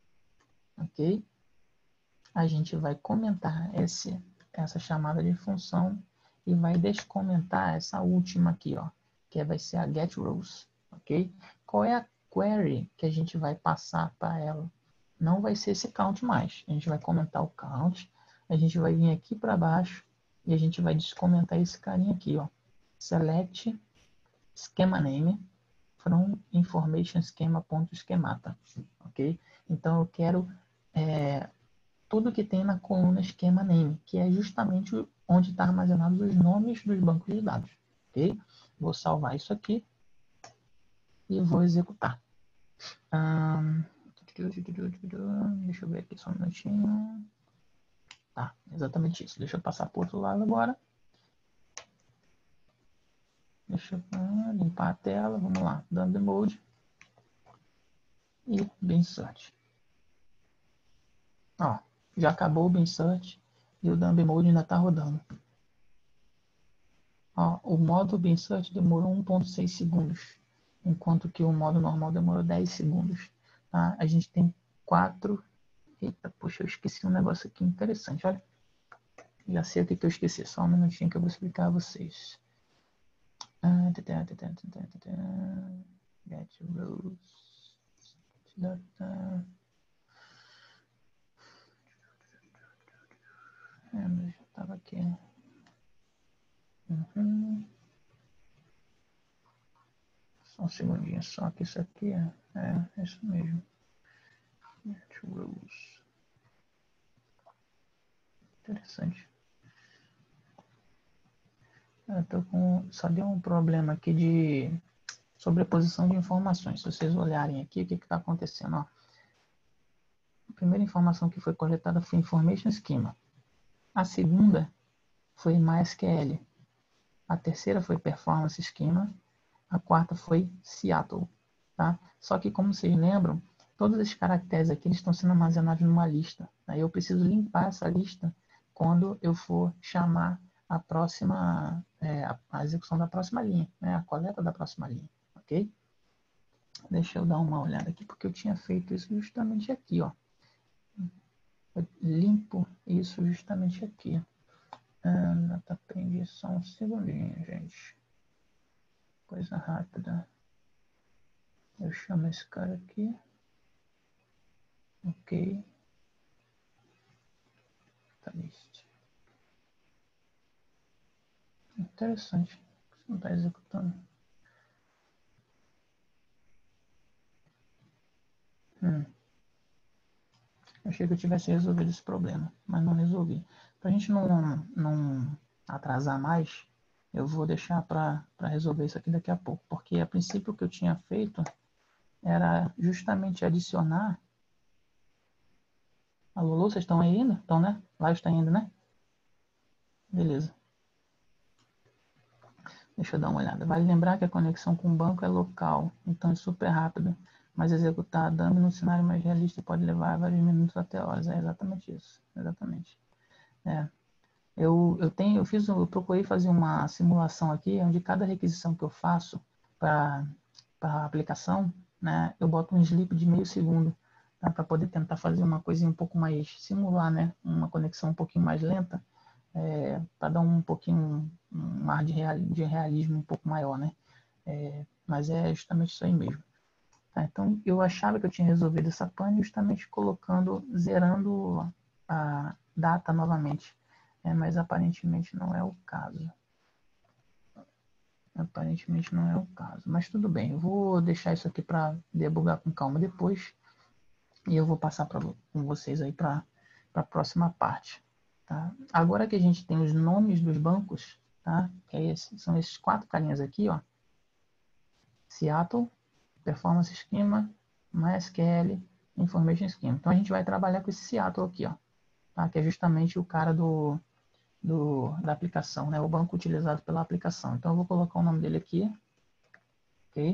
ok? A gente vai comentar esse, essa chamada de função e vai descomentar essa última aqui, ó, que vai ser a getRows, ok? Qual é a query que a gente vai passar para ela? Não vai ser esse count mais. A gente vai comentar o count, a gente vai vir aqui para baixo e a gente vai descomentar esse carinha aqui, ó. Select schema name from information schema.schemata, ok? Então eu quero é, tudo que tem na coluna esquema name, que é justamente onde está armazenados os nomes dos bancos de dados, ok? Vou salvar isso aqui e vou executar. Um, deixa eu ver aqui só um minutinho. Tá, exatamente isso. Deixa eu passar para o outro lado agora. Deixa eu ah, limpar a tela. Vamos lá. Dumb Mode. E Bin Search. Ó, já acabou o Bin Search e o Dumb Mode ainda está rodando. Ó, o modo Bin Search demorou um ponto seis segundos, enquanto que o modo normal demorou dez segundos. Tá? A gente tem quatro... Eita, poxa, eu esqueci um negócio aqui interessante, olha. Já sei o que, que eu esqueci, só um minutinho que eu vou explicar a vocês. Ah, get rows. É, mas já estava aqui. Uhum. Só um segundinho, só que isso aqui é, é, é isso mesmo. Get rows. Interessante. Eu tô com, só deu um problema aqui de sobreposição de informações. Se vocês olharem aqui, o que está acontecendo? Ó. A primeira informação que foi coletada foi Information Schema. A segunda foi MySQL. A terceira foi Performance Schema. A quarta foi Seattle. Tá? Só que, como vocês lembram, todos esses caracteres aqui eles estão sendo armazenados numa lista. Tá? Eu preciso limpar essa lista quando eu for chamar a próxima, é, a execução da próxima linha, né? A coleta da próxima linha. Ok? Deixa eu dar uma olhada aqui, porque eu tinha feito isso justamente aqui, ó. Eu limpo isso justamente aqui. Ah, DataPrend, só um segundinho, gente. Coisa rápida. Eu chamo esse cara aqui. Ok. Tá list. Interessante. Você não está executando. Hum. Eu achei que eu tivesse resolvido esse problema, mas não resolvi. Para a gente não, não atrasar mais, eu vou deixar para resolver isso aqui daqui a pouco. Porque a princípio o que eu tinha feito era justamente adicionar... Alô, alô, vocês estão aí ainda? Estão, né? Live está indo, né? Beleza. Deixa eu dar uma olhada. Vale lembrar que a conexão com o banco é local, então é super rápido, mas executar a dummy no cenário mais realista pode levar vários minutos até horas. É exatamente isso. Exatamente. É. Eu, eu, tenho, eu, fiz, eu procurei fazer uma simulação aqui, onde cada requisição que eu faço para a aplicação, né, eu boto um sleep de meio segundo, tá, para poder tentar fazer uma coisinha um pouco mais, simular, né, uma conexão um pouquinho mais lenta, é, para dar um pouquinho, um ar de, real, de realismo um pouco maior, né, é, mas é justamente isso aí mesmo. Tá, então, eu achava que eu tinha resolvido essa pane justamente colocando, zerando a data novamente. É, mas aparentemente não é o caso. Aparentemente não é o caso. Mas tudo bem, eu vou deixar isso aqui para debugar com calma depois. E eu vou passar pra, com vocês aí para a próxima parte. Tá? Agora que a gente tem os nomes dos bancos, tá? Que é esse, são esses quatro carinhas aqui, ó. Seattle, Performance Schema, MySQL, Information Schema. Então a gente vai trabalhar com esse Seattle aqui, ó. Tá? Que é justamente o cara do... Do, da aplicação, né? O banco utilizado pela aplicação. Então, eu vou colocar o nome dele aqui. Ok?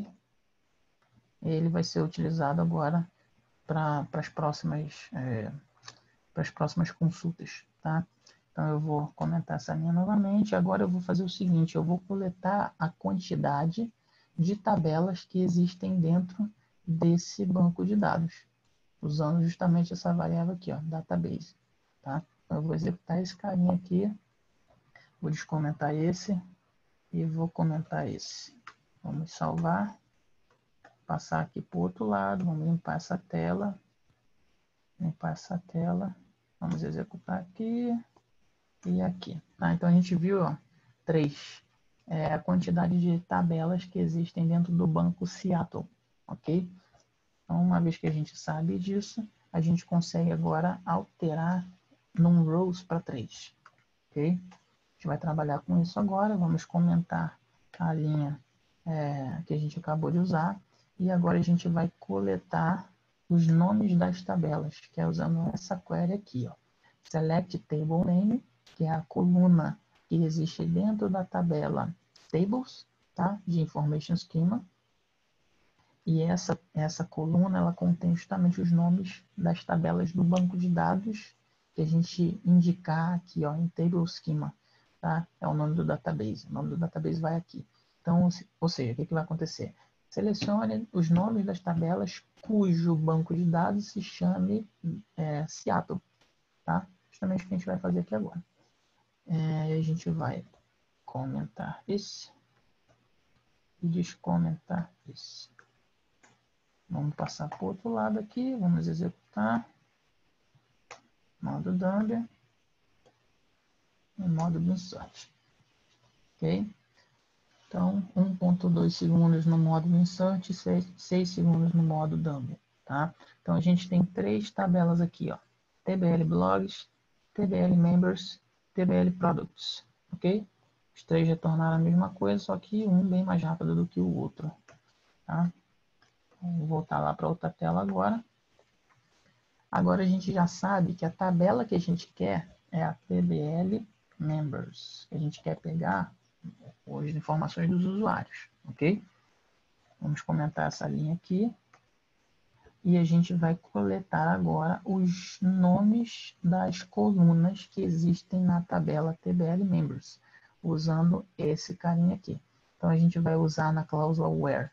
Ele vai ser utilizado agora para as próximas, é, para as próximas consultas, tá? Então, eu vou comentar essa linha novamente. Agora, eu vou fazer o seguinte. Eu vou coletar a quantidade de tabelas que existem dentro desse banco de dados, usando justamente essa variável aqui, ó, database, tá? Então, eu vou executar esse carinha aqui. Vou descomentar esse e vou comentar esse. Vamos salvar, passar aqui para o outro lado, vamos limpar essa tela, limpar essa tela, vamos executar aqui e aqui. Tá? Então a gente viu, ó, três, é a quantidade de tabelas que existem dentro do banco Seattle, ok? Então uma vez que a gente sabe disso, a gente consegue agora alterar num rows para três, ok? A gente vai trabalhar com isso agora, vamos comentar a linha é, que a gente acabou de usar. E agora a gente vai coletar os nomes das tabelas, que é usando essa query aqui, ó. Select Table Name, que é a coluna que existe dentro da tabela Tables, tá? De Information Schema. E essa, essa coluna, ela contém justamente os nomes das tabelas do banco de dados que a gente indicar aqui, ó, em Table Schema, tá? É o nome do database. O nome do database vai aqui. Então, ou seja, o que, que vai acontecer? Selecione os nomes das tabelas cujo banco de dados se chame é, Seattle, tá? Justamente o que a gente vai fazer aqui agora. É, a gente vai comentar esse e descomentar esse. Vamos passar para o outro lado aqui, vamos executar. Modo Dumber e modo Insert. Ok? Então, um ponto dois segundos no modo Insert e seis segundos no modo Dumber. Tá? Então, a gente tem três tabelas aqui, ó. T B L Blogs, T B L Members, T B L Products. Ok? Os três retornaram a mesma coisa, só que um bem mais rápido do que o outro. Tá? Vou voltar lá para outra tela agora. Agora a gente já sabe que a tabela que a gente quer é a T B L Members. A gente quer pegar as informações dos usuários, ok? Vamos comentar essa linha aqui. E a gente vai coletar agora os nomes das colunas que existem na tabela T B L Members, usando esse carinha aqui. Então a gente vai usar na cláusula where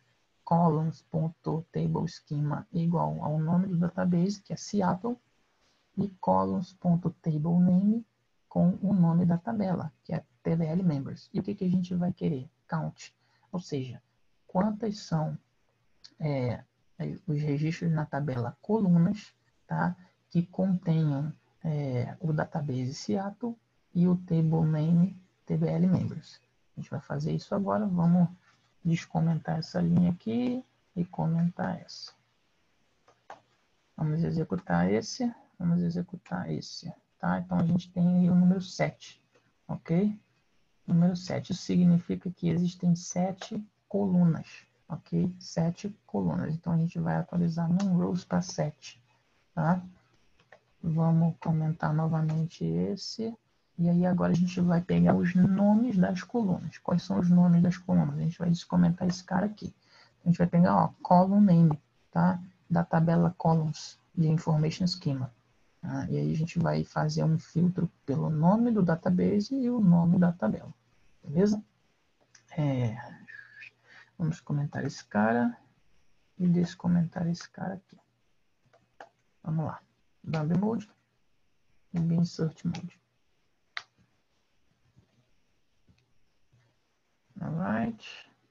columns.tableschema igual ao nome do database, que é Seattle, e columns.tablename com o nome da tabela, que é T B L Members. E o que, que a gente vai querer? Count. Ou seja, quantas são é, os registros na tabela colunas, tá? Que contenham é, o database Seattle e o table name T B L Members. A gente vai fazer isso agora. Vamos descomentar essa linha aqui e comentar essa. Vamos executar esse. Vamos executar esse. Tá? Então a gente tem aí o número sete. Ok? Número sete. Isso significa que existem sete colunas. Ok? Sete colunas. Então a gente vai atualizar num-rows para sete. Tá? Vamos comentar novamente esse. E aí agora a gente vai pegar os nomes das colunas. Quais são os nomes das colunas? A gente vai descomentar esse cara aqui. A gente vai pegar, ó, column name, tá? Da tabela columns de information schema. Tá? E aí a gente vai fazer um filtro pelo nome do database e o nome da tabela. Beleza? É, vamos comentar esse cara e descomentar esse cara aqui. Vamos lá. Dumb mode e insert mode. Alright.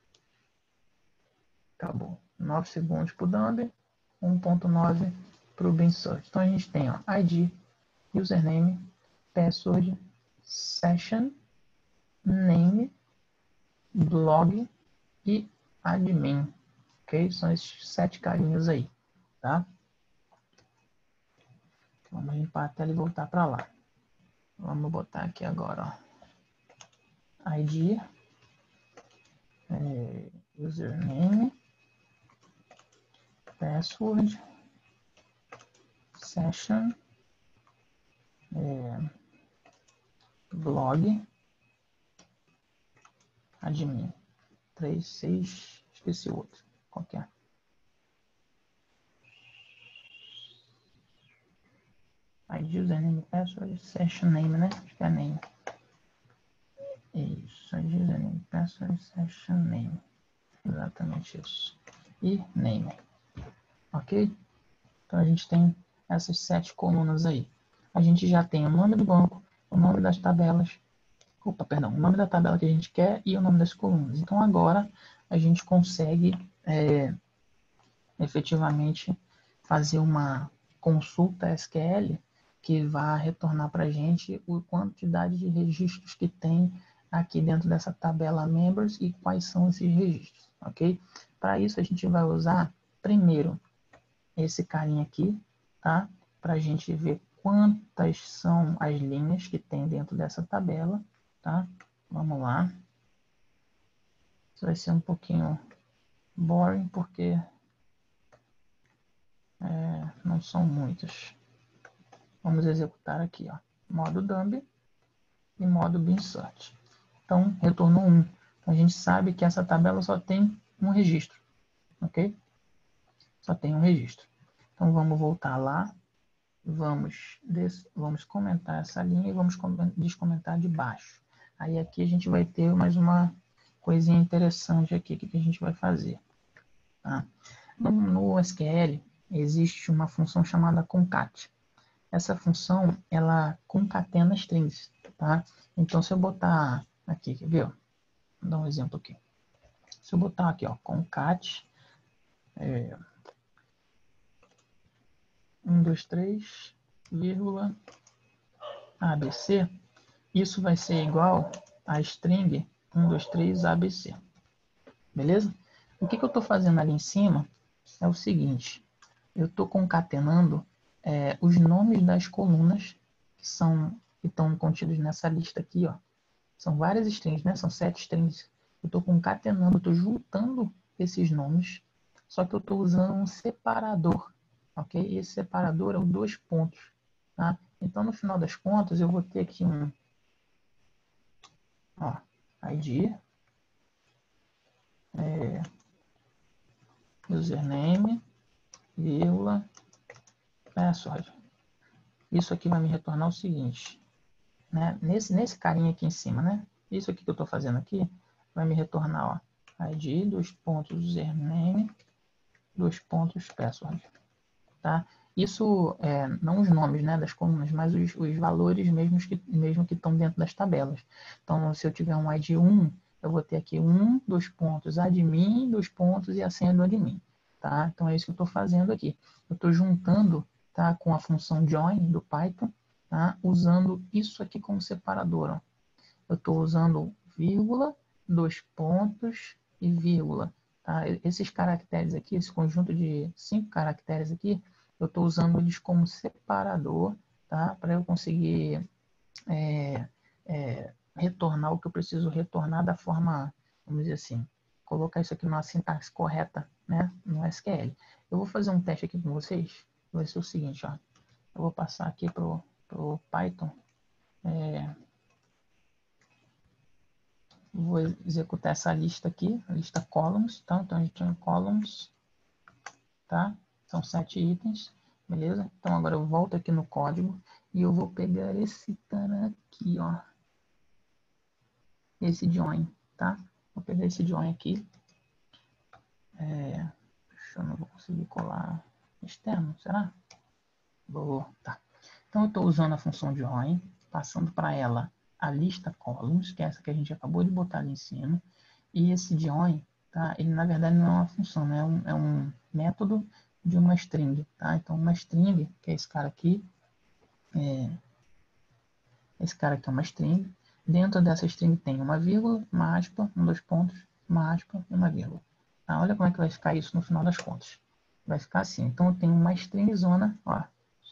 Acabou. nove segundos para o dumb, um ponto nove para o insert. Então a gente tem, ó, I D, username, password, session, name, blog e admin. Ok? São esses sete carinhos aí, tá? Vamos limpar a tela e voltar para lá. Vamos botar aqui agora, ó. I D, é, username, password, session, é, blog, admin. três, seis, esqueci o outro. Qual que é? I D, username, password, session name, né? Acho que é name. Isso, I D, username, password, session name. Exatamente isso. E name. Ok? Então a gente tem essas sete colunas aí. A gente já tem o nome do banco, o nome das tabelas, opa, perdão, o nome da tabela que a gente quer e o nome das colunas. Então agora a gente consegue é, efetivamente fazer uma consulta S Q L que vai retornar para a gente a quantidade de registros que tem aqui dentro dessa tabela members e quais são esses registros, ok? Para isso a gente vai usar primeiro esse carinha aqui, tá? Para a gente ver quantas são as linhas que tem dentro dessa tabela, tá? Vamos lá. Isso vai ser um pouquinho boring, porque é, não são muitos. Vamos executar aqui, ó, modo dump e modo binsert. Então, retornou um. Então, a gente sabe que essa tabela só tem um registro, ok? Só tem um registro. Então, vamos voltar lá, vamos, des, vamos comentar essa linha e vamos descomentar de baixo. Aí aqui a gente vai ter mais uma coisinha interessante aqui, que, que a gente vai fazer. Tá? No, no S Q L, existe uma função chamada concat. Essa função, ela concatena strings, tá? Então, se eu botar aqui, quer ver? Vou dar um exemplo aqui. Se eu botar aqui, ó, concat, é, um, dois, três, vírgula, A B C, isso vai ser igual a string um, dois, três, A B C. Beleza? O que, que eu estou fazendo ali em cima é o seguinte. Eu estou concatenando é, os nomes das colunas que são que estão contidos nessa lista aqui, ó. São várias strings, né? São sete strings. Eu estou concatenando, estou juntando esses nomes, só que eu estou usando um separador, ok? E esse separador é o dois pontos, tá? Então, no final das contas, eu vou ter aqui um, ó, I D, é, username, vírgula, password. Isso aqui vai me retornar o seguinte, né? Nesse, nesse carinha aqui em cima, né? Isso aqui que eu estou fazendo aqui vai me retornar, ó, I D, dois pontos, username, dois pontos, password. Tá? Isso, é, não os nomes, né, das colunas, mas os, os valores mesmos que, mesmo que estão dentro das tabelas. Então, se eu tiver um I D um, eu vou ter aqui um, dois pontos, admin, dois pontos e a senha do admin. Tá? Então, é isso que eu estou fazendo aqui. Eu estou juntando, tá, com a função join do Python, tá, usando isso aqui como separador. Ó. Eu estou usando vírgula, dois pontos e vírgula. Tá? Esses caracteres aqui, esse conjunto de cinco caracteres aqui, eu estou usando eles como separador, tá? Para eu conseguir é, é, retornar o que eu preciso retornar da forma, vamos dizer assim, colocar isso aqui numa sintaxe correta, né? No S Q L. Eu vou fazer um teste aqui com vocês. Vai ser o seguinte, ó. Eu vou passar aqui pro, pro Python. É, vou executar essa lista aqui, a lista columns, tá? Então a gente tem columns, tá? São sete itens, beleza? Então agora eu volto aqui no código e eu vou pegar esse cara aqui, ó. Esse join, tá? Vou pegar esse join aqui. É, eu não vou conseguir colar externo, será? Vou, tá. Então eu estou usando a função join, passando para ela a lista columns, que é essa que a gente acabou de botar ali em cima. E esse join, tá? Ele na verdade não é uma função, né? É um, é um método de uma string, tá? Então uma string, que é esse cara aqui, é, esse cara aqui é uma string. Dentro dessa string tem uma vírgula, uma aspa, um dois pontos, uma aspa e uma vírgula. Tá? Olha como é que vai ficar isso no final das contas. Vai ficar assim. Então eu tenho uma string zona, ó,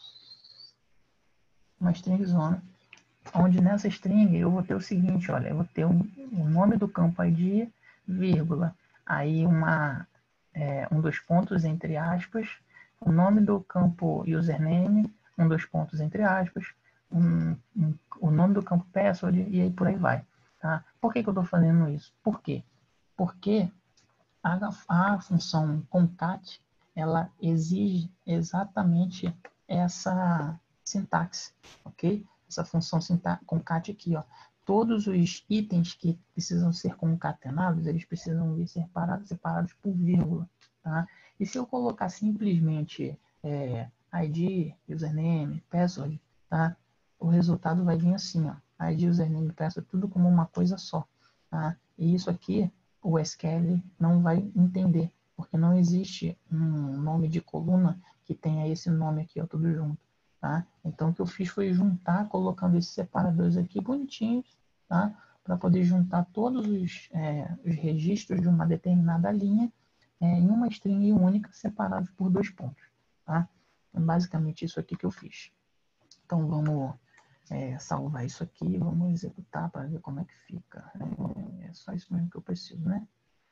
uma string zona, onde nessa string eu vou ter o seguinte, olha, eu vou ter o um, um nome do campo I D, vírgula, aí uma, é, um dos pontos entre aspas, o nome do campo username, um dos pontos entre aspas, um, um, o nome do campo password e aí por aí vai. Tá? Por que, que eu estou fazendo isso? Por quê? Porque a, a função concat, ela exige exatamente essa sintaxe, ok? Essa função concat aqui, ó. Todos os itens que precisam ser concatenados, eles precisam vir separados, separados por vírgula, tá? E se eu colocar simplesmente é, I D, username, password, tá? O resultado vai vir assim, ó. I D, username, password, tudo como uma coisa só, tá? E isso aqui o S Q L não vai entender, porque não existe um nome de coluna que tenha esse nome aqui, ó, tudo junto, tá? Então, o que eu fiz foi juntar, colocando esses separadores aqui bonitinhos, tá? Para poder juntar todos os, é, os registros de uma determinada linha é, em uma string única, separados por dois pontos, tá? É basicamente isso aqui que eu fiz. Então, vamos é, salvar isso aqui, vamos executar para ver como é que fica. É, é só isso mesmo que eu preciso, né?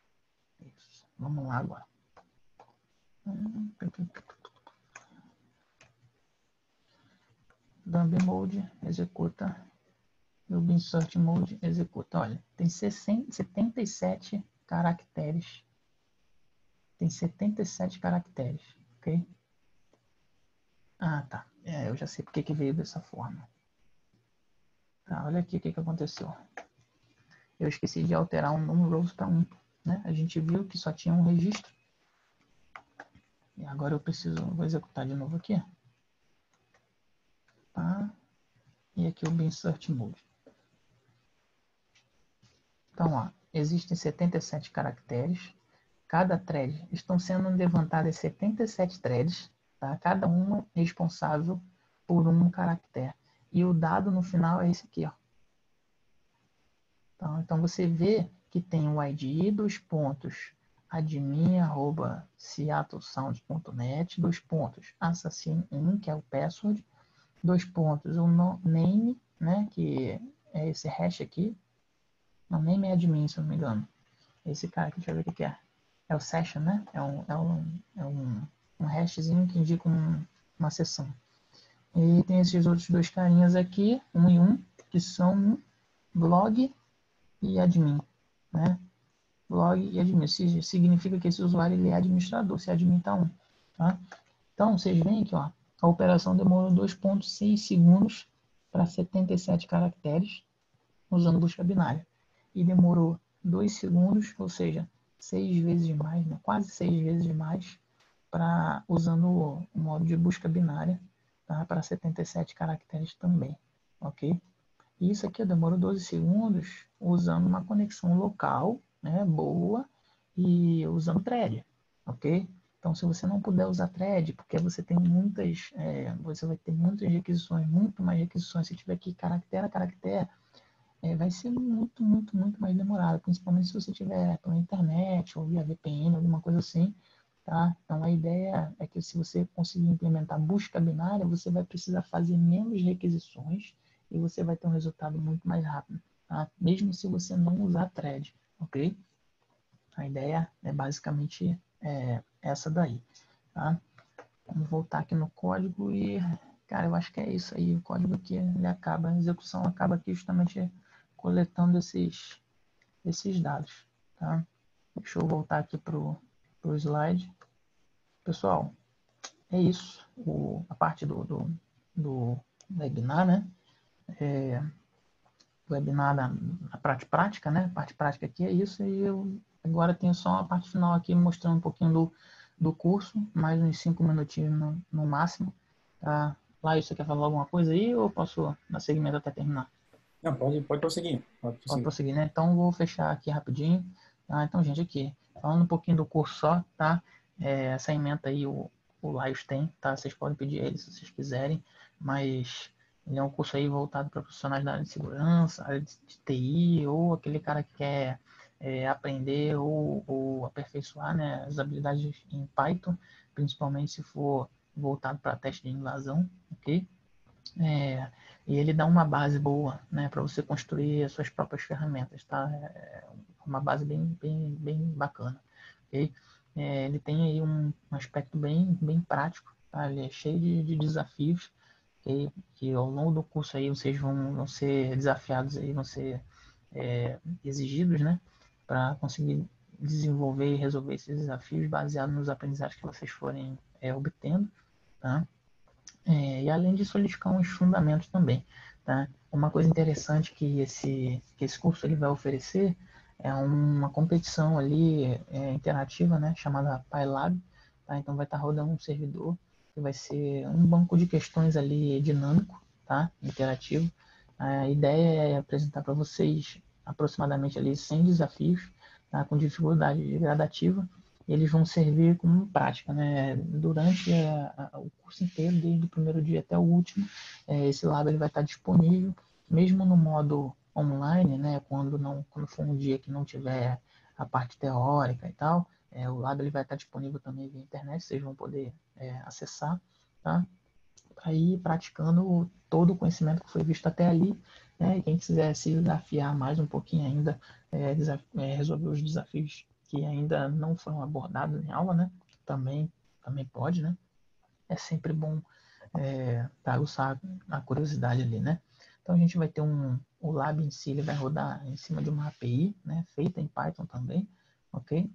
Isso. Vamos lá agora. Dumb mode, executa. E o insert mode, executa. Olha, tem setenta e sete caracteres. Tem setenta e sete caracteres, ok? Ah, tá. É, eu já sei porque que veio dessa forma. Tá, olha aqui o que, que aconteceu. Eu esqueci de alterar um, um rows para um. Né? A gente viu que só tinha um registro. E agora eu preciso, vou executar de novo aqui. Tá? E aqui o insert mode. Então, ó, existem setenta e sete caracteres. Cada thread, estão sendo levantadas setenta e sete threads, tá? Cada uma responsável por um caractere. E o dado no final é esse aqui, ó. Então, então você vê que tem o I D, dois pontos, admin, arroba, seattlesound ponto net, dois pontos, assassin um, que é o password, dois pontos, o name, né, que é esse hash aqui. Não, name é admin, se eu não me engano. Esse cara aqui, deixa eu ver o que é. É o session, né? É um, é um, é um, um hashzinho que indica um, uma sessão. E tem esses outros dois carinhas aqui, um e um, que são blog e admin, né? Blog e admin. Isso significa que esse usuário ele é administrador, se admin tá um, tá? Então, vocês veem que ó, a operação demorou dois vírgula seis segundos para setenta e sete caracteres usando busca binária. E demorou dois segundos, ou seja, seis vezes mais, né? Quase seis vezes mais, para usando o, o modo de busca binária, tá? Para setenta e sete caracteres também, ok? E isso aqui demorou doze segundos usando uma conexão local, né, boa, e usando thread, ok? Então, se você não puder usar thread, porque você tem muitas, é, você vai ter muitas requisições, muito mais requisições, se tiver aqui caractere a caractere, é, vai ser muito, muito, muito mais demorado, principalmente se você tiver pela internet ou via V P N, alguma coisa assim, tá? Então a ideia é que se você conseguir implementar busca binária, você vai precisar fazer menos requisições e você vai ter um resultado muito mais rápido, tá? Mesmo se você não usar thread, ok? A ideia é basicamente é, essa daí, tá? Vamos voltar aqui no código e, cara, eu acho que é isso aí. O código aqui, ele acaba, a execução acaba aqui justamente coletando esses, esses dados, tá? Deixa eu voltar aqui pro, pro slide. Pessoal, é isso. O, a parte do, do, do webinar, né? É, webinar na, na parte prática, né? A parte prática aqui é isso. E eu agora tenho só a parte final aqui mostrando um pouquinho do, do curso, mais uns cinco minutinhos no, no máximo. Tá? Lá, você quer falar alguma coisa aí ou posso dar seguimento até terminar? Não, pode, pode prosseguir. Pode Pode prosseguir. prosseguir, né? Então, vou fechar aqui rapidinho. Tá? Então, gente, aqui, falando um pouquinho do curso só, tá? É, essa ementa aí o, o Laios tem, tá? Vocês podem pedir ele se vocês quiserem, mas ele é um curso aí voltado para profissionais da área de segurança, área de, de T I, ou aquele cara que quer é, aprender ou, ou aperfeiçoar, né, as habilidades em Python, principalmente se for voltado para teste de invasão, ok? É, e ele dá uma base boa, né, para você construir as suas próprias ferramentas, tá? É uma base bem, bem, bem bacana, ok? É, ele tem aí um, um aspecto bem, bem prático, tá? Ele é cheio de, de desafios, okay? Que ao longo do curso aí vocês vão, vão ser desafiados aí, vão ser é, exigidos, né, para conseguir desenvolver e resolver esses desafios baseado nos aprendizados que vocês forem é, obtendo, tá? É, e além de solidificar uns fundamentos também, tá? Uma coisa interessante que esse, que esse curso ele vai oferecer é uma competição ali é, interativa, né? Chamada PyLab, tá? Então vai estar rodando um servidor que vai ser um banco de questões ali dinâmico, tá? Interativo. A ideia é apresentar para vocês aproximadamente ali cem desafios, tá? Com dificuldade gradativa, eles vão servir como prática, né? Durante a, a, o curso inteiro, desde o primeiro dia até o último, é, esse lab ele vai estar disponível, mesmo no modo online, né? Quando não, quando for um dia que não tiver a parte teórica e tal, é, o lab ele vai estar disponível também via internet, vocês vão poder é, acessar, tá? Aí praticando todo o conhecimento que foi visto até ali, né? E quem quiser se desafiar mais um pouquinho ainda, é, é, resolver os desafios que ainda não foram abordados em aula, né? Também, também pode, né? É sempre bom é, aguçar a curiosidade ali, né? Então a gente vai ter um, o lab em si, ele vai rodar em cima de uma A P I, né? Feita em Python também, ok?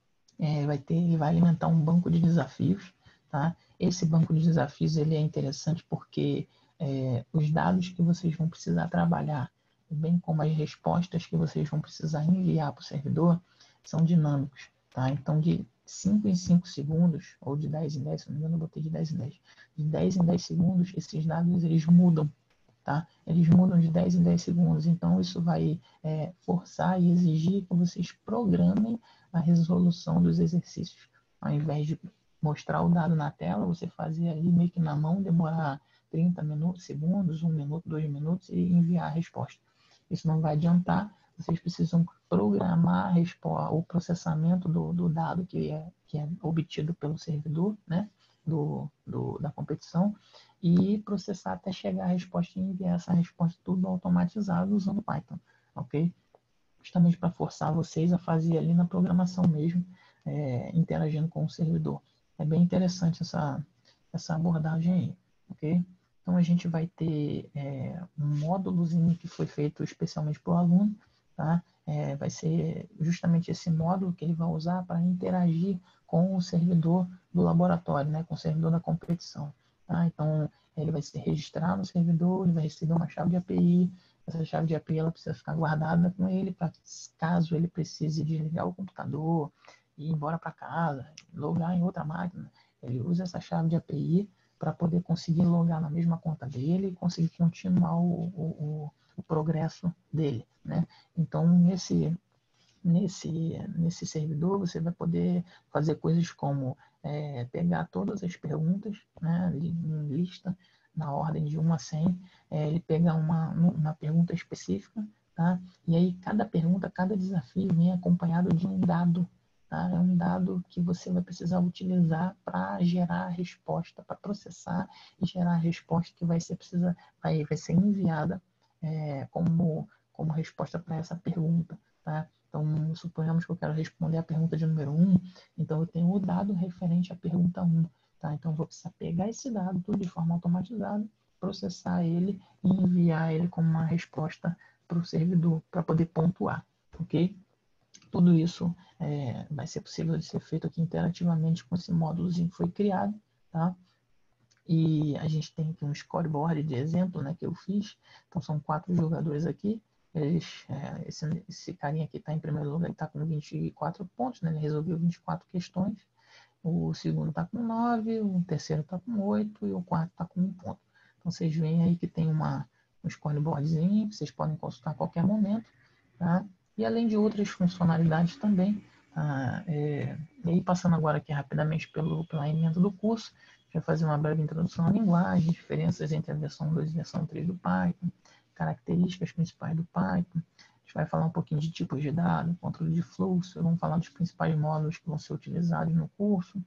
É, vai ter, ele vai alimentar um banco de desafios, tá? Esse banco de desafios ele é interessante porque é, os dados que vocês vão precisar trabalhar, bem como as respostas que vocês vão precisar enviar para o servidor, são dinâmicos, tá? Então, de cinco em cinco segundos, ou de dez em dez, se não me engano, eu botei de dez em dez. De dez em dez segundos, esses dados eles mudam, tá? Eles mudam de dez em dez segundos, então isso vai é, forçar e exigir que vocês programem a resolução dos exercícios. Ao invés de mostrar o dado na tela, você fazer ali meio que na mão, demorar trinta minutos, segundos, um minuto, dois minutos e enviar a resposta. Isso não vai adiantar, vocês precisam programar o processamento do, do dado que é, que é obtido pelo servidor, né? Do, do, da competição, e processar até chegar a resposta e enviar essa resposta tudo automatizado usando Python, ok? Justamente para forçar vocês a fazer ali na programação mesmo, é, interagindo com o servidor. É bem interessante essa, essa abordagem aí, ok? Então a gente vai ter é, um módulozinho que foi feito especialmente para o aluno, tá? É, vai ser justamente esse módulo que ele vai usar para interagir com o servidor do laboratório, né? Com o servidor da competição. Tá? Então ele vai se registrar no servidor, ele vai receber uma chave de A P I. Essa chave de A P I ela precisa ficar guardada com ele para caso ele precise desligar o computador e ir embora para casa, logar em outra máquina. Ele usa essa chave de A P I para poder conseguir logar na mesma conta dele e conseguir continuar o, o, o, o progresso dele, né? Então, nesse, nesse, nesse servidor, você vai poder fazer coisas como é, pegar todas as perguntas, né, em lista, na ordem de um a cem, é, ele pega uma, uma pergunta específica, tá? E aí cada pergunta, cada desafio vem acompanhado de um dado, tá? É um dado que você vai precisar utilizar para gerar a resposta, para processar e gerar a resposta que vai ser, precisa, vai, vai ser enviada é, como, como resposta para essa pergunta, tá? Então, suponhamos que eu quero responder a pergunta de número um, então eu tenho o dado referente à pergunta um. Tá? Então, eu vou precisar pegar esse dado tudo de forma automatizada, processar ele e enviar ele como uma resposta para o servidor, para poder pontuar. Ok? Tudo isso é, vai ser possível de ser feito aqui interativamente com esse módulozinho que foi criado. Tá? E a gente tem aqui um scoreboard de exemplo, né, que eu fiz. Então, são quatro jogadores aqui. Eles, é, esse, esse carinha aqui está em primeiro lugar, ele está com vinte e quatro pontos, né? Ele resolveu vinte e quatro questões. O segundo está com nove, o terceiro está com oito e o quarto está com um ponto. Então vocês veem aí que tem uma, um scoreboardzinho que vocês podem consultar a qualquer momento. Tá? E além de outras funcionalidades também. Tá? É, e aí passando agora aqui rapidamente pelo, pela emenda do curso, a gente vai fazer uma breve introdução à linguagem, diferenças entre a versão dois e a versão três do Python, características principais do Python. A gente vai falar um pouquinho de tipos de dados, controle de fluxo, vamos falar dos principais módulos que vão ser utilizados no curso.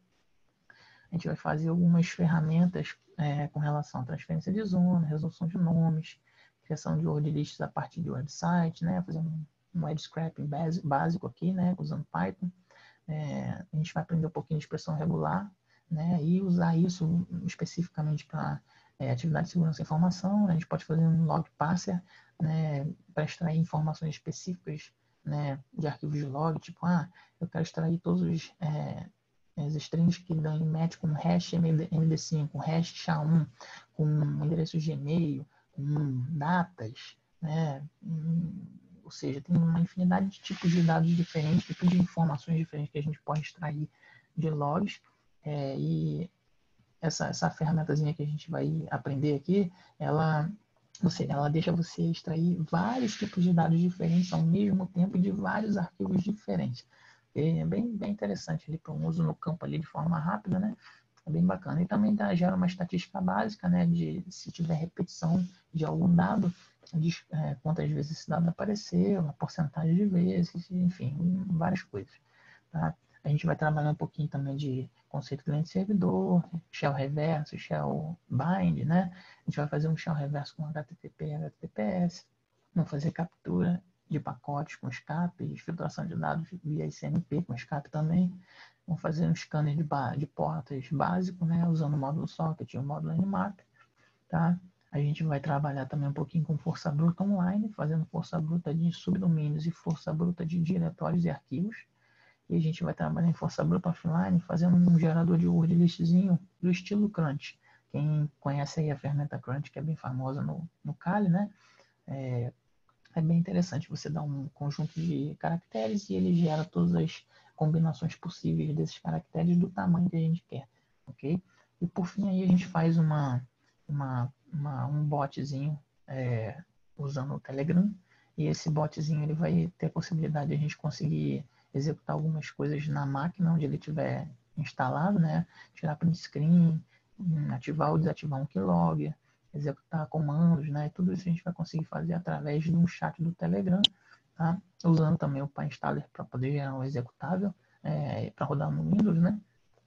A gente vai fazer algumas ferramentas é, com relação à transferência de zona, resolução de nomes, criação de word lists a partir de website, né? Fazer um, um web scraping básico aqui, né? Usando Python. É, a gente vai aprender um pouquinho de expressão regular, né? E usar isso especificamente para é, atividade de segurança da informação. A gente pode fazer um log parser, né? Para extrair informações específicas, né? De arquivos de log, tipo, ah, eu quero extrair todos os é, as strings que dão em match com hash M D cinco, com hash S H A um, com endereço Gmail, com datas, né? Ou seja, tem uma infinidade de tipos de dados diferentes, tipos de informações diferentes que a gente pode extrair de logs. É, e essa, essa ferramentazinha que a gente vai aprender aqui, ela, você, ela deixa você extrair vários tipos de dados diferentes ao mesmo tempo de vários arquivos diferentes. É bem, bem interessante ali para um uso no campo ali de forma rápida, né? É bem bacana. E também dá, gera uma estatística básica, né? De se tiver repetição de algum dado, diz é, quantas vezes esse dado apareceu, a porcentagem de vezes, enfim, várias coisas. Tá? A gente vai trabalhar um pouquinho também de conceito cliente-servidor, shell reverso, shell bind, né? A gente vai fazer um shell reverso com H T T P e H T T P S, vamos fazer captura de pacotes com escape, filtração de dados via S N P com escape também. Vamos fazer um scanner de, de portas básico, né, usando o módulo socket e o módulo Nmap, tá? A gente vai trabalhar também um pouquinho com força bruta online, fazendo força bruta de subdomínios e força bruta de diretórios e arquivos. E a gente vai trabalhar em força bruta offline, fazendo um gerador de word listzinho do estilo Crunch. Quem conhece aí a ferramenta Crunch, que é bem famosa no, no Kali, né? É, é bem interessante. Você dá um conjunto de caracteres e ele gera todas as combinações possíveis desses caracteres do tamanho que a gente quer, ok? E por fim aí a gente faz uma, uma, uma um botzinho é, usando o Telegram, e esse botzinho ele vai ter a possibilidade de a gente conseguir executar algumas coisas na máquina onde ele estiver instalado, né? Tirar print screen, ativar ou desativar um keylog, executar comandos, né? Tudo isso a gente vai conseguir fazer através de um chat do Telegram, tá? Usando também o PyInstaller para poder gerar um executável é, para rodar no Windows, né?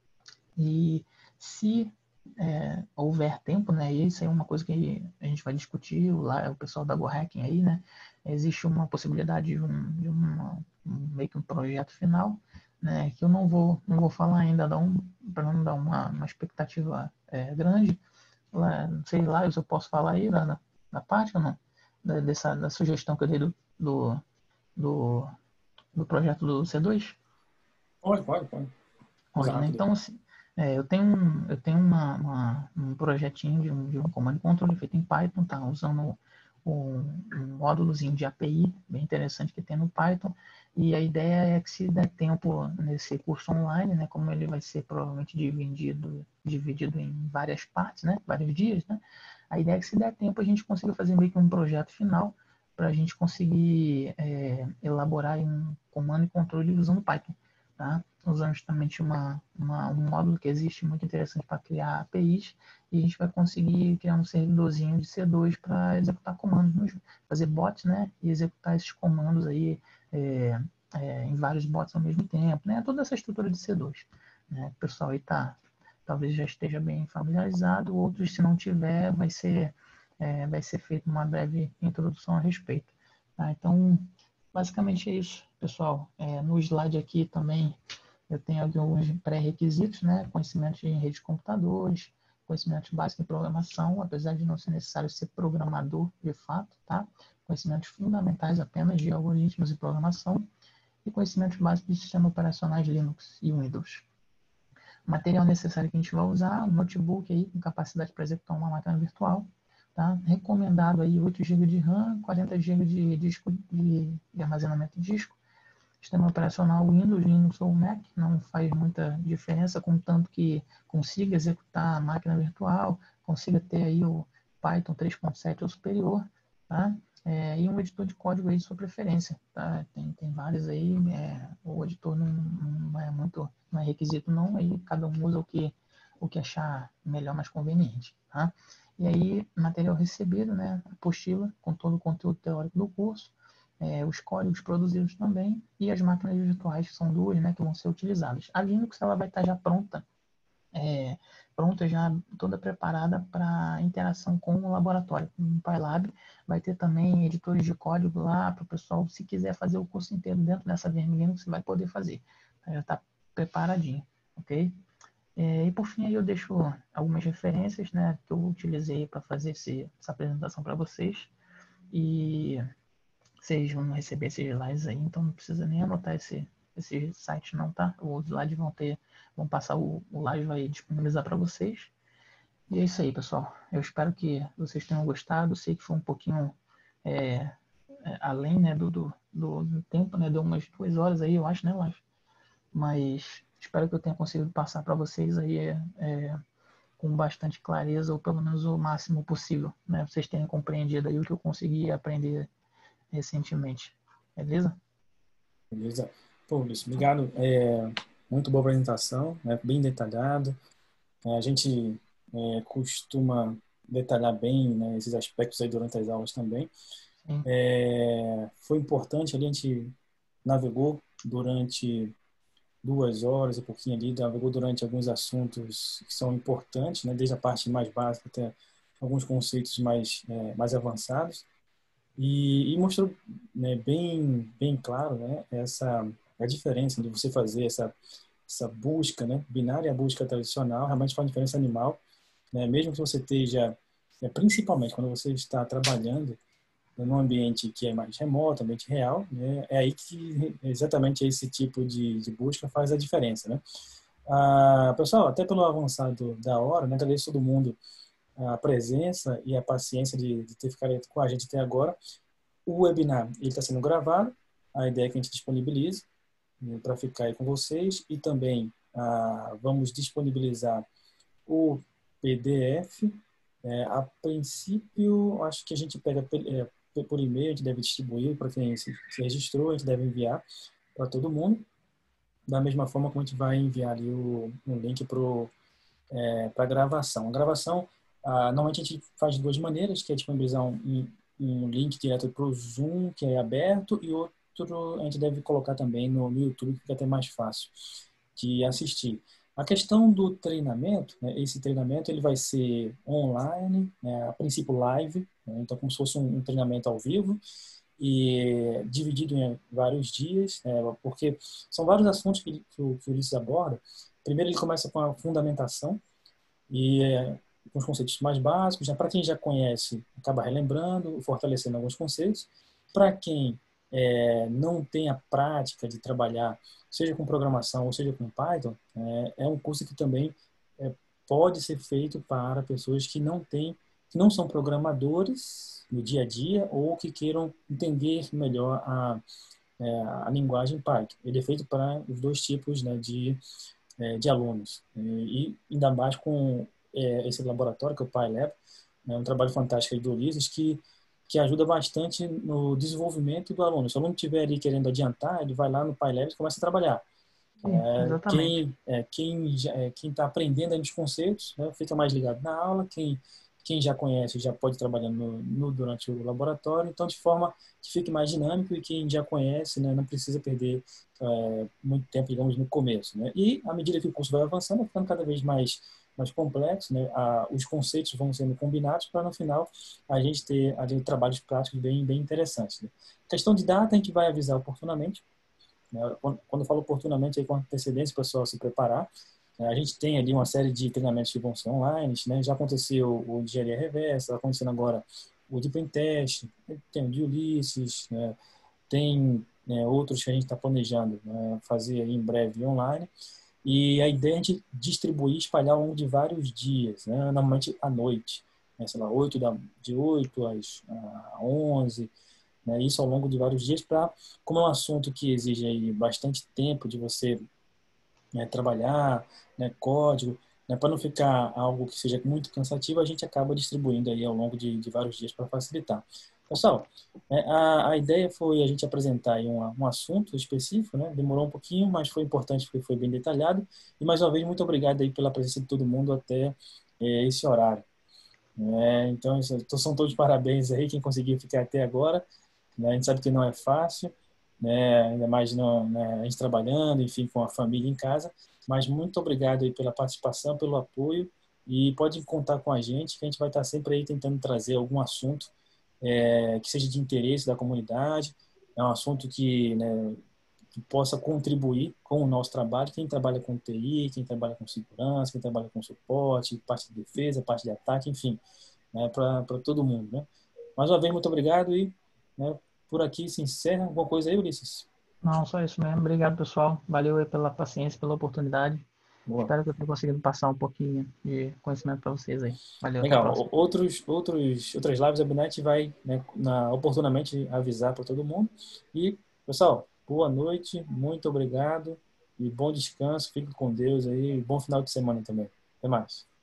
E se é, houver tempo, né? E isso é uma coisa que a gente vai discutir lá, o pessoal da GoHacking aí, né? Existe uma possibilidade de um, de uma, um meio que um projeto final, né? Que eu não vou, não vou falar ainda, um, para não dar uma, uma expectativa é, grande. Lá, não sei lá se eu posso falar aí da, da parte ou não, da, dessa da sugestão que eu dei do, do, do, do projeto do C dois. Pode, pode, pode. Usa Olha, né? rápido. Então, assim, é, eu tenho, um, eu tenho uma, uma, um projetinho de um, de um comando e controle feito em Python, tá? Usando um, um módulozinho de A P I, bem interessante que tem no Python. E a ideia é que se der tempo nesse curso online, né? Como ele vai ser provavelmente dividido, dividido em várias partes, né? Vários dias, né? A ideia é que se der tempo a gente consiga fazer meio que um projeto final para a gente conseguir é, elaborar um comando e controle usando Python, tá? Usando justamente uma, uma, um módulo que existe muito interessante para criar A P Is, e a gente vai conseguir criar um servidorzinho de C dois para executar comandos, fazer bots, né? E executar esses comandos aí é, é, em vários bots ao mesmo tempo, né? Toda essa estrutura de C dois, né? O pessoal aí tá, talvez já esteja bem familiarizado, outros se não tiver, vai ser, é, vai ser feita uma breve introdução a respeito, tá? Então, basicamente é isso, pessoal. É, no slide aqui também eu tenho alguns pré-requisitos, né? Conhecimentos em rede de computadores, conhecimentos básicos em programação, apesar de não ser necessário ser programador de fato, tá? Conhecimentos fundamentais apenas de algoritmos e programação e conhecimentos básicos de sistemas operacionais Linux e Windows. O material necessário que a gente vai usar, um notebook aí com capacidade para executar uma máquina virtual, tá? Recomendado aí oito gigas de RAM, quarenta gigas de disco de, de armazenamento de disco. Sistema operacional Windows, Linux ou Mac, não faz muita diferença, contanto que consiga executar a máquina virtual, consiga ter aí o Python três ponto sete ou superior, tá? É, e um editor de código aí de sua preferência, tá? Tem, tem vários aí, é, o editor não, não é muito, não é requisito não, aí cada um usa o que, o que achar melhor, mais conveniente, tá? E aí, material recebido, né? Apostila com todo o conteúdo teórico do curso, é, os códigos produzidos também e as máquinas virtuais, que são duas, né, que vão ser utilizadas. A Linux ela vai estar já pronta, é, pronta já toda preparada para interação com o laboratório. No PyLab vai ter também editores de código lá para o pessoal, se quiser fazer o curso inteiro dentro dessa V M Linux, vai poder fazer. Já está preparadinho, ok? É, e por fim aí eu deixo algumas referências, né, que eu utilizei para fazer esse, essa apresentação para vocês. E vocês vão receber esses slides aí, então não precisa nem anotar esse, esse site não, tá? Os slides vão ter, vão passar, o, o live vai disponibilizar para vocês. E é isso aí, pessoal. Eu espero que vocês tenham gostado. Sei que foi um pouquinho é, é, além, né, do, do, do tempo, né? Deu umas duas horas aí, eu acho, né, live? Mas espero que eu tenha conseguido passar para vocês aí é, é, com bastante clareza, ou pelo menos o máximo possível, né? Vocês tenham compreendido aí o que eu consegui aprender recentemente. Beleza? Beleza? Pô, Luiz, obrigado. É, muito boa apresentação, né? Bem detalhado. É, a gente é, costuma detalhar bem, né, esses aspectos aí durante as aulas também. Sim. É, foi importante ali, a gente navegou durante duas horas e pouquinho ali, navegou durante alguns assuntos que são importantes, né, desde a parte mais básica até alguns conceitos mais, é, mais avançados. e, e mostrou, né, bem, bem claro, né, essa a diferença de você fazer essa, essa busca, né, binária, a busca tradicional, realmente faz uma diferença animal, né, mesmo que você esteja, é, principalmente quando você está trabalhando num ambiente que é mais remoto, ambiente real, né, é aí que exatamente esse tipo de, de busca faz a diferença, né. Ah, pessoal, até pelo avançado da hora, né, agradeço a todo mundo a presença e a paciência de, de ter ficado com a gente até agora. O webinar ele está sendo gravado, a ideia é que a gente disponibilize, né, para ficar aí com vocês, e também ah, vamos disponibilizar o P D F. É, a princípio, acho que a gente pega é, por e-mail, a gente deve distribuir para quem se, se registrou, a gente deve enviar para todo mundo, da mesma forma como a gente vai enviar ali o, o link para é, a gravação. A gravação, ah, normalmente a gente faz de duas maneiras, que é disponibilizar um, um link direto para o Zoom, que é aberto, e outro a gente deve colocar também no, no YouTube, que fica até mais fácil de assistir. A questão do treinamento, né, esse treinamento ele vai ser online, né, a princípio live, né, então como se fosse um, um treinamento ao vivo, e dividido em vários dias, né, porque são vários assuntos que, que, o, que o Ulisses aborda. Primeiro ele começa com a fundamentação, e é, com os conceitos mais básicos, né? Para quem já conhece, acaba relembrando, fortalecendo alguns conceitos. Para quem é, não tem a prática de trabalhar, seja com programação ou seja com Python, é, é um curso que também é, pode ser feito para pessoas que não têm, que não são programadores no dia a dia ou que queiram entender melhor a, é, a linguagem Python. Ele é feito para os dois tipos, né, de é, de alunos. E ainda mais com é, esse laboratório, que é o PyLab, é um trabalho fantástico aí do Ulisses, que, que ajuda bastante no desenvolvimento do aluno. Se o aluno estiver ali querendo adiantar, ele vai lá no PyLab e começa a trabalhar. Sim, É, exatamente. quem é, quem é, quem está aprendendo aí nos conceitos, né, fica mais ligado na aula. Quem quem já conhece já pode trabalhar no, no durante o laboratório, então de forma que fique mais dinâmico, e quem já conhece, né, não precisa perder é, muito tempo, digamos, no começo, né? E à medida que o curso vai avançando, vai ficando cada vez mais mais complexo, né? A, os conceitos vão sendo combinados para no final a gente ter a gente, trabalhos práticos bem bem interessantes, né? Questão de data a gente vai avisar oportunamente, né? Quando, quando eu falo oportunamente, aí com antecedência, o pessoal se preparar. A gente tem ali uma série de treinamentos que vão ser online, né? Já aconteceu o Engenharia Reversa, está acontecendo agora o de Pentest, tem o de Ulisses, né? Tem, né, outros que a gente está planejando, né, fazer em breve online. E a ideia é a gente distribuir, espalhar ao longo de vários dias, né? Normalmente à noite, né? Sei lá, oito da, de oito às onze, né? Isso ao longo de vários dias, para, como é um assunto que exige aí bastante tempo de você, né, trabalhar, né, código, né, para não ficar algo que seja muito cansativo, a gente acaba distribuindo aí ao longo de, de vários dias para facilitar. Pessoal, né, a, a ideia foi a gente apresentar aí um, um assunto específico, né? Demorou um pouquinho, mas foi importante porque foi bem detalhado. E mais uma vez, muito obrigado aí pela presença de todo mundo até é, esse horário. Né? Então, isso, então, são todos parabéns aí, quem conseguiu ficar até agora, né? A gente sabe que não é fácil, né? Ainda mais no, né, a gente trabalhando, enfim, com a família em casa, mas muito obrigado aí pela participação, pelo apoio, e pode contar com a gente, que a gente vai estar sempre aí tentando trazer algum assunto é, que seja de interesse da comunidade, é um assunto que, né, que possa contribuir com o nosso trabalho, quem trabalha com T I, quem trabalha com segurança, quem trabalha com suporte, parte de defesa, parte de ataque, enfim, né, para todo mundo, né? Mais uma vez, muito obrigado e, né, por aqui se encerra. Alguma coisa aí, Ulisses? Não, só isso mesmo. Obrigado, pessoal. Valeu aí pela paciência, pela oportunidade. Boa. Espero que eu tenha conseguido passar um pouquinho de conhecimento para vocês aí. Valeu, até a Legal. próxima. Outros, outros, outras lives a Binete vai, né, na, oportunamente avisar para todo mundo. E, pessoal, boa noite, muito obrigado e bom descanso. Fique com Deus aí. Bom final de semana também. Até mais.